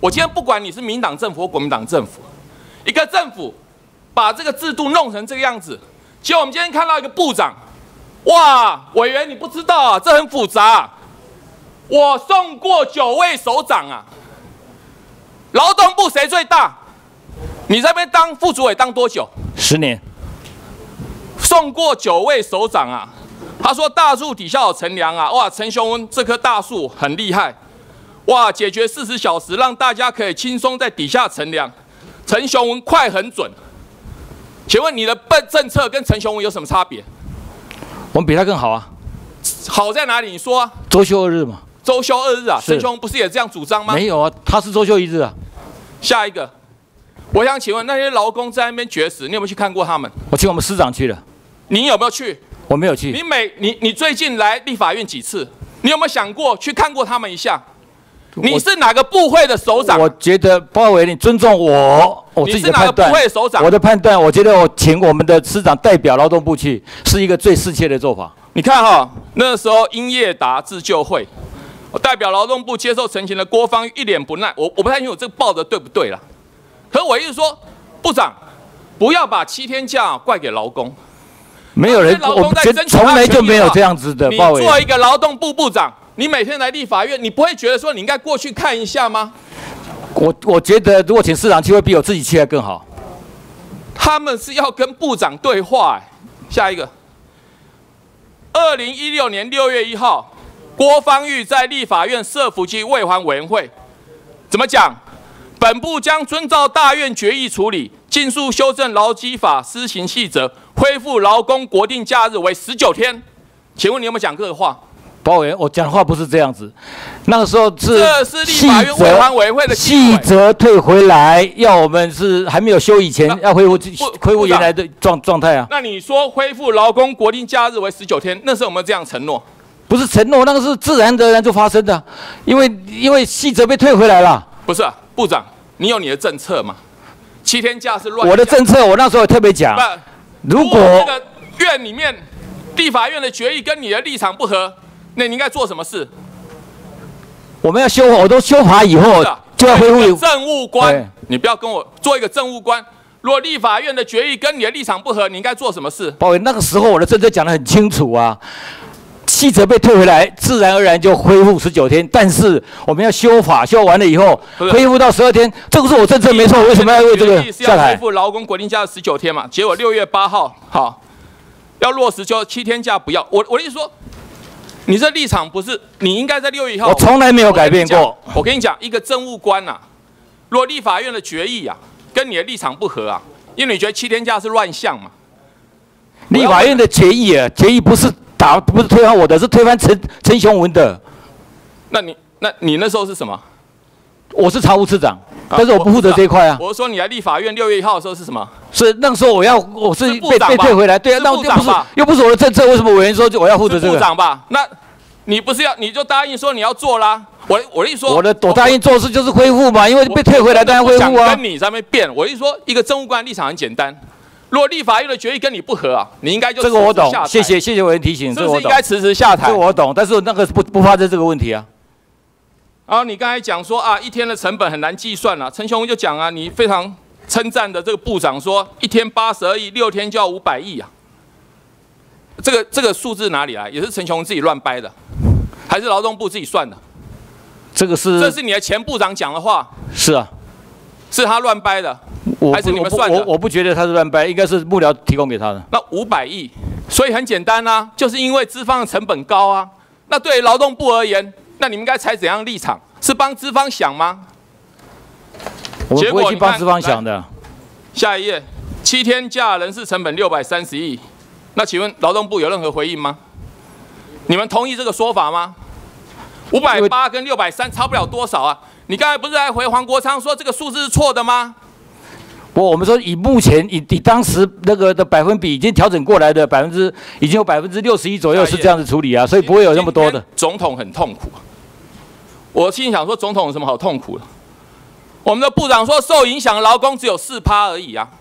S15: 我今天不管你是民党政府或国民党政府，一个政府把这个制度弄成这个样子，结果我们今天看到一个部长，哇，委员你不知道啊，这很复杂啊。我送过9位首长啊，劳动部谁最大？你在那边当副主委当多久
S3: ？10年。
S15: 送过9位首长啊，他说大树底下有乘凉啊，哇，陈雄文这棵大树很厉害，哇，解决40小时，让大家可以轻松在底下乘凉。陈雄文快很准，请问你的政策跟陈雄文有什么差别？
S3: 我们比他更好啊。
S15: 好在哪里？你说啊。
S3: 周休2日嘛。
S15: 周休2日啊，陈雄文不是也这样主张吗？
S3: 没有啊，他是周休1日啊。
S15: 下一个，我想请问那些劳工在那边绝食，你有没有去看过他们？
S3: 我请我们司长去了。
S15: 你有没有去？
S3: 我没有去。
S15: 你最近来立法院几次？你有没有想过去看过他们一下？你是哪个部会的首长？
S3: 我觉得包伟，你尊重我自己的判断。你是哪个
S15: 部会的首长？
S3: 我的判断，我觉得我请我们的司长代表劳动部去，是一个最适切的做法。
S15: 你看哈，那时候英业达自救会，我代表劳动部接受陈情的郭芳玉一脸不耐，我不太清楚这个报的对不对啦。可是我意思说，部长不要把7天假怪给劳工。
S3: 没有人，我觉得从来就没有这样子的。
S15: 你做一个劳动部部长，你每天来立法院，你不会觉得说你应该过去看一下吗？
S3: 我觉得如果请市长去，会比我自己去还更好。
S15: 他们是要跟部长对话。下一个，2016年6月1号，郭芳玉在立法院社福及卫环委员会怎么讲？本部将遵照大院决议处理，尽速修正劳基法施行细则，恢复劳工国定假日为19天。请问你有没有讲这个话？
S3: 包委员，我讲的话不是这样子。那个时候是
S15: 这是立法院卫环委员会的
S3: 细则退回来，要我们是还没有修以前要恢复原来的状态啊。
S15: 那你说恢复劳工国定假日为19天，那时候有没有这样承诺？
S3: 不是承诺，那个是自然而然就发生的，因为细则被退回来了。
S15: 不是、部长，你有你的政策吗？7天假是乱。
S3: 我的政策，我那时候也特别讲，如果
S15: 这个院里面立法院的决议跟你的立场不合，那你应该做什么事？
S3: 我们要修法，我都修法以后就要恢复。
S15: 政务官，你不要跟我做一个政务官。如果立法院的决议跟你的立场不合，你应该做什么事？
S3: 包委员，那个时候我的政策讲得很清楚啊。细则被退回来，自然而然就恢复19天。但是我们要修法，修完了以后恢复到12天，这个是我政策没错。为什么要为这个下台？
S15: 恢复劳工国定假日19天嘛，结果6月8号，好，要落实就7天假不要。我的意思说，你这立场不是，你应该在6月1号。
S3: 我从来没有改变过。
S15: 我跟你讲，一个政务官呐，如果立法院的决议啊跟你的立场不合啊，因为你觉得7天假是乱象嘛。
S3: 立法院的决议啊，决议不是推翻我的，是推翻陈雄文的。
S15: 那你那时候是什么？
S3: 我是常务次长，但是我不负责这一块啊。
S15: 我是说你来立法院6月1号的时候是什么？
S3: 是那个时候我是被退回来，对啊，那又不是我的政策，为什么委员说我要负责这个？
S15: 部长吧？那你不是你就答应说你要做啦？我的意思说，
S3: 我答应做事就是恢复嘛，因为被退回来当然恢复啊。
S15: 想跟你在那边辩，我的意思说，一个政务官立场很简单。如果立法院的决议跟你不合啊，你应该就
S3: 这个我懂，谢谢委员提醒，
S15: 是不是应该辞职下台？
S3: 这我懂，但是那个不发生这个问题啊。
S15: 然后你刚才讲说啊，1天的成本很难计算了，陈雄文就讲啊，你非常称赞的这个部长说，1天82亿，6天就要500亿啊。这个数字哪里来？也是陈雄文自己乱掰的，还是劳动部自己算的？
S3: 这
S15: 是你的前部长讲的话。
S3: 是啊，
S15: 是他乱掰的。还是你们算的？
S3: 我不觉得他是乱掰，应该是幕僚提供给他的。
S15: 那500亿，所以很简单啊，就是因为资方的成本高啊。那对于劳动部而言，那你们应该采怎样立场？是帮资方想吗？
S3: 我们不会去帮资方想的。
S15: 下一页，7天假人事成本630亿，那请问劳动部有任何回应吗？你们同意这个说法吗？580跟630差不了多少啊。你刚才不是还回黄国昌说这个数字是错的吗？
S3: 我们说以目前以当时那个的百分比已经调整过来的已经有61%左右是这样子处理啊，所以不会有那么多的。
S15: 总统很痛苦，我心里想说总统有什么好痛苦的？我们的部长说受影响的劳工只有4%而已啊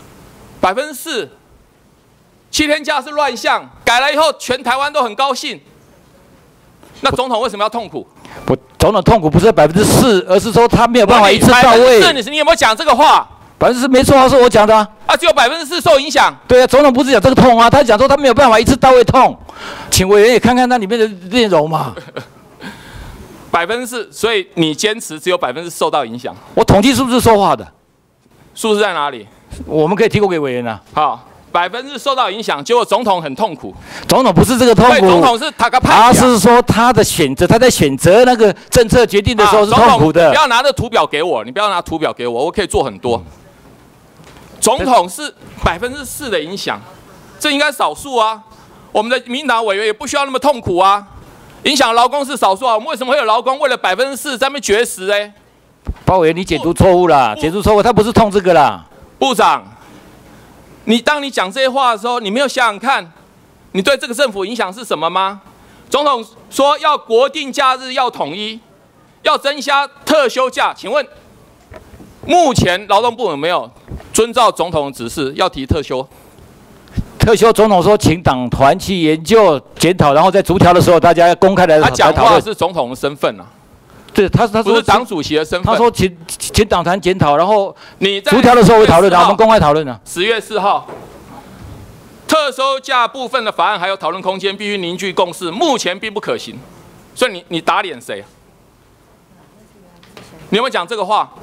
S15: ，4%，7天假是乱象，改了以后全台湾都很高兴。那总统为什么要痛苦？
S3: 我总统痛苦不是4%，而是说他没有办法一次到位。
S15: 4%，你有没有讲这个话
S3: ？4%没错啊，是我讲的啊。
S15: 只有4%受影响。
S3: 对啊，总统不是讲这个痛啊，他讲说他没有办法一次到位痛，请委员也看看那里面的内容嘛。
S15: 4%，所以你坚持只有4%受到影响。
S3: 我统计数字说话的，
S15: 数字在哪里？
S3: 我们可以提供给委员啊。
S15: 好，4%受到影响，结果总统很痛苦。
S3: 总统不是这个痛苦，
S15: 总统是他个派。
S3: 他是说他的选择，他在选择那个政策决定的时候是痛苦的。
S15: 不要拿着图表给我，你不要拿图表给我，我可以做很多。总统是4%的影响，这应该少数啊。我们的民进党委员也不需要那么痛苦啊。影响劳工是少数啊，我们为什么会有劳工为了4%在那边绝食呢？
S3: 包委员，你解读错误啦，解读错误，他不是痛这个啦。
S15: 部长，当你讲这些话的时候，你没有想想看，你对这个政府影响是什么吗？总统说要国定假日要统一，要增加特休假，请问目前劳动部有没有遵照总统的指示要提特休？
S3: 特休总统说，请党团去研究检讨，然后在逐条的时候，大家要公开来讨论。
S15: 他讲话是总统的身份啊，
S3: 对，他说
S15: 不是党主席的身份。
S3: 他说请党团检讨，然后
S15: 你在
S3: 逐条的时候会讨论，我们公开讨论啊。
S15: 10月4号，特休假部分的法案还有讨论空间，必须凝聚共识，目前并不可行。所以你打脸谁？你有没有讲这个话？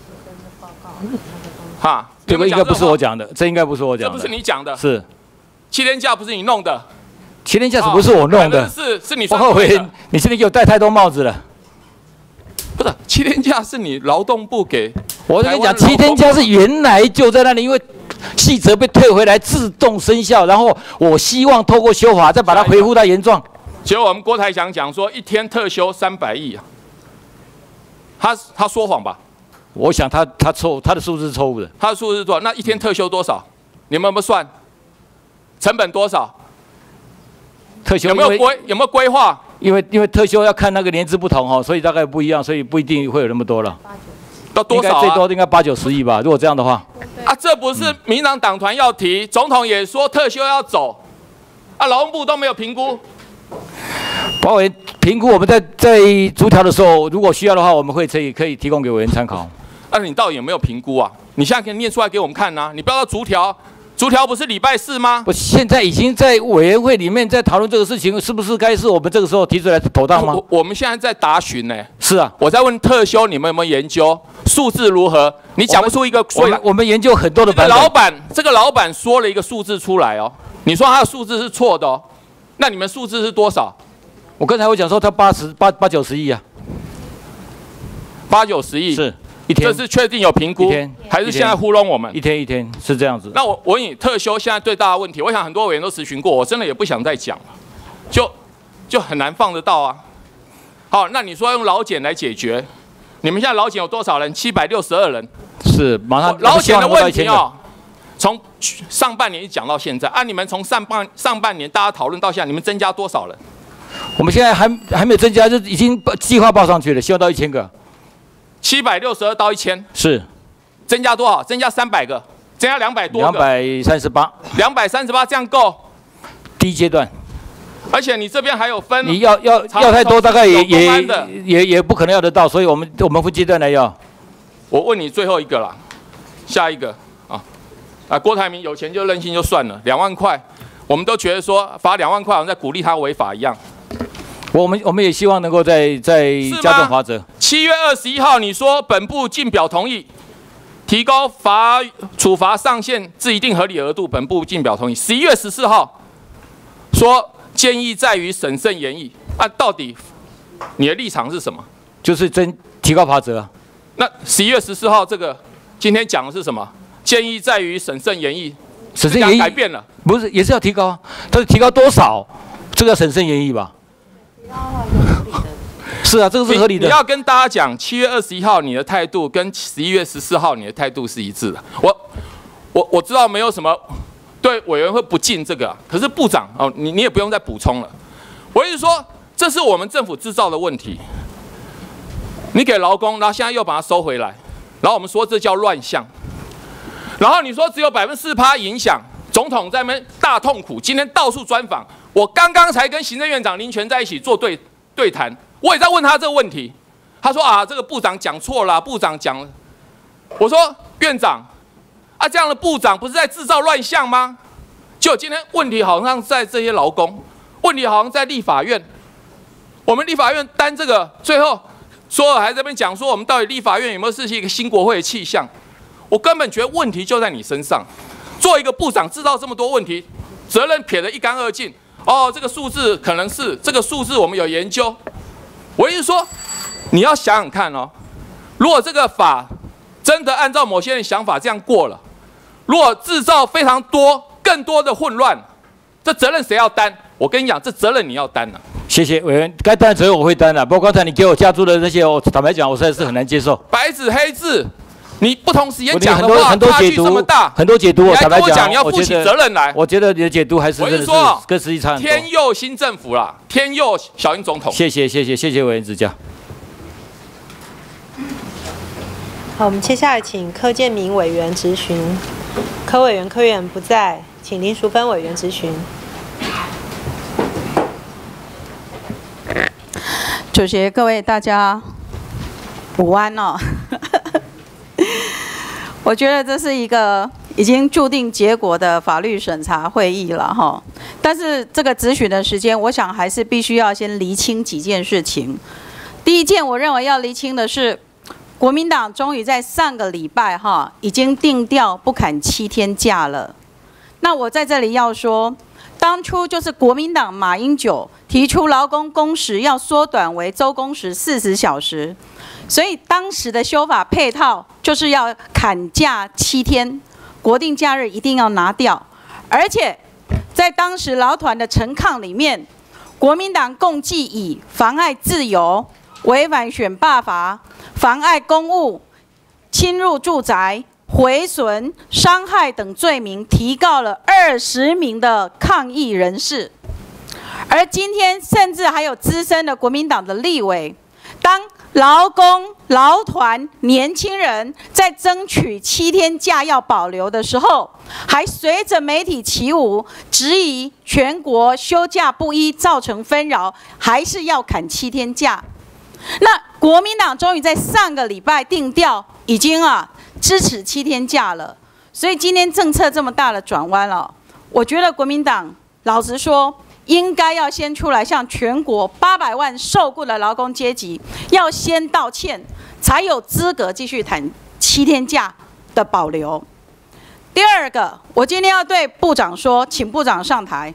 S15: 哈，
S3: 这个应该不是我讲的，这应该不是我讲的，
S15: 这不是你讲的，
S3: 是。
S15: 7天假不是你弄的
S3: ，7天假是不是我弄的？
S15: 是你
S3: 后悔，你现在给我戴太多帽子了。
S15: 不是7天假是你劳动部给，
S3: 我跟你讲，7天假是原来就在那里，因为细则被退回来自动生效，然后我希望透过修法再把它恢复到原状。
S15: 结果我们郭台强讲说1天特休300亿啊，他说谎吧？
S3: 我想他错，他的数字是错误的。
S15: 他的数字是多少？那1天特休多少？你们有没有算？成本多少？
S3: 特休
S15: 有没有规划？
S3: 因为特休要看那个年资不同哈，所以大概不一样，所以不一定会有那么多了。
S15: 到多少？
S3: 最多应该8、90亿吧。如果这样的话，
S15: 这不是民进党党团要提，总统也说特休要走，劳动部都没有评估。
S3: 包委员评估，我们在逐条的时候，如果需要的话，我们可以提供给委员参考。
S15: 你到底有没有评估啊？你现在可以念出来给我们看啊！你不要到逐条。逐条不是礼拜4吗？
S3: 我现在已经在委员会里面在讨论这个事情，是不是该是我们这个时候提出来妥当吗？
S15: 我们现在在答询呢。
S3: 是啊，
S15: 我在问特休，你们有没有研究数字如何？你讲不出一个。
S3: 我们研究很多的版本。
S15: 这个老板说了一个数字出来哦，你说他的数字是错的哦，那你们数字是多少？
S3: 我刚才我讲说他8、90亿啊
S15: ，8、90亿
S3: 是。这
S15: 是确定有评估，还是现在糊弄我们？
S3: 一天是这样子。
S15: 那我问你，特休现在最大的问题，我想很多委员都咨询过，我真的也不想再讲了，就很难放得到啊。好，那你说用劳检来解决，你们现在劳检有多少人？762人。
S3: 是，马上
S15: 劳检的问题哦，从上半年讲到现在，你们从上半年大家讨论到现在，你们增加多少人？
S3: 我们现在还没有增加，就已经计划报上去了，希望到1000个。
S15: 762到1000，
S3: 是
S15: 增加多少？增加300个，增加200多个，238这样够？
S3: 第一阶段，
S15: 而且你这边还有分，
S3: 你要太多，大概也不可能要得到，所以我们分阶段来要。
S15: 我问你最后一个啦，下一个郭台铭有钱就任性就算了，2万块，我们都觉得说罚2万块好像在鼓励他违法一样。
S3: 我们也希望能够再加重罚则。
S15: 7月21号，你说本部进表同意提高处罚上限至一定合理额度，本部进表同意。11月14号说建议在于审慎研议，到底你的立场是什么？
S3: 就是提高罚则啊。
S15: 那11月14号这个今天讲的是什么？建议在于审慎研议，
S3: 审慎研议
S15: 改变了，
S3: 不是也是要提高，但是提高多少，这个要审慎研议吧。是啊，这个是合理的。
S15: 你要跟大家讲，7月21号你的态度跟11月14号你的态度是一致的。我知道没有什么对委员会不敬这个，可是部长你也不用再补充了。我一直说这是我们政府制造的问题，你给劳工，然后现在又把它收回来，然后我们说这叫乱象，然后你说只有4%影响，总统在那边大痛苦，今天到处专访。我刚刚才跟行政院长林权在一起做对谈， 我也在问他这个问题，他说啊，这个部长讲错了，部长讲。我说院长，啊，这样的部长不是在制造乱象吗？就今天问题好像在这些劳工，问题好像在立法院。我们立法院担这个，最后说还在这边讲说，我们到底立法院有没有是一个新国会的气象？我根本觉得问题就在你身上。做一个部长制造这么多问题，责任撇得一干二净。哦，这个数字可能是这个数字，我们有研究。我意思说，你要想想看哦，如果这个法真的按照某些人想法这样过了，如果制造非常多、更多的混乱，这责任谁要担？我跟你讲，这责任你要担了。
S3: 谢谢委员，该担的责任我会担的。不过刚才你给我加注的那些，我坦白讲，我实在是很难接受。
S15: 白纸黑字，你不同时间讲的话，
S3: 很多解读，很多解读，我坦白讲，
S15: 你要负起责任来。
S3: 我觉得你的解读还是真的是跟实际差很多。
S15: 天佑新政府啦，天佑小英总统。
S3: 谢谢委员指教。
S2: 好，我们接下来请柯建铭委员质询。柯委员不在，请林淑芬委员质询。
S16: 主席，各位大家午安哦。我觉得这是一个已经注定结果的法律审查会议了哈。但是这个质询的时间，我想还是必须要先厘清几件事情。第一件，我认为要厘清的是，国民党终于在上个礼拜哈已经定调不砍7天假了。那我在这里要说，当初就是国民党马英九提出劳工工时要缩短为周工时40小时，所以当时的修法配套就是要砍假7天，国定假日一定要拿掉。而且在当时劳团的陈抗里面，国民党共计以妨碍自由、违反选罢法、妨碍公务、侵入住宅、毁损、伤害等罪名，提告了20名的抗议人士。而今天甚至还有资深的国民党的立委，当劳工、劳团、年轻人在争取7天假要保留的时候，还随着媒体起舞，质疑全国休假不一，造成纷扰，还是要砍7天假。那国民党终于在上个礼拜定调，已经支持7天假了。所以今天政策这么大的转弯了，我觉得国民党老实说，应该要先出来向全国800万受雇的劳工阶级要先道歉，才有资格继续谈7天假的保留。第二个，我今天要对部长说，请部长上台。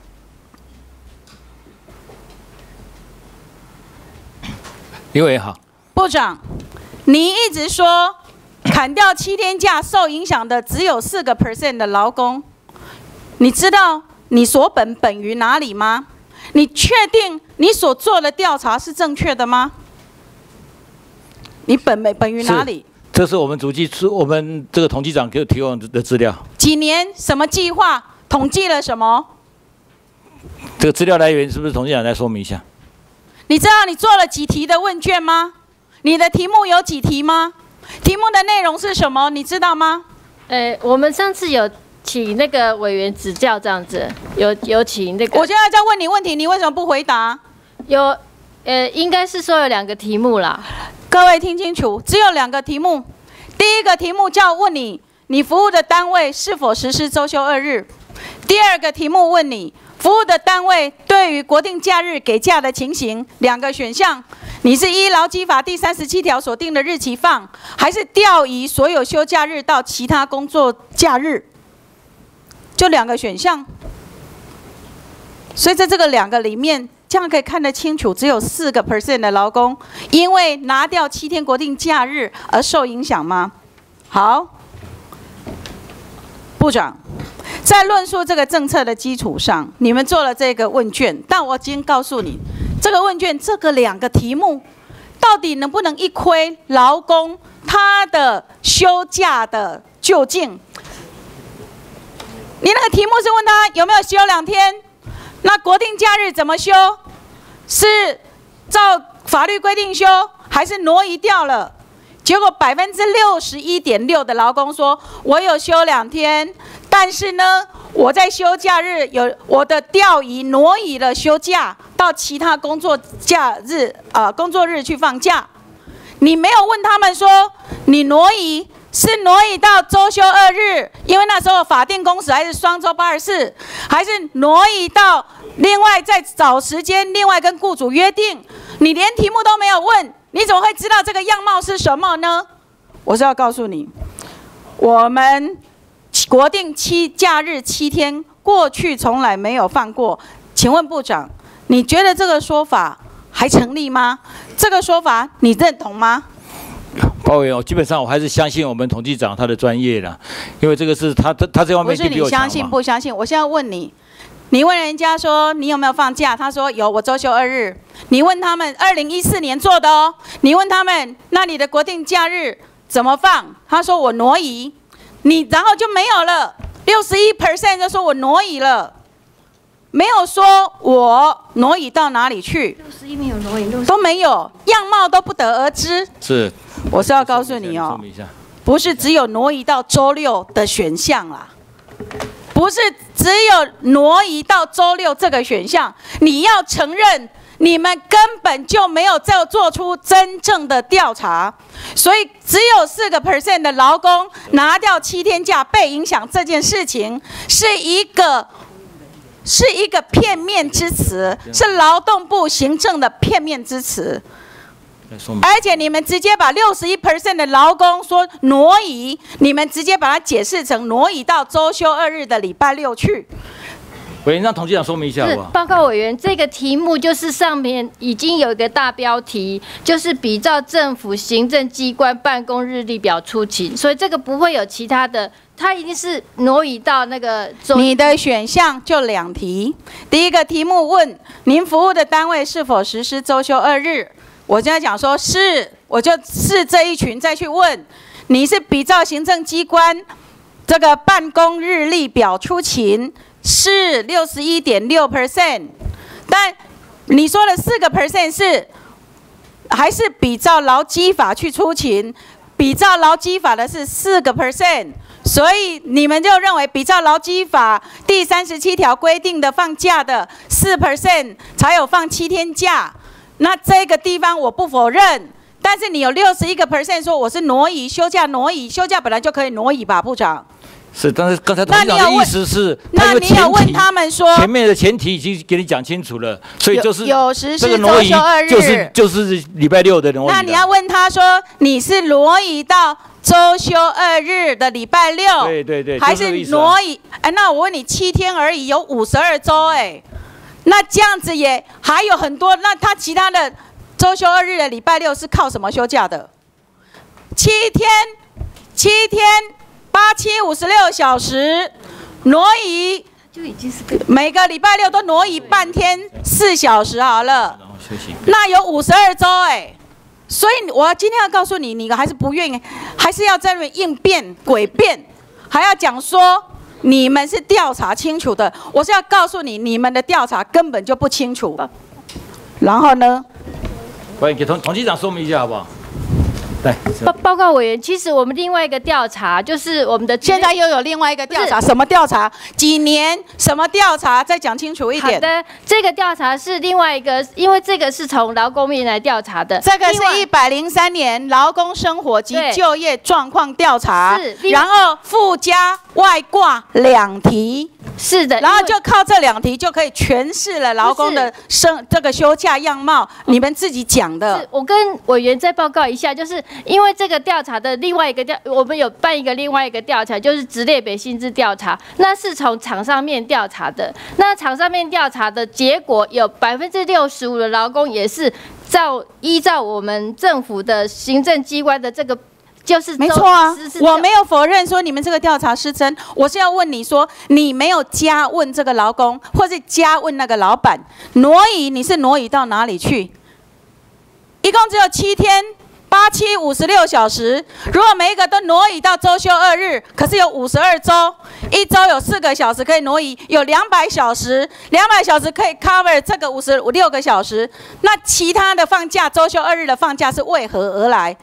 S3: 李委员好，
S16: 部长，你一直说砍掉7天假受影响的只有4% 的劳工，你知道你所本于哪里吗？你确定你所做的调查是正确的吗？你本于哪里？
S3: 这是我们我们这个统计长给我提供的资料。
S16: 几年？什么计划？统计了什么？
S3: 这个资料来源是不是统计长来说明一下？
S16: 你知道你做了几题的问卷吗？你的题目有几题吗？题目的内容是什么？你知道吗？
S17: 我们上次有请那个委员指教，这样子有请那个。
S16: 我现在在问你问题，你为什么不回答？
S17: 应该是说有2个题目啦。
S16: 各位听清楚，只有2个题目。第一个题目叫问你服务的单位是否实施周休2日。第二个题目问你服务的单位对于国定假日给假的情形，2个选项，你是依劳基法第37条所定的日期放，还是调移所有休假日到其他工作假日？就2个选项。所以在这个2个里面，这样可以看得清楚，只有4% 的劳工因为拿掉7天国定假日而受影响吗？好，部长。在论述这个政策的基础上，你们做了这个问卷，但我今天告诉你，这个问卷这个2个题目，到底能不能一窥劳工他的休假的究竟？你那个题目是问他有没有休2天，那国定假日怎么休？是照法律规定休，还是挪移掉了？结果61.6%的劳工说，我有休2天。但是呢， 我在休假日有我的调移挪移了休假到其他工作日去放假，你没有问他们说你挪移是挪移到周休2日，因为那时候法定工时还是双周84，还是挪移到另外再找时间另外跟雇主约定？你连题目都没有问，你怎么会知道这个样貌是什么呢？我是要告诉你，我们国定假日7天，过去从来没有放过。请问部长，你觉得这个说法还成立吗？这个说法你认同吗？
S3: 包委员，基本上我还是相信我们统计长他的专业啦，因为这个是他这方面就比我强嘛。不是你相信不相信？我现在问你，你问人家说你有没有放假，他说有，我周休2日。你问他们2014年做的哦，你问他们那你的国定假日怎么放？他说我挪移。你然后就没有了，61% 就说我挪移了，没有说我挪移到哪里去，61没有挪移，都没有，样貌都不得而知。是，我是要告诉你哦，不是只有挪移到周6的选项啦，不是只有挪移到周6这个选项，你要承认你们根本就没有做出真正的调查，所以只有4% 的劳工拿掉7天假被影响这件事情，是一个片面之词，是劳动部行政的片面之词。而且你们直接把61% 的劳工说挪移，你们直接把它解释成挪移到周休2日的礼拜6去。委员，让统计长说明一下好不好？
S17: 报告委员，这个题目就是上面已经有一个大标题，就是比照政府行政机关办公日历表出勤，所以这个不会有其他的，它一定是挪移到那个周。
S16: 你的选项就2题，第一个题目问您服务的单位是否实施周休2日，我现在讲说是，我就是这一群再去问，你是比照行政机关这个办公日历表出勤。是 61.6%， 但你说的4% 是还是比照劳基法去出勤，比照劳基法的是4%， 所以你们就认为比照劳基法第37条规定的放假的4% 才有放7天假，那这个地方我不否认，但是你有61% 说我是挪移休假，挪移休假本来就可以挪移吧，部长？是，但是刚才董事长的意思是，那你有问他们说，前面的前提已经给你讲清楚了，所以就是有实施周休2日，就是礼拜6的挪移。那你要问他说，你是挪移到周休2日的礼拜6，对，还是挪移？哎，那我问你，7天而已，有52周，哎，那这样子也还有很多，那他其他的周休2日的礼拜6是靠什么休假的？7天。8756小时挪移，就已经是每个礼拜6都挪移半天4小时好了，那有52周哎，所以我今天要告诉你，你还是不愿意，还是要在那边应变诡辩，还要讲说你们是调查清楚的，我是要告诉你，你们的调查根本就不清楚。然后呢？我给统计长说明一下好不好？
S17: 报告委员，其实我们另外一个调查就是我们的
S16: 现在又有另外一个调查，什么调查？几年？什么调查？再讲清楚一点。
S17: 好的，这个调查是另外一个，因为这个是从劳工面来调查的。
S16: 这个是103年劳工生活及就业状况调查，然后附加外挂2题。是的，然后就靠这2题就可以诠释了劳工的这个休假样貌，你们自己讲的。
S17: 是我跟委员再报告一下，就是因为这个调查的另外一个我们有办另外一个调查，就是职类别薪资调查，那是从厂商面调查的。那厂商面调查的结果有65%的劳工也是依照我们政府的行政机关的这个。就是
S16: 没错啊，我没有否认说你们这个调查失真，我是要问你说，你没有加问这个劳工，或是加问那个老板，挪移你是挪移到哪里去？一共只有7天，8756小时，如果每一个都挪移到周休2日，可是有52周，一周有4个小时可以挪移，有200小时，200小时可以 cover 这个56个小时，那其他的放假，周休2日的放假是为何而来？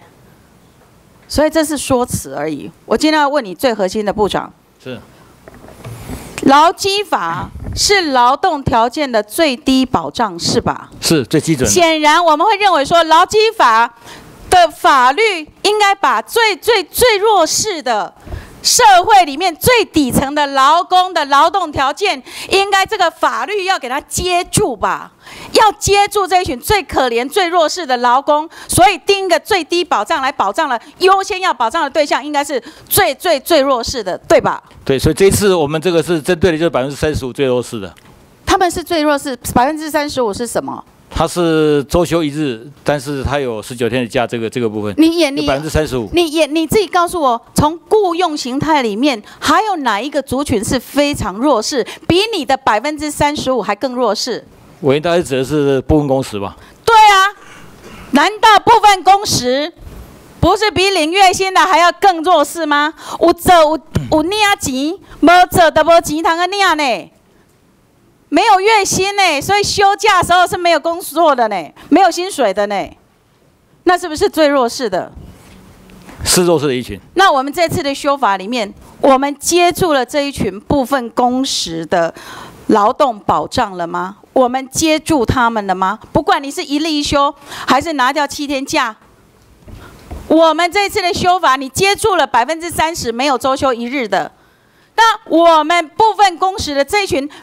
S16: 所以这是说辞而已。我今天要问你最核心的部长，是劳基法是劳动条件的最低保障，是吧？
S3: 是最基准的。
S16: 显然我们会认为说，劳基法的法律应该把最弱势的社会里面最底层的劳工的劳动条件，应该这个法律要给他接住吧，要接住这一群最可怜、最弱势的劳工，所以定一个最低保障来保障了，优先要保障的对象应该是最弱势的，对吧？
S3: 对，所以这一次我们这个是针对的就是35%最弱势的。
S16: 他们是最弱势，35%是什么？
S3: 它是周休1日，但是它有19天的假，这个部分。
S16: 你
S3: 35%。
S16: 你自己告诉我，从雇用形态里面，还有哪一个族群是非常弱势，比你的35%还更弱势？
S3: 我应该指的是部分工时吧？
S16: 对啊，难道部分工时不是比领月薪的还要更弱势吗？有做有领钱，没做就没钱通个领呢。没有月薪呢，所以休假的时候是没有工作的呢，没有薪水的呢。那是不是最弱势的？
S3: 是弱势的一群。
S16: 那我们这次的修法里面，我们接住了这一群部分工时的劳动保障了吗？我们接住他们了吗？不管你是一例一休，还是拿掉7天假，我们这次的修法，你接住了30%没有周休1日的，那我们部分工时的这一群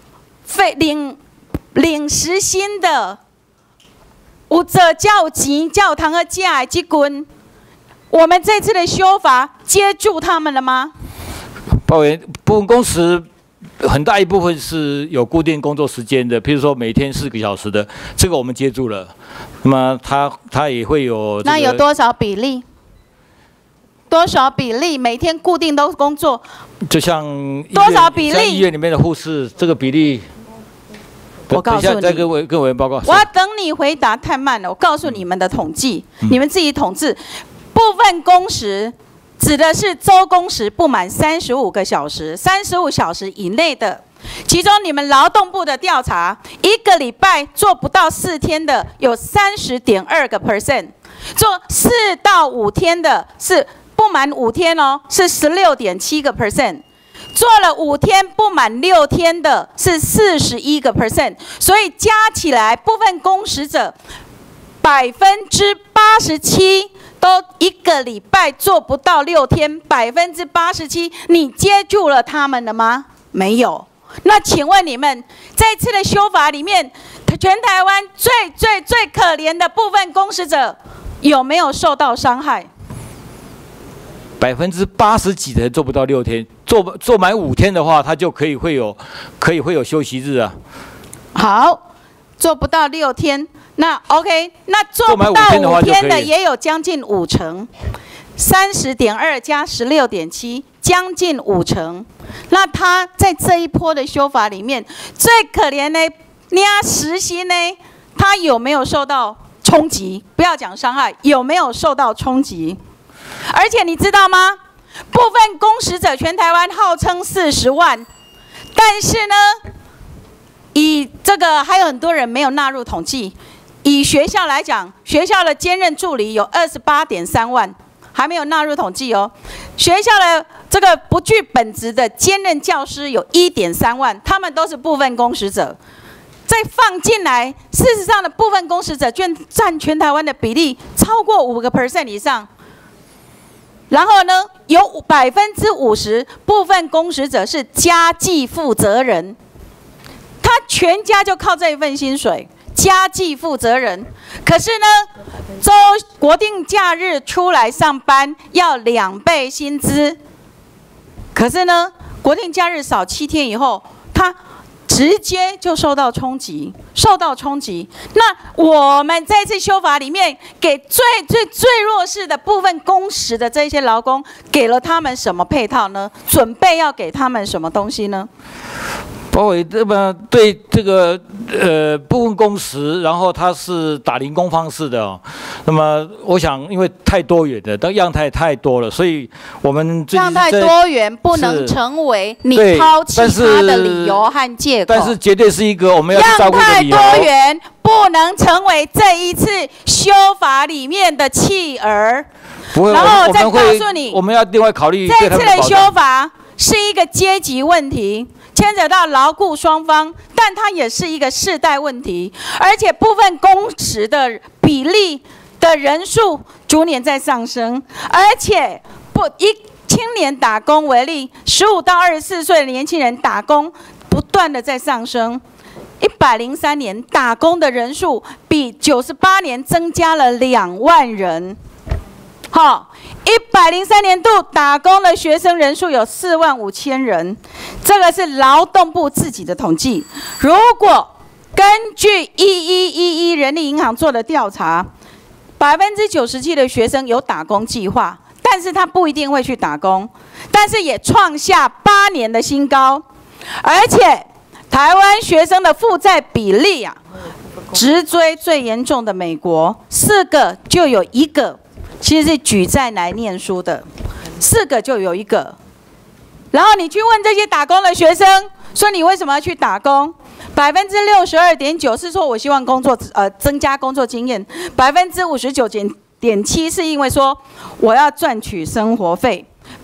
S16: 领时薪的，有做才有钱，才有通去食的这群，我们这次的修法接住他们了吗？
S3: 报员部分工时很大一部分是有固定工作时间的，譬如说每天4个小时的，这个我们接住了。那么它也会有、
S16: 那有多少比例？多少比例每天固定都工作？
S3: 就像
S16: 多少比例？
S3: 像医院里面的护士，这个比例。
S16: 我告诉你，
S3: 再跟委员报告。
S16: 我要等你回答太慢了。我告诉你们的统计，你们自己统计。部分工时指的是周工时不满35个小时，35小时以内的。其中你们劳动部的调查，一个礼拜做不到4天的有30.2%，做4到5天的是不满5天哦，是16.7%。做了5天不满6天的是41%，所以加起来部分工时者87%都一个礼拜做不到6天，87%，你接住了他们了吗？没有。那请问你们这次的修法里面，全台湾最可怜的部分工时者有没有受到伤害
S3: ？80%几的人做不到6天，做满5天的话，他就会有休息日啊。
S16: 好，做不到6天，那 OK， 那做不到5天的也有将近50%，30.2加16.7，将近50%。那他在这一波的修法里面，最可怜的领时薪呢，他有没有受到冲击？不要讲伤害，有没有受到冲击？而且你知道吗？部分工时者全台湾号称40万，但是呢，以这个还有很多人没有纳入统计。以学校来讲，学校的兼任助理有28.3万，还没有纳入统计哦。学校的这个不具本职的兼任教师有1.3万，他们都是部分工时者。再放进来，事实上的部分工时者占全台湾的比例超过5% 以上。然后呢，有50%部分工时者是家计负责人，他全家就靠这一份薪水，家计负责人。可是呢，国定假日出来上班要2倍薪资，可是呢，国定假日少7天以后，他直接就受到冲击。那我们这次修法里面，给最弱势的部分工时的这些劳工，给了他们什么配套呢？准备要给他们什么东西呢？
S3: 包围那么对这个部分工时，然后它是打零工方式的哦。那么我想，因为太多元的，但样态太多了，所以我们
S16: 样态多元不能成为你抛弃他的理由和借口。
S3: 但是绝对是一个我们要去照顾的理由。
S16: 样态多元不能成为这一次修法里面的弃儿。
S3: 不会，
S16: 然后我再告诉你，
S3: 我们要另外考虑
S16: 这次的修法是一个阶级问题。 牵扯到劳雇双方，但它也是一个世代问题，而且部分工时的比例的人数逐年在上升，而且以青年打工为例，15到24岁的年轻人打工不断的在上升。103年打工的人数比98年增加了2万人。好，103年度打工的学生人数有4万5千人，这个是劳动部自己的统计。如果根据1111人力银行做的调查，97%的学生有打工计划，但是他不一定会去打工，但是也创下8年的新高，而且台湾学生的负债比例啊，直追最严重的美国，4个就有1个其实是举债来念书的，4个就有1个。然后你去问这些打工的学生，说你为什么要去打工？62.9%是说我希望增加工作经验，59.7%是因为说我要赚取生活费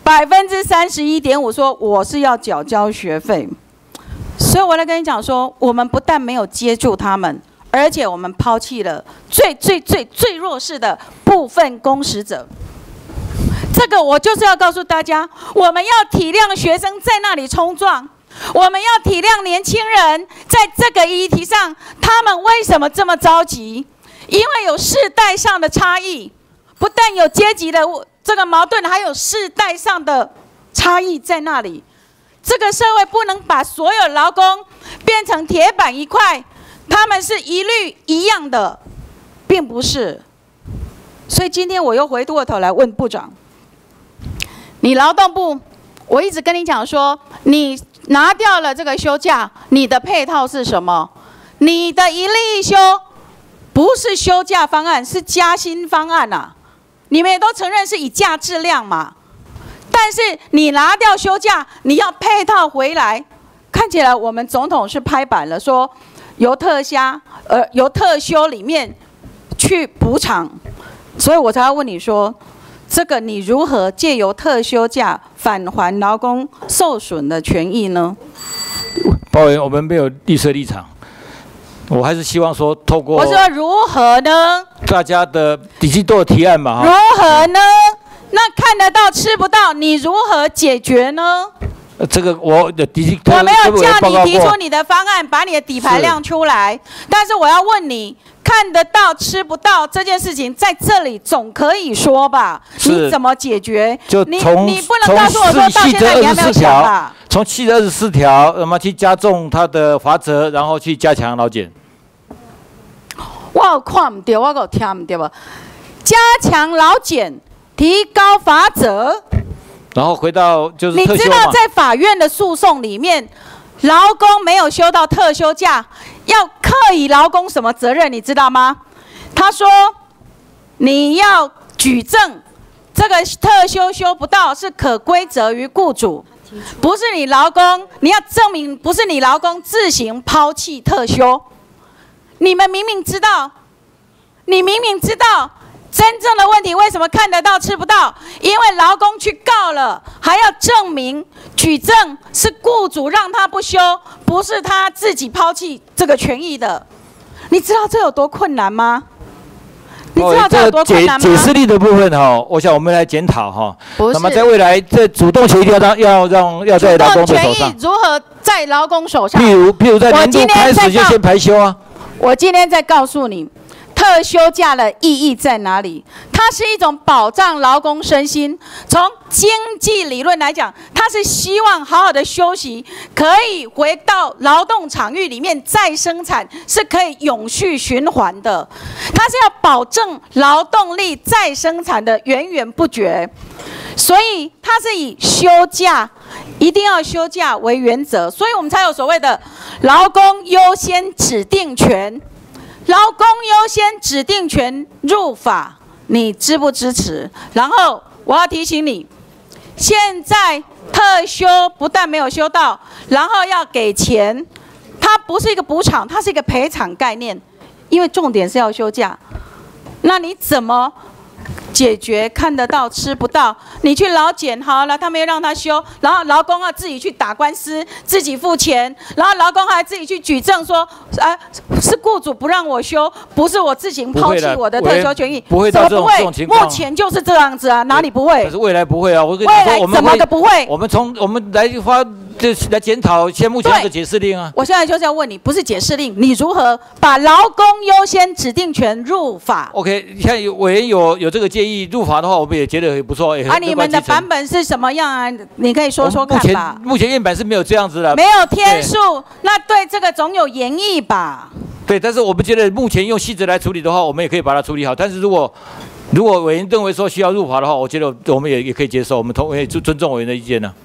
S16: ，31.5%说我是要交学费。所以我来跟你讲说，我们不但没有接住他们，而且我们抛弃了最弱势的部分工时者。这个我就是要告诉大家，我们要体谅学生在那里冲撞，我们要体谅年轻人在这个议题上，他们为什么这么着急？因为有世代上的差异，不但有阶级的这个矛盾，还有世代上的差异在那里。这个社会不能把所有劳工变成铁板一块，他们是一律一样的，并不是。所以今天我又回过头来问部长，你劳动部，我一直跟你讲说，你拿掉了这个休假，你的配套是什么？你的一例一休不是休假方案，是加薪方案啊！你们也都承认是以价质量嘛。但是你拿掉休假，你要配套回来，看起来我们总统是拍板了，说由特休里面去补偿，所以我才要问你说，这个你如何借由特休假返还劳工受损的权益呢？
S3: 包委员，我们没有绿色立场，我还是希望说透过
S16: 我说如何呢？
S3: 大家的底气都有提案嘛，
S16: 如何呢？那看得到吃不到，你如何解决呢？
S3: 这个我的
S16: 我没有叫你提出你的方案，把你的底牌亮出来，但是我要问你，看得到吃不到这件事情，在这里总可以说吧？你怎么解决？你不能告诉我说到现在你还没有想吧？
S3: 从7的24条，那么去加重他的罚则，然后去加强劳检。
S16: 我看不到，我有听不到吧？加强劳检。提高罚则，
S3: 然后回到就是
S16: 你知道在法院的诉讼里面，劳工没有休到特休假，要课以劳工什么责任？你知道吗？他说你要举证，这个特休休不到是可归责于雇主，不是你劳工，你要证明不是你劳工自行抛弃特休。你们明明知道，真正的问题为什么看得到吃不到？因为劳工去告了，还要证明举证是雇主让他不休，不是他自己抛弃这个权益的。你知道这有多困难吗？你知道这有多困难吗？
S3: 解释力的部分哈，我想我们来检讨哈。那么在未来，这主动权一定要在劳工的手上。主动权益
S16: 如何在劳工手上？
S3: 譬如在年度开始就先排休啊。
S16: 我今天在告诉你。特休假的意义在哪里？它是一种保障劳工身心。从经济理论来讲，它是希望好好的休息，可以回到劳动场域里面再生产，是可以永续循环的。它是要保证劳动力再生产的源源不绝，所以它是以休假，一定要休假为原则，所以我们才有所谓的劳工优先指定权。劳工优先指定权入法，你支不支持？然后我要提醒你，现在特休不但没有休到，然后要给钱，它不是一个补偿，它是一个赔偿概念，因为重点是要休假。那你怎么解决，看得到吃不到。你去劳检好了，他们又让他休，然后劳工要自己去打官司，自己付钱，然后劳工还自己去举证说，是雇主不让我休，不是我自行抛弃我的特休权益。
S3: 不会到这种情况。
S16: 目前就是这样子啊，哪里不会？
S3: 可是未来不会啊，我跟你
S16: 说，我们怎么个不会？
S3: 我们来检讨现在目前的解释令啊。
S16: 我现在就是要问你，不是解释令，你如何把劳工优先指定权入法
S3: ？OK， 现在委员有这个建议入法的话，我们也觉得也不错。
S16: 你们的版本是什么样啊？你可以说说看吧。
S3: 目前院版是没有这样子的，
S16: 没有天数，那对这个总有研议吧？
S3: 对，但是我们觉得目前用细则来处理的话，我们也可以把它处理好。但是如果委员认为说需要入法的话，我觉得我们也可以接受，我们也尊重委员的意见呢。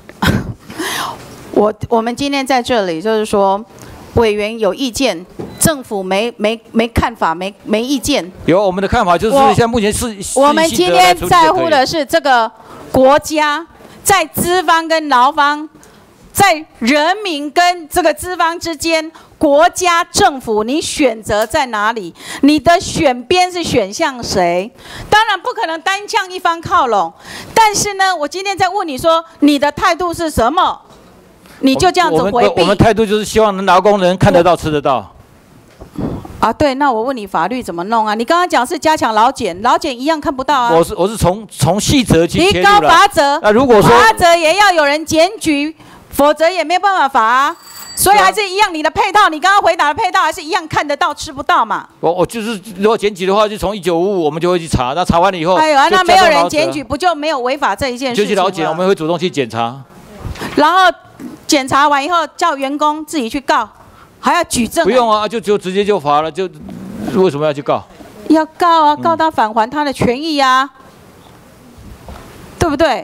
S16: 我们今天在这里就是说，委员有意见，政府没看法，没意见。
S3: 有我们的看法就是，现在目前是
S16: 我们今天在乎的是这个国家在资方跟劳方，在人民跟这个资方之间，国家政府你选择在哪里？你的选边是选向谁？当然不可能单向一方靠拢，但是呢，我今天在问你说，你的态度是什么？你就这样子回避。
S3: 我们态度就是希望劳工人看得到、吃得到。
S16: 啊，对，那我问你，法律怎么弄啊？你刚刚讲是加强劳检，劳检一样看不到啊。
S3: 我是从细则去
S16: 提高罚则。
S3: 那如果说
S16: 罚则也要有人检举，否则也没有办法罚啊。所以还是一样，你的配套，你刚刚回答的配套还是一样，看得到吃不到嘛。
S3: 我就是如果检举的话，就从1955我们就会去查，那查完了以后，
S16: 哎呦，那没有人检举，不就没有违法这一件事情？
S3: 就去劳检，我们会主动去检查。
S16: 然后检查完以后，叫员工自己去告，还要举证。
S3: 不用啊，就直接就罚了，就为什么要去告？
S16: 要告啊，告他返还他的权益啊，对不对？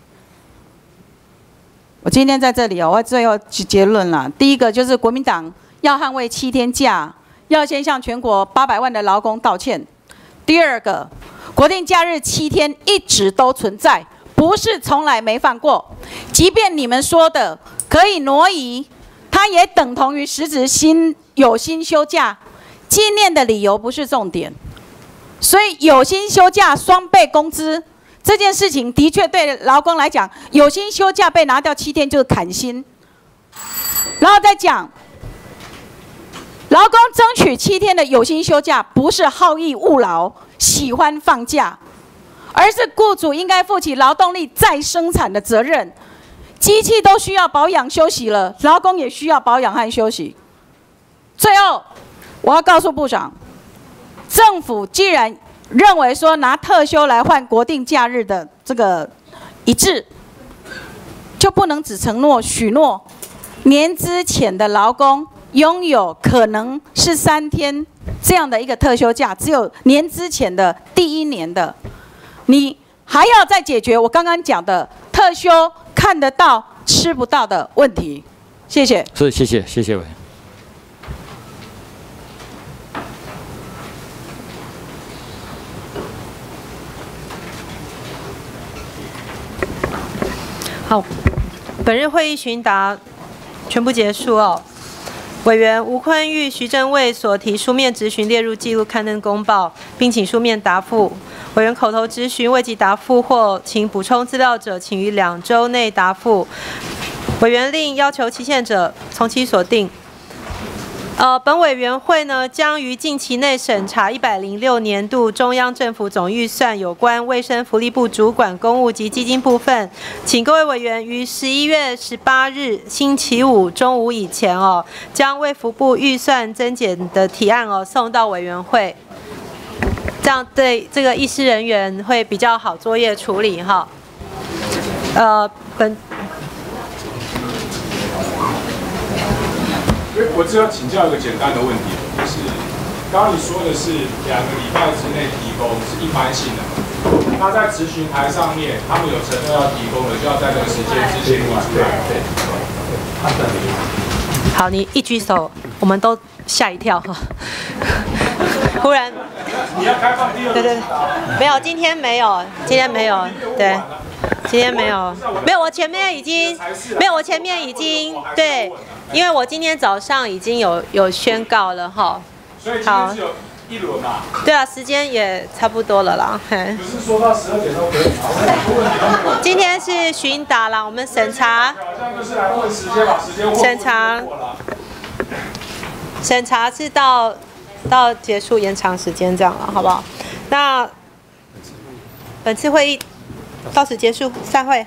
S16: 我今天在这里我最后结论了。第一个就是国民党要捍卫7天假，要先向全国800万的劳工道歉。第二个，国定假日7天一直都存在，不是从来没放过。即便你们说的可以挪移，它也等同于实质有薪休假。纪念的理由不是重点，所以有薪休假双倍工资这件事情，的确对劳工来讲，有薪休假被拿掉7天就是砍薪。然后再讲，劳工争取7天的有薪休假，不是好逸恶劳、喜欢放假，而是雇主应该负起劳动力再生产的责任。机器都需要保养休息了，劳工也需要保养和休息。最后，我要告诉部长，政府既然认为说拿特休来换国定假日的这个一致，就不能只承诺许诺年资浅的劳工拥有可能是3天这样的一个特休假，只有年资浅的第1年的，你还要再解决我刚刚讲的特休看得到吃不到的问题。谢谢。
S3: 是，谢谢委员。
S2: 好，本日会议询答全部结束哦。委员吴坤玉、徐正卫所提书面质询列入记录刊登公报，并请书面答复。委员口头质询未及答复或请补充资料者，请于2周内答复。委员另要求期限者，从其所定。本委员会呢将于近期内审查106年度中央政府总预算有关卫生福利部主管公务及基金部分，请各位委员于11月18日星期五中午以前将卫福部预算增减的提案送到委员会，这样对这个议事人员会比较好作业处理哈。
S13: 我只要请教一个简单的问题，就是刚刚你说的是2个礼拜之内提供是一般性的，那在质询台上面他们有承诺要提供的，就要在这个时间之前提出来。
S2: 好，你一举手，我们都吓一跳哈。忽然，
S13: 你要开放第2
S2: 对，没有，今天没有，对。今天没有，我前面已经对，因为我今天早上已经有宣告了哈。
S13: 所以今天只有一轮嘛。
S2: 对啊，时间也差不多了啦。嘿。
S13: 不是说到12点都可以吗？
S2: 今天是询答啦，我们审查。
S13: 好像就是来问时间，把时间
S2: 审查。审查是到结束延长时间这样了，好不好？那本次会议到此结束，散会。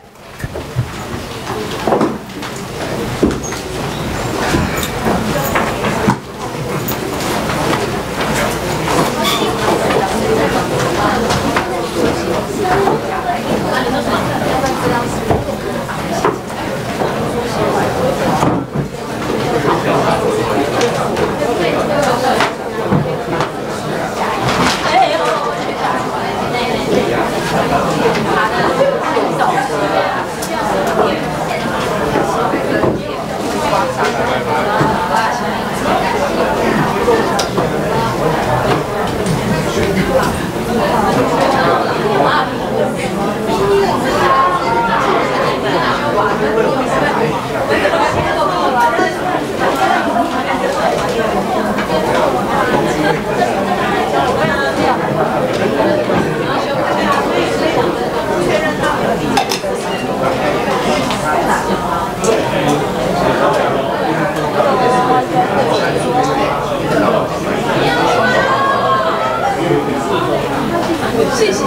S10: 谢谢。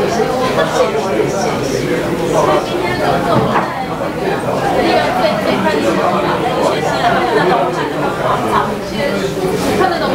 S10: 看得懂。